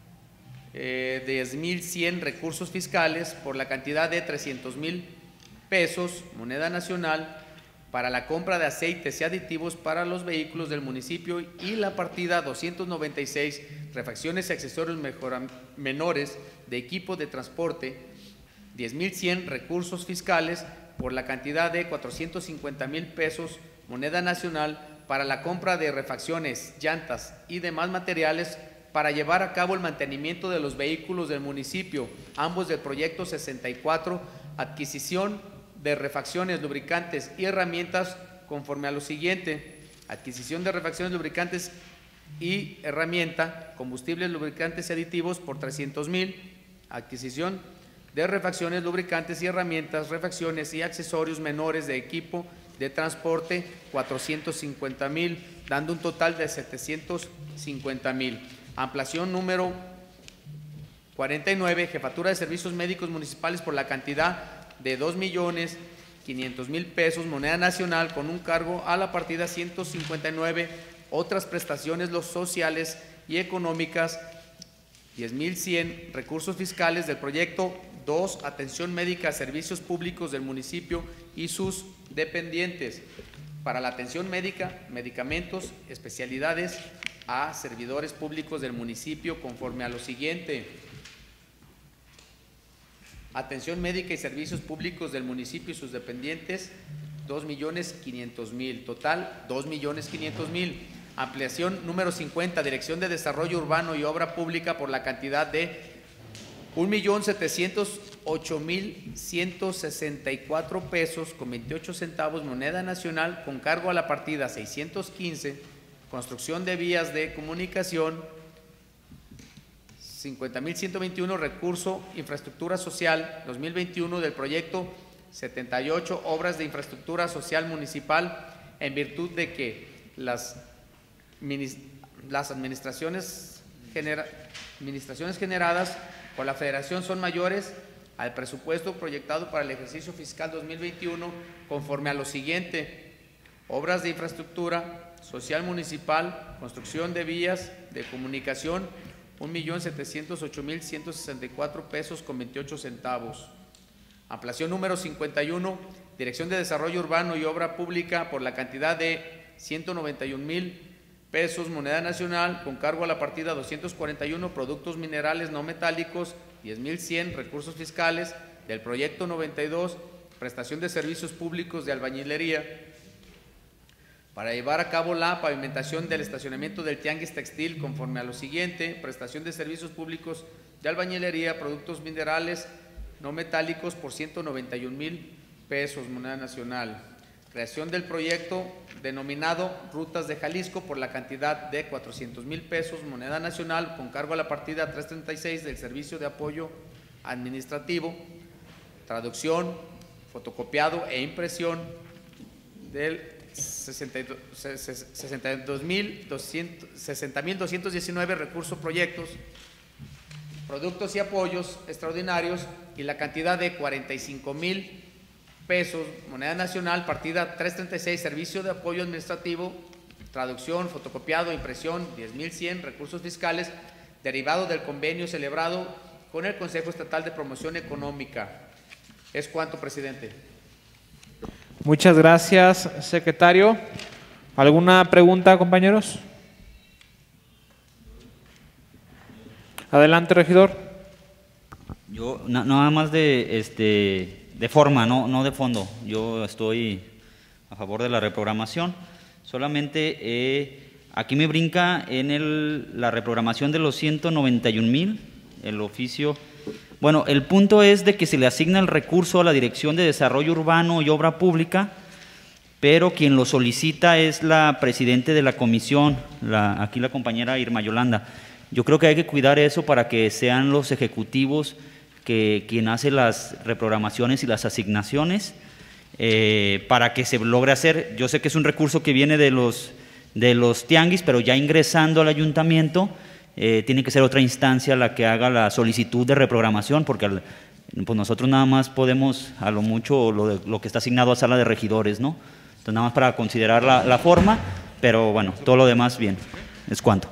[SPEAKER 2] eh, diez mil cien, recursos fiscales, por la cantidad de trescientos mil pesos, moneda nacional, para la compra de aceites y aditivos para los vehículos del municipio, y la partida doscientos noventa y seis, refacciones y accesorios mejora, menores de equipo de transporte, diez mil cien, recursos fiscales, por la cantidad de cuatrocientos cincuenta mil pesos, moneda nacional, para la compra de refacciones, llantas y demás materiales para llevar a cabo el mantenimiento de los vehículos del municipio, ambos del proyecto sesenta y cuatro, adquisición de refacciones, lubricantes y herramientas, conforme a lo siguiente: adquisición de refacciones, lubricantes y herramienta, combustibles, lubricantes y aditivos por trescientos mil, adquisición de refacciones, lubricantes y herramientas, refacciones y accesorios menores de equipo de transporte, cuatrocientos cincuenta mil, dando un total de setecientos cincuenta mil. Ampliación número cuarenta y nueve, jefatura de servicios médicos municipales, por la cantidad de dos millones quinientos mil pesos, moneda nacional, con un cargo a la partida ciento cincuenta y nueve, otras prestaciones los sociales y económicas, diez mil cien, recursos fiscales del proyecto dos, atención médica, servicios públicos del municipio y sus dependientes, para la atención médica, medicamentos, especialidades a servidores públicos del municipio, conforme a lo siguiente: atención médica y servicios públicos del municipio y sus dependientes, dos millones quinientos mil, total dos millones quinientos mil. Ampliación número cincuenta, Dirección de Desarrollo Urbano y Obra Pública, por la cantidad de un millón setecientos ocho mil ciento sesenta y cuatro pesos con veintiocho centavos, moneda nacional, con cargo a la partida seiscientos quince, construcción de vías de comunicación, cincuenta mil ciento veintiuno, recurso infraestructura social dos mil veintiuno del proyecto setenta y ocho, obras de infraestructura social municipal, en virtud de que las, las administraciones, genera, administraciones generadas por la Federación son mayores al presupuesto proyectado para el ejercicio fiscal dos mil veintiuno, conforme a lo siguiente: obras de infraestructura social municipal, construcción de vías de comunicación, un millón setecientos ocho mil ciento sesenta y cuatro pesos con veintiocho centavos. Ampliación número cincuenta y uno, Dirección de Desarrollo Urbano y Obra Pública, por la cantidad de ciento noventa y un mil pesos, moneda nacional, con cargo a la partida doscientos cuarenta y uno, productos minerales no metálicos, diez mil cien, recursos fiscales del proyecto noventa y dos, prestación de servicios públicos de albañilería, para llevar a cabo la pavimentación del estacionamiento del Tianguis Textil, conforme a lo siguiente: prestación de servicios públicos de albañilería, productos minerales no metálicos por ciento noventa y un mil pesos, moneda nacional. Creación del proyecto denominado Rutas de Jalisco, por la cantidad de cuatrocientos mil pesos, moneda nacional, con cargo a la partida trescientos treinta y seis del Servicio de Apoyo Administrativo, traducción, fotocopiado e impresión del sesenta mil doscientos diecinueve recursos proyectos, productos y apoyos extraordinarios y la cantidad de cuarenta y cinco mil pesos, moneda nacional, partida trescientos treinta y seis, servicio de apoyo administrativo, traducción, fotocopiado, impresión, diez mil cien, recursos fiscales, derivado del convenio celebrado con el Consejo Estatal de Promoción Económica. Es cuanto, presidente.
[SPEAKER 1] Muchas gracias, secretario. ¿Alguna pregunta, compañeros? Adelante, regidor.
[SPEAKER 5] Yo na- nada más de, este, de forma, no, no de fondo. Yo estoy a favor de la reprogramación. Solamente eh, aquí me brinca en el, la reprogramación de los ciento noventa y un mil, el oficio. Bueno, el punto es de que se le asigna el recurso a la Dirección de Desarrollo Urbano y Obra Pública, pero quien lo solicita es la presidente de la comisión, la, aquí la compañera Irma Yolanda. Yo creo que hay que cuidar eso para que sean los ejecutivos que quien hace las reprogramaciones y las asignaciones, eh, para que se logre hacer. Yo sé que es un recurso que viene de los, de los tianguis, pero ya ingresando al ayuntamiento, eh, tiene que ser otra instancia la que haga la solicitud de reprogramación, porque al, pues nosotros nada más podemos, a lo mucho, lo, de, lo que está asignado a sala de regidores, ¿no? Entonces, nada más para considerar la, la forma, pero bueno, todo lo demás bien. Es cuanto.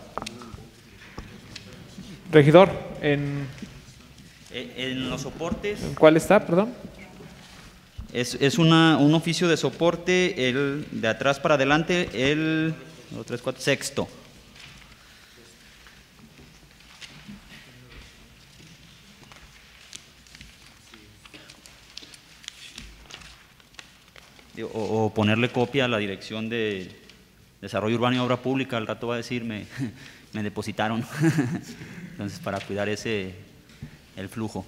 [SPEAKER 1] Regidor, en...
[SPEAKER 5] En los soportes.
[SPEAKER 1] ¿En cuál está, perdón?
[SPEAKER 5] Es, es una, un oficio de soporte, el de atrás para adelante, el uno, tres, cuatro, sexto. O, o ponerle copia a la Dirección de Desarrollo Urbano y Obra Pública, al rato va a decir, me, me depositaron. Entonces, para cuidar ese, el flujo.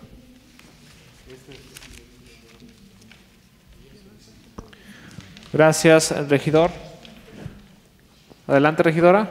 [SPEAKER 1] Gracias, regidor. Adelante, regidora.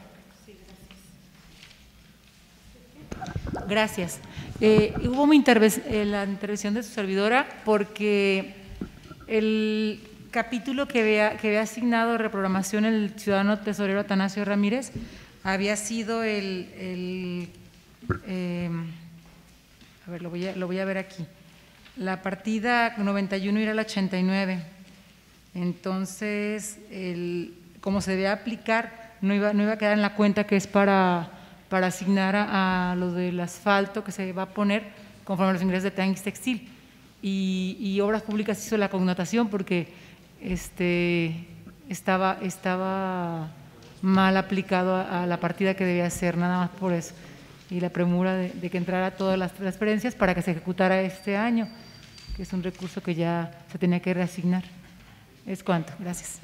[SPEAKER 9] Gracias. Eh, hubo una interve- eh, la intervención de su servidora porque el capítulo que había, que había asignado reprogramación el ciudadano tesorero Atanasio Ramírez había sido el… el eh, a ver, lo voy a, lo voy a ver aquí. La partida noventa y uno era la ochenta y nueve. Entonces, el, como se debe aplicar, no iba, no iba a quedar en la cuenta que es para, para asignar a, a lo del asfalto que se va a poner conforme a los ingresos de Tianguis Textil. Y, y Obras Públicas hizo la connotación porque este, estaba, estaba mal aplicado a, a la partida que debía ser, nada más por eso. Y la premura de, de que entrara todas las transferencias para que se ejecutara este año, que es un recurso que ya se tenía que reasignar. Es cuanto. Gracias.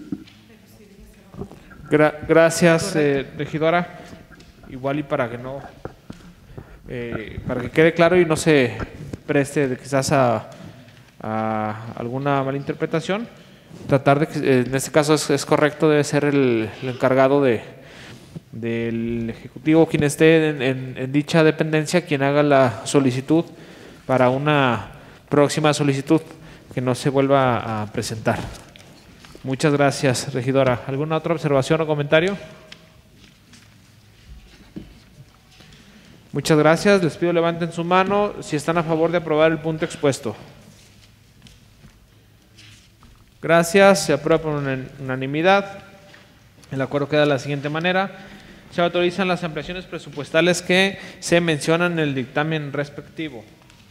[SPEAKER 1] Gra gracias, eh, regidora. Igual y para que no, eh, para que quede claro y no se preste de quizás a, a alguna mala interpretación, tratar de que, eh, en este caso es, es correcto, debe ser el, el encargado de del ejecutivo, quien esté en, en, en dicha dependencia, quien haga la solicitud para una próxima solicitud que no se vuelva a presentar. Muchas gracias, regidora. ¿Alguna otra observación o comentario? Muchas gracias. Les pido levanten su mano si están a favor de aprobar el punto expuesto. Gracias. Se aprueba por unanimidad. El acuerdo queda de la siguiente manera. Se autorizan las ampliaciones presupuestales que se mencionan en el dictamen respectivo.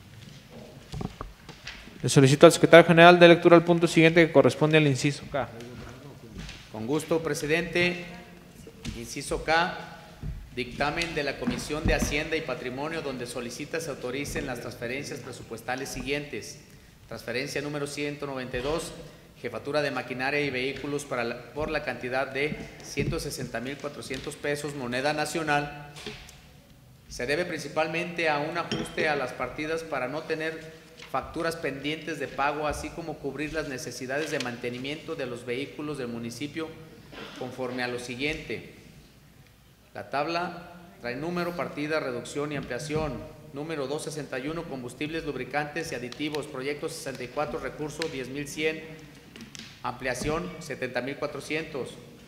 [SPEAKER 1] Le solicito al secretario general de lectura al punto siguiente que corresponde al inciso K.
[SPEAKER 2] Con gusto, presidente. Inciso K, dictamen de la Comisión de Hacienda y Patrimonio, donde solicita se autoricen las transferencias presupuestales siguientes. Transferencia número ciento noventa y dos, Jefatura de Maquinaria y Vehículos para la, por la cantidad de ciento sesenta mil cuatrocientos pesos, moneda nacional. Se debe principalmente a un ajuste a las partidas para no tener facturas pendientes de pago, así como cubrir las necesidades de mantenimiento de los vehículos del municipio conforme a lo siguiente. La tabla trae número, partida, reducción y ampliación. Número doscientos sesenta y uno, combustibles, lubricantes y aditivos. Proyecto sesenta y cuatro, recurso diez mil cien. ampliación setenta mil cuatrocientos.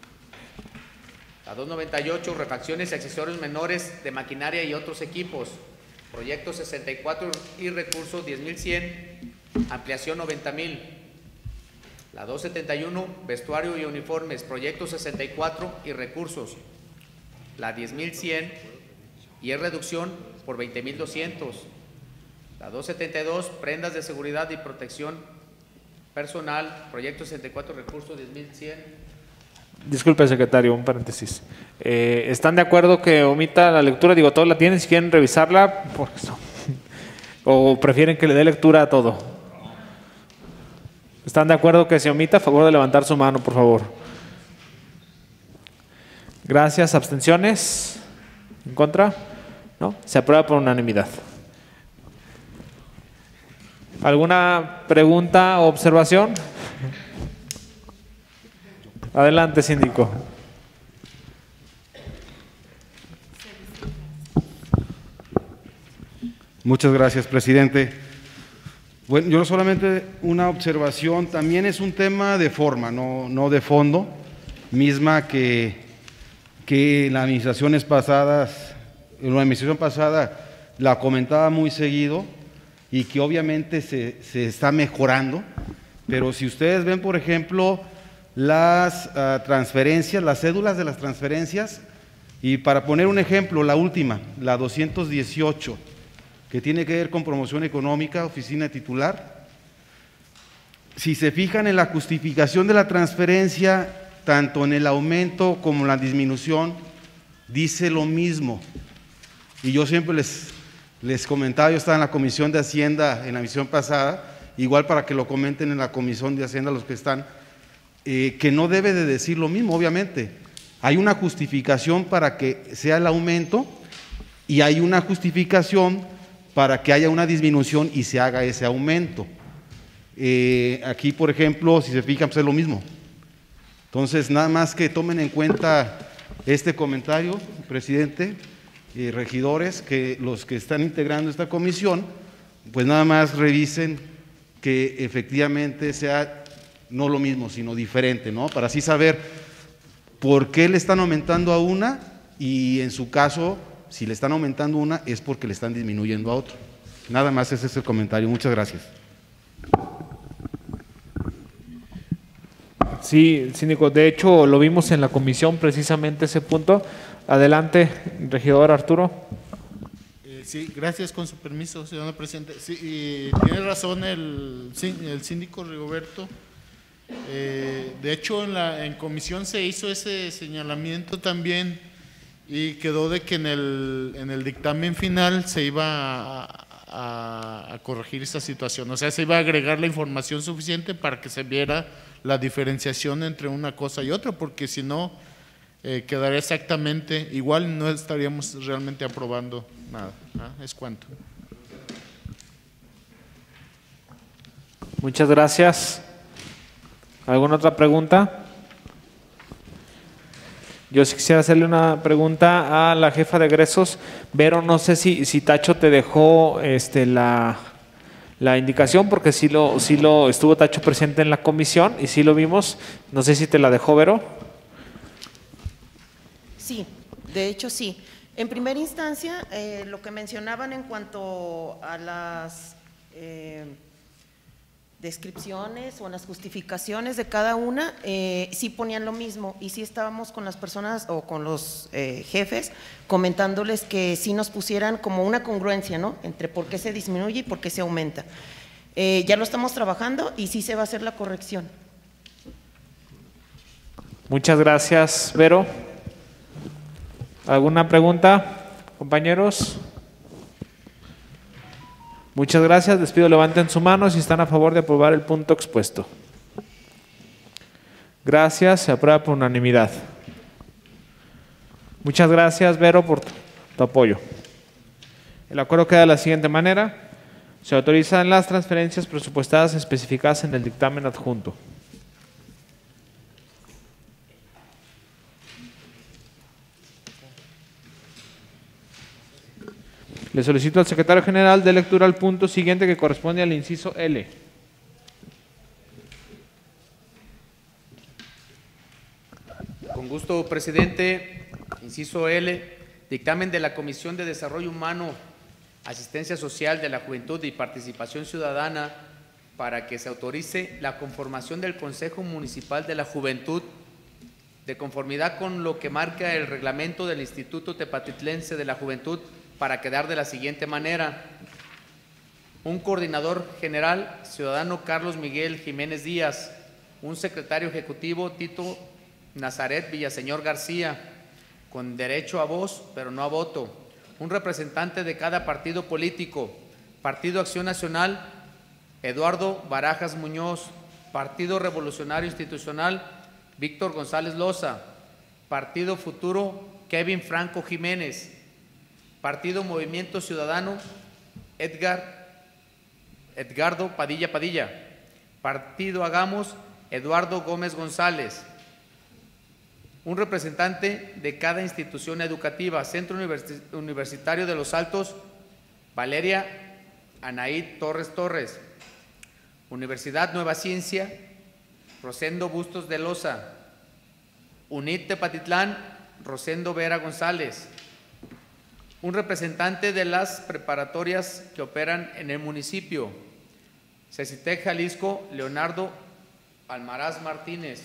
[SPEAKER 2] La doscientos noventa y ocho, refacciones y accesorios menores de maquinaria y otros equipos, proyecto sesenta y cuatro y recursos diez mil cien, ampliación noventa mil. La doscientos setenta y uno, vestuario y uniformes, proyecto sesenta y cuatro y recursos, la diez mil cien y es reducción por veinte mil doscientos. La doscientos setenta y dos, prendas de seguridad y protección personal, proyecto sesenta y cuatro, recursos diez mil cien.
[SPEAKER 1] Disculpe, secretario, un paréntesis. Eh, ¿Están de acuerdo que omita la lectura? Digo, todos la tienen, si quieren revisarla, porque son- o prefieren que le dé lectura a todo. ¿Están de acuerdo que se omita? A favor de levantar su mano, por favor. Gracias. ¿Abstenciones? ¿En contra? ¿No? Se aprueba por unanimidad. ¿Alguna pregunta o observación? Adelante, síndico.
[SPEAKER 8] Muchas gracias, presidente. Bueno, yo solamente una observación, también es un tema de forma, no, no de fondo, misma que, que en las administraciones pasadas, en la administración pasada la comentaba muy seguido y que obviamente se, se está mejorando, pero si ustedes ven, por ejemplo, las uh, transferencias, las cédulas de las transferencias, y para poner un ejemplo, la última, la doscientos dieciocho, que tiene que ver con promoción económica, oficina titular. Si se fijan en la justificación de la transferencia, tanto en el aumento como en la disminución, dice lo mismo. Y yo siempre les, les comentaba, yo estaba en la Comisión de Hacienda en la misión pasada, igual para que lo comenten en la Comisión de Hacienda los que están, eh, que no debe de decir lo mismo, obviamente. Hay una justificación para que sea el aumento y hay una justificación para que haya una disminución y se haga ese aumento. Eh, aquí, por ejemplo, si se fijan, pues es lo mismo. Entonces, nada más que tomen en cuenta este comentario, presidente, y regidores, que los que están integrando esta comisión, pues nada más revisen que efectivamente sea no lo mismo, sino diferente, ¿no? Para así saber por qué le están aumentando a una y en su caso, si le están aumentando una es porque le están disminuyendo a otro. Nada más ese es el comentario. Muchas gracias.
[SPEAKER 1] Sí, síndico, de hecho lo vimos en la comisión precisamente ese punto. Adelante, regidor Arturo.
[SPEAKER 11] Eh, sí, gracias, con su permiso, señor presidente. Sí, y tiene razón el, el síndico Rigoberto. Eh, de hecho, en la en comisión se hizo ese señalamiento también y quedó de que en el, en el dictamen final se iba a, a, a corregir esa situación, o sea, se iba a agregar la información suficiente para que se viera la diferenciación entre una cosa y otra, porque si no, eh, quedaría exactamente igual, no estaríamos realmente aprobando nada. ¿Ah? Es cuanto.
[SPEAKER 1] Muchas gracias. ¿Alguna otra pregunta? Yo sí quisiera hacerle una pregunta a la jefa de egresos. Vero, no sé si, si Tacho te dejó este, la, la indicación, porque sí lo, sí lo estuvo Tacho presente en la comisión y sí lo vimos. No sé si te la dejó, Vero.
[SPEAKER 12] Sí, de hecho sí. En primera instancia, eh, lo que mencionaban en cuanto a las eh, descripciones o las justificaciones de cada una, eh, sí ponían lo mismo y sí estábamos con las personas o con los eh, jefes comentándoles que sí nos pusieran como una congruencia, ¿no?, entre por qué se disminuye y por qué se aumenta. Eh, ya lo estamos trabajando y sí se va a hacer la corrección.
[SPEAKER 1] Muchas gracias, Vero. ¿Alguna pregunta, compañeros? Muchas gracias. Les pido levanten su mano si están a favor de aprobar el punto expuesto. Gracias. Se aprueba por unanimidad. Muchas gracias, Vero, por tu, tu apoyo. El acuerdo queda de la siguiente manera. Se autorizan las transferencias presupuestadas especificadas en el dictamen adjunto. Le solicito al secretario general de lectura al punto siguiente que corresponde al inciso L.
[SPEAKER 2] Con gusto, presidente. Inciso L, dictamen de la Comisión de Desarrollo Humano, Asistencia Social de la Juventud y Participación Ciudadana para que se autorice la conformación del Consejo Municipal de la Juventud de conformidad con lo que marca el reglamento del Instituto Tepatitlense de la Juventud para quedar de la siguiente manera. Un coordinador general, ciudadano Carlos Miguel Jiménez Díaz. Un secretario ejecutivo, Tito Nazaret Villaseñor García, con derecho a voz, pero no a voto. Un representante de cada partido político. Partido Acción Nacional, Eduardo Barajas Muñoz. Partido Revolucionario Institucional, Víctor González Loza. Partido Futuro, Kevin Franco Jiménez. Partido Movimiento Ciudadano, Edgar Edgardo Padilla Padilla. Partido Hagamos, Eduardo Gómez González. Un representante de cada institución educativa. Centro Universitario de Los Altos, Valeria Anaí Torres Torres. Universidad Nueva Ciencia, Rosendo Bustos de Loza. UNIT Tepatitlán, Rosendo Vera González. Un representante de las preparatorias que operan en el municipio. Cecitec Jalisco, Leonardo Almaraz Martínez.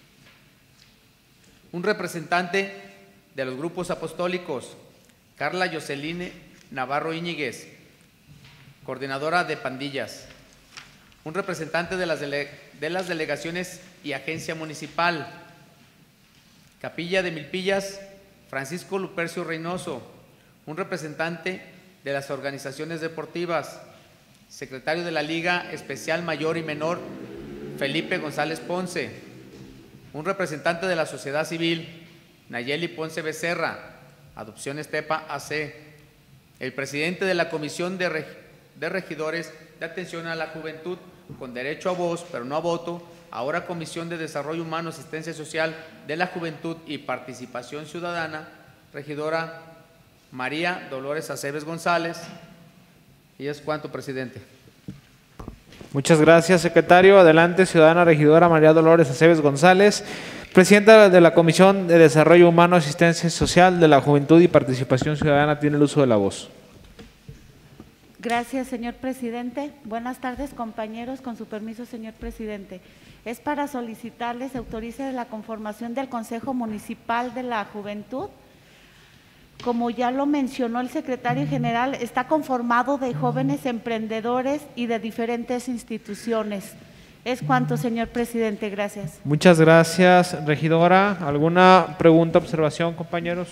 [SPEAKER 2] Un representante de los grupos apostólicos, Carla Yoseline Navarro Íñiguez, coordinadora de pandillas. Un representante de las, dele de las delegaciones y agencia municipal, Capilla de Milpillas, Francisco Lupercio Reynoso. Un representante de las organizaciones deportivas, secretario de la Liga Especial Mayor y Menor, Felipe González Ponce. Un representante de la sociedad civil, Nayeli Ponce Becerra, Adopciones Tepa A C. El presidente de la Comisión de, Reg de Regidores de Atención a la Juventud, con derecho a voz, pero no a voto, ahora Comisión de Desarrollo Humano, Asistencia Social de la Juventud y Participación Ciudadana, regidora María Dolores Aceves González. Y es cuanto, presidente.
[SPEAKER 1] Muchas gracias, secretario. Adelante, ciudadana regidora María Dolores Aceves González, presidenta de la Comisión de Desarrollo Humano, Asistencia Social de la Juventud y Participación Ciudadana, tiene el uso de la voz.
[SPEAKER 4] Gracias, señor presidente. Buenas tardes, compañeros. Con su permiso, señor presidente. Es para solicitarles se autorice la conformación del Consejo Municipal de la Juventud. Como ya lo mencionó el secretario general, está conformado de jóvenes emprendedores y de diferentes instituciones. Es cuanto, señor presidente. Gracias.
[SPEAKER 1] Muchas gracias, regidora. ¿Alguna pregunta, observación, compañeros?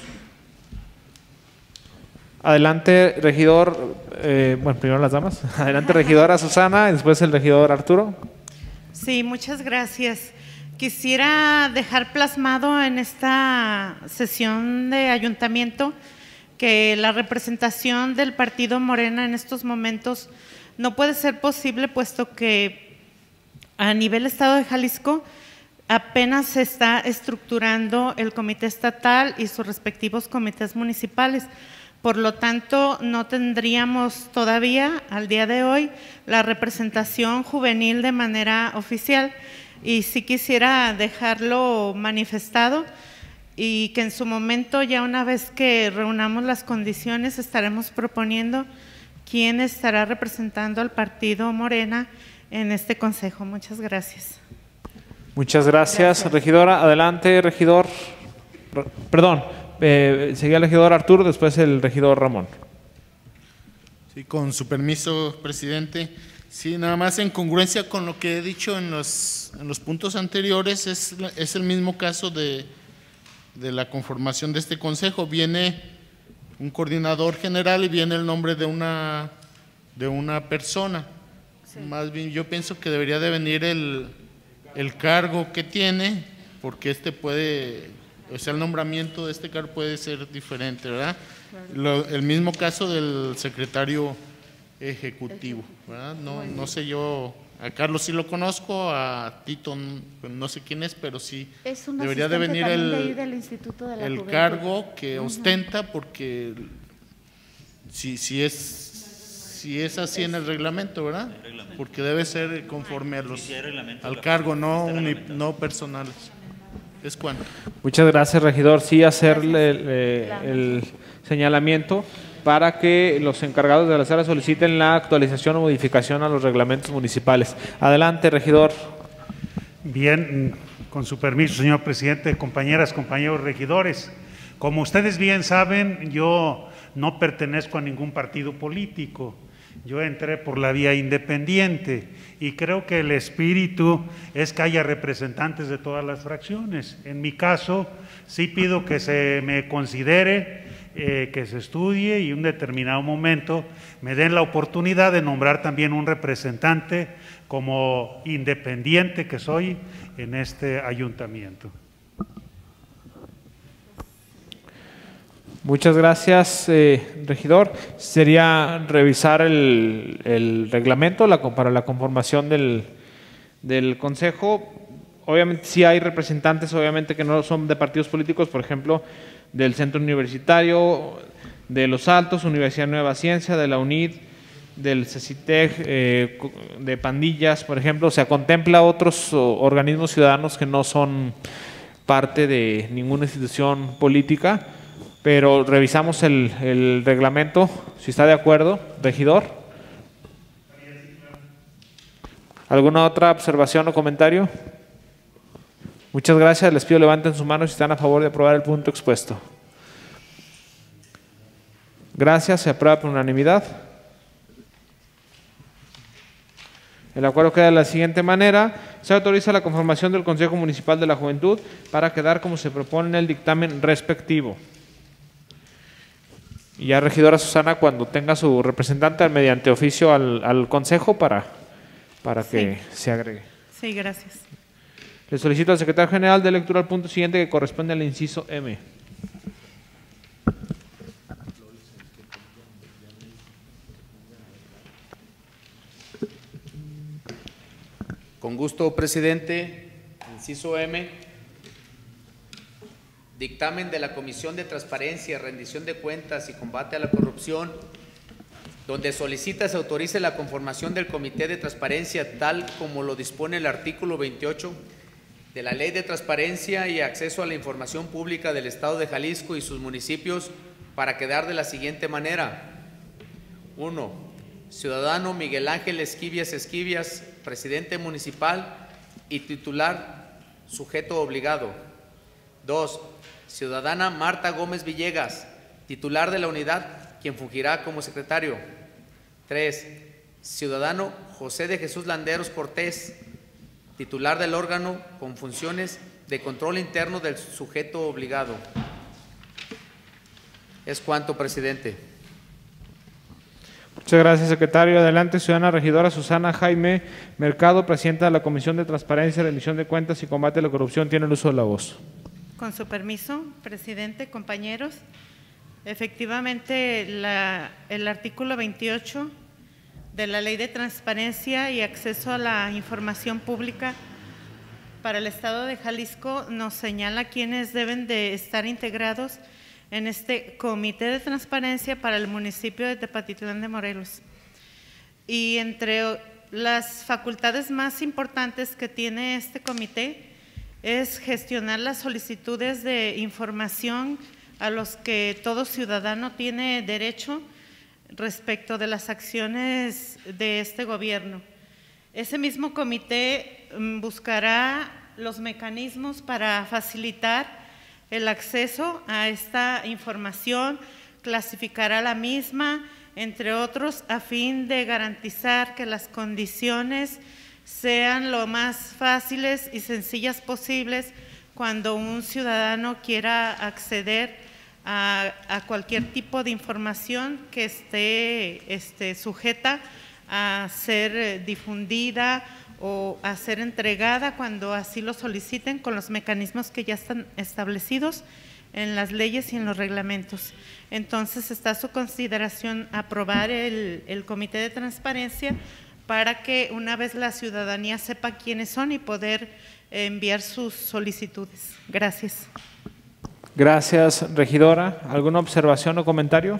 [SPEAKER 1] Adelante, regidor. Eh, bueno, primero las damas. Adelante, regidora Susana, y después el regidor Arturo.
[SPEAKER 10] Sí, muchas gracias. Quisiera dejar plasmado en esta sesión de ayuntamiento que la representación del partido Morena en estos momentos no puede ser posible, puesto que a nivel Estado de Jalisco apenas se está estructurando el comité estatal y sus respectivos comités municipales. Por lo tanto, no tendríamos todavía al día de hoy la representación juvenil de manera oficial. Y sí quisiera dejarlo manifestado y que en su momento, ya una vez que reunamos las condiciones, estaremos proponiendo quién estará representando al partido Morena en este consejo. Muchas gracias.
[SPEAKER 1] Muchas gracias, gracias. Regidora. Adelante, regidor. Perdón, eh, seguía el regidor Arturo, después el regidor Ramón.
[SPEAKER 11] Sí, con su permiso, presidente. Sí, nada más en congruencia con lo que he dicho en los, en los puntos anteriores, es, es el mismo caso de, de la conformación de este consejo. Viene un coordinador general y viene el nombre de una, de una persona. Sí. Más bien yo pienso que debería de venir el, el cargo que tiene, porque este puede, o sea, el nombramiento de este cargo puede ser diferente, ¿verdad? Claro. Lo, el mismo caso del secretario ejecutivo, ¿verdad? No, no sé yo, a Carlos sí lo conozco, a Tito no sé quién es, pero sí
[SPEAKER 4] es
[SPEAKER 11] debería de venir el,
[SPEAKER 4] de del Instituto de la
[SPEAKER 11] el
[SPEAKER 4] Juventud.
[SPEAKER 11] cargo que uh-huh. ostenta, porque si, si, es, si es así es, en el reglamento, ¿verdad? El reglamento. Porque debe ser conforme a los, sí, sí, al cargo, no, uni, no personales. Es cuanto.
[SPEAKER 1] Muchas gracias, regidor. Sí, hacerle el, eh, el señalamiento para que los encargados de la sala soliciten la actualización o modificación a los reglamentos municipales. Adelante, regidor.
[SPEAKER 3] Bien, con su permiso, señor presidente, compañeras, compañeros regidores. Como ustedes bien saben, yo no pertenezco a ningún partido político. Yo entré por la vía independiente y creo que el espíritu es que haya representantes de todas las fracciones. En mi caso, sí pido que se me considere, eh, que se estudie y en un determinado momento me den la oportunidad de nombrar también un representante como independiente que soy en este ayuntamiento.
[SPEAKER 1] Muchas gracias, eh, regidor. Sería revisar el, el reglamento la, para la conformación del, del consejo. Obviamente sí hay representantes, obviamente que no son de partidos políticos, por ejemplo, del Centro Universitario, de Los Altos, Universidad Nueva Ciencia, de la UNID, del CECITEC, eh, de Pandillas, por ejemplo. O sea, contempla otros o, organismos ciudadanos que no son parte de ninguna institución política. Pero revisamos el, el reglamento, si está de acuerdo, regidor. ¿Alguna otra observación o comentario? Muchas gracias. Les pido levanten su mano si están a favor de aprobar el punto expuesto. Gracias. Se aprueba por unanimidad. El acuerdo queda de la siguiente manera. Se autoriza la conformación del Consejo Municipal de la Juventud para quedar como se propone en el dictamen respectivo. Y ya, regidora Susana, cuando tenga su representante mediante oficio al, al Consejo para, para que sí se agregue.
[SPEAKER 10] Sí, gracias.
[SPEAKER 1] Le solicito al secretario general de lectura al punto siguiente que corresponde al inciso M.
[SPEAKER 2] Con gusto, presidente. Inciso M. Dictamen de la Comisión de Transparencia, Rendición de Cuentas y Combate a la Corrupción, donde solicita se autorice la conformación del Comité de Transparencia tal como lo dispone el artículo veintiocho de la Ley de Transparencia y Acceso a la Información Pública del Estado de Jalisco y sus municipios para quedar de la siguiente manera. uno. Ciudadano Miguel Ángel Esquivias Esquivias, presidente municipal y titular sujeto obligado. dos. Ciudadana Marta Gómez Villegas, titular de la unidad, quien fungirá como secretario. tres. Ciudadano José de Jesús Landeros Cortés, titular del órgano con funciones de control interno del sujeto obligado. Es cuanto, presidente.
[SPEAKER 1] Muchas gracias, secretario. Adelante, ciudadana regidora Susana Jaime Mercado, presidenta de la Comisión de Transparencia, Rendición de Cuentas y Combate a la Corrupción. Tiene el uso de la voz.
[SPEAKER 10] Con su permiso, presidente, compañeros, efectivamente la, el artículo veintiocho de la Ley de Transparencia y Acceso a la Información Pública para el Estado de Jalisco nos señala quiénes deben de estar integrados en este Comité de Transparencia para el municipio de Tepatitlán de Morelos. Y entre las facultades más importantes que tiene este comité es gestionar las solicitudes de información a los que todo ciudadano tiene derecho respecto de las acciones de este gobierno. Ese mismo comité buscará los mecanismos para facilitar el acceso a esta información, clasificará la misma, entre otros, a fin de garantizar que las condiciones sean lo más fáciles y sencillas posibles cuando un ciudadano quiera acceder a, a cualquier tipo de información que esté este, sujeta a ser difundida o a ser entregada cuando así lo soliciten con los mecanismos que ya están establecidos en las leyes y en los reglamentos. Entonces, está a su consideración aprobar el, el Comité de Transparencia para que una vez la ciudadanía sepa quiénes son y poder enviar sus solicitudes. Gracias.
[SPEAKER 1] Gracias, regidora. ¿Alguna observación o comentario?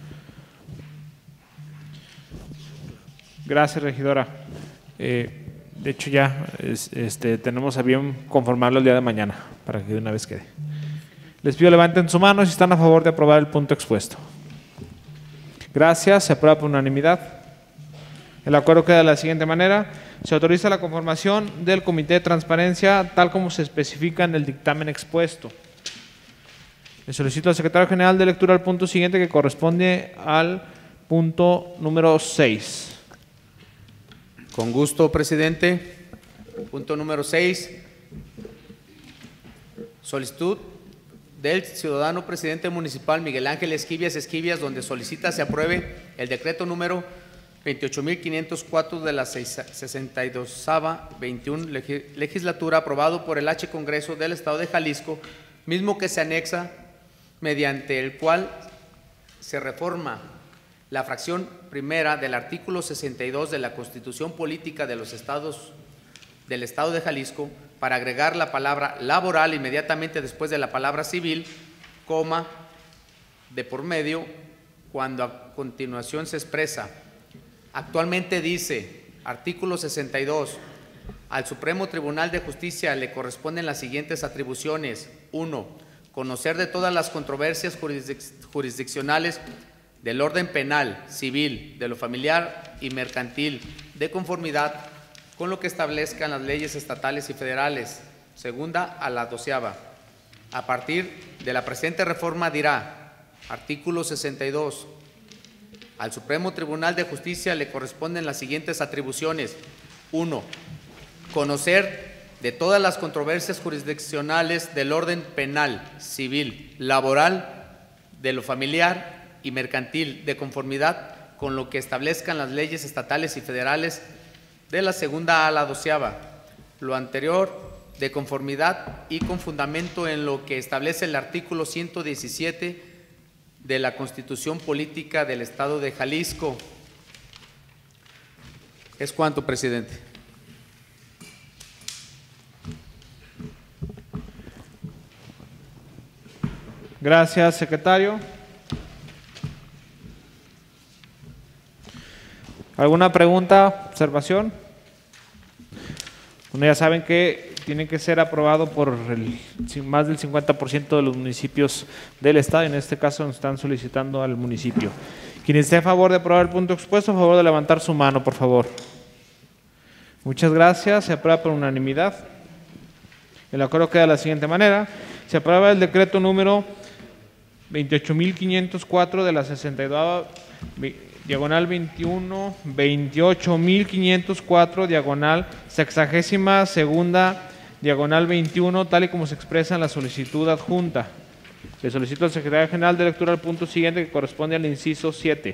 [SPEAKER 1] Gracias, regidora. Eh, De hecho, ya es, este, tenemos a bien conformarlo el día de mañana, para que de una vez quede. Les pido levanten su mano si están a favor de aprobar el punto expuesto. Gracias, se aprueba por unanimidad. El acuerdo queda de la siguiente manera. Se autoriza la conformación del Comité de Transparencia tal como se especifica en el dictamen expuesto. Le solicito al Secretario General de lectura al punto siguiente que corresponde al punto número seis.
[SPEAKER 2] Con gusto, presidente. Punto número seis. Solicitud del ciudadano presidente municipal Miguel Ángel Esquivias Esquivias, donde solicita se apruebe el decreto número veintiocho mil quinientos cuatro de la sesenta y dosava veintiuna legislatura, aprobado por el H Congreso del Estado de Jalisco, mismo que se anexa, mediante el cual se reforma la fracción primera del artículo sesenta y dos de la Constitución Política de los Estados del Estado de Jalisco, para agregar la palabra laboral inmediatamente después de la palabra civil, coma, de por medio, cuando a continuación se expresa. Actualmente dice, artículo sesenta y dos, al Supremo Tribunal de Justicia le corresponden las siguientes atribuciones. uno. Conocer de todas las controversias jurisdic jurisdiccionales del orden penal, civil, de lo familiar y mercantil, de conformidad con lo que establezcan las leyes estatales y federales. Segunda, a la doceava. A partir de la presente reforma dirá, artículo sesenta y dos, al Supremo Tribunal de Justicia le corresponden las siguientes atribuciones. uno. Conocer de todas las controversias jurisdiccionales del orden penal, civil, laboral, de lo familiar y mercantil, de conformidad con lo que establezcan las leyes estatales y federales, de la segunda a la doceava. Lo anterior, de conformidad y con fundamento en lo que establece el artículo ciento diecisiete de la Constitución Política del Estado de Jalisco. Es cuanto, presidente.
[SPEAKER 1] Gracias, secretario. ¿Alguna pregunta, observación? Bueno, ya saben que tiene que ser aprobado por el, más del cincuenta por ciento de los municipios del Estado. En este caso nos están solicitando al municipio. Quien esté a favor de aprobar el punto expuesto, a favor de levantar su mano, por favor. Muchas gracias. Se aprueba por unanimidad. El acuerdo queda de la siguiente manera. Se aprueba el decreto número veintiocho mil quinientos cuatro de la sesenta y dos, diagonal veintiuno, veintiocho mil quinientos cuatro, diagonal sexagésima segunda, diagonal veintiuno, tal y como se expresa en la solicitud adjunta. Le solicito al secretario general de lectura al punto siguiente que corresponde al inciso siete.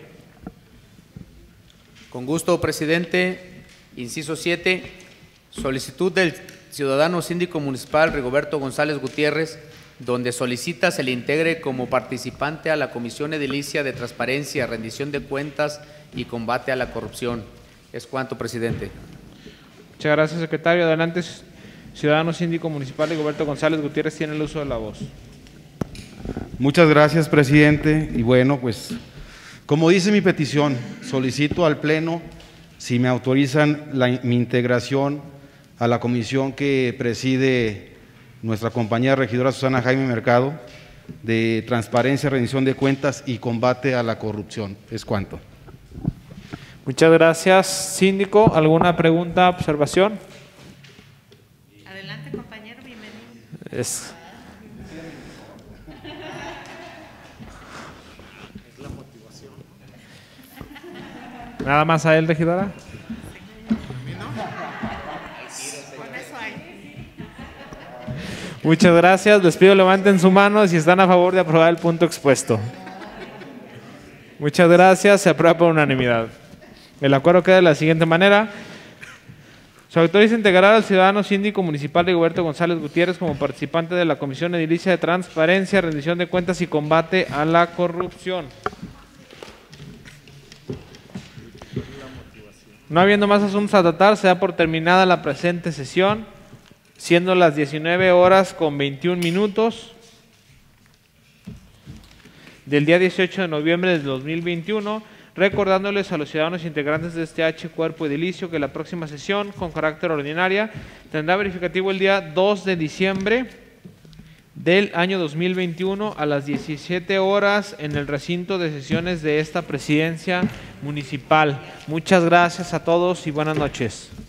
[SPEAKER 2] Con gusto, presidente. Inciso siete. Solicitud del ciudadano síndico municipal Rigoberto González Gutiérrez, donde solicita se le integre como participante a la Comisión Edilicia de Transparencia, Rendición de Cuentas y Combate a la Corrupción. Es cuanto, presidente.
[SPEAKER 1] Muchas gracias, secretario. Adelante, ciudadano síndico municipal Rigoberto González Gutiérrez, tiene el uso de la voz.
[SPEAKER 8] Muchas gracias, presidente. Y bueno, pues, como dice mi petición, solicito al Pleno si me autorizan la, mi integración a la comisión que preside nuestra compañera regidora Susana Jaime Mercado, de Transparencia, Rendición de Cuentas y Combate a la Corrupción. Es cuanto.
[SPEAKER 1] Muchas gracias, síndico. ¿Alguna pregunta, observación?
[SPEAKER 10] Adelante, compañero, bienvenido.
[SPEAKER 1] Es...
[SPEAKER 11] La motivación.
[SPEAKER 1] ¿Nada más a él, regidora? Muchas gracias. Les pido levanten su mano si están a favor de aprobar el punto expuesto. Muchas gracias. Se aprueba por unanimidad. El acuerdo queda de la siguiente manera. Se autoriza integrar al ciudadano síndico municipal Rigoberto González Gutiérrez como participante de la Comisión Edilicia de Transparencia, Rendición de Cuentas y Combate a la Corrupción. No habiendo más asuntos a tratar, se da por terminada la presente sesión, siendo las diecinueve horas con veintiún minutos del día dieciocho de noviembre del dos mil veintiuno, recordándoles a los ciudadanos integrantes de este H Cuerpo Edilicio que la próxima sesión, con carácter ordinaria, tendrá verificativo el día dos de diciembre del año dos mil veintiuno a las diecisiete horas en el recinto de sesiones de esta presidencia municipal. Muchas gracias a todos y buenas noches.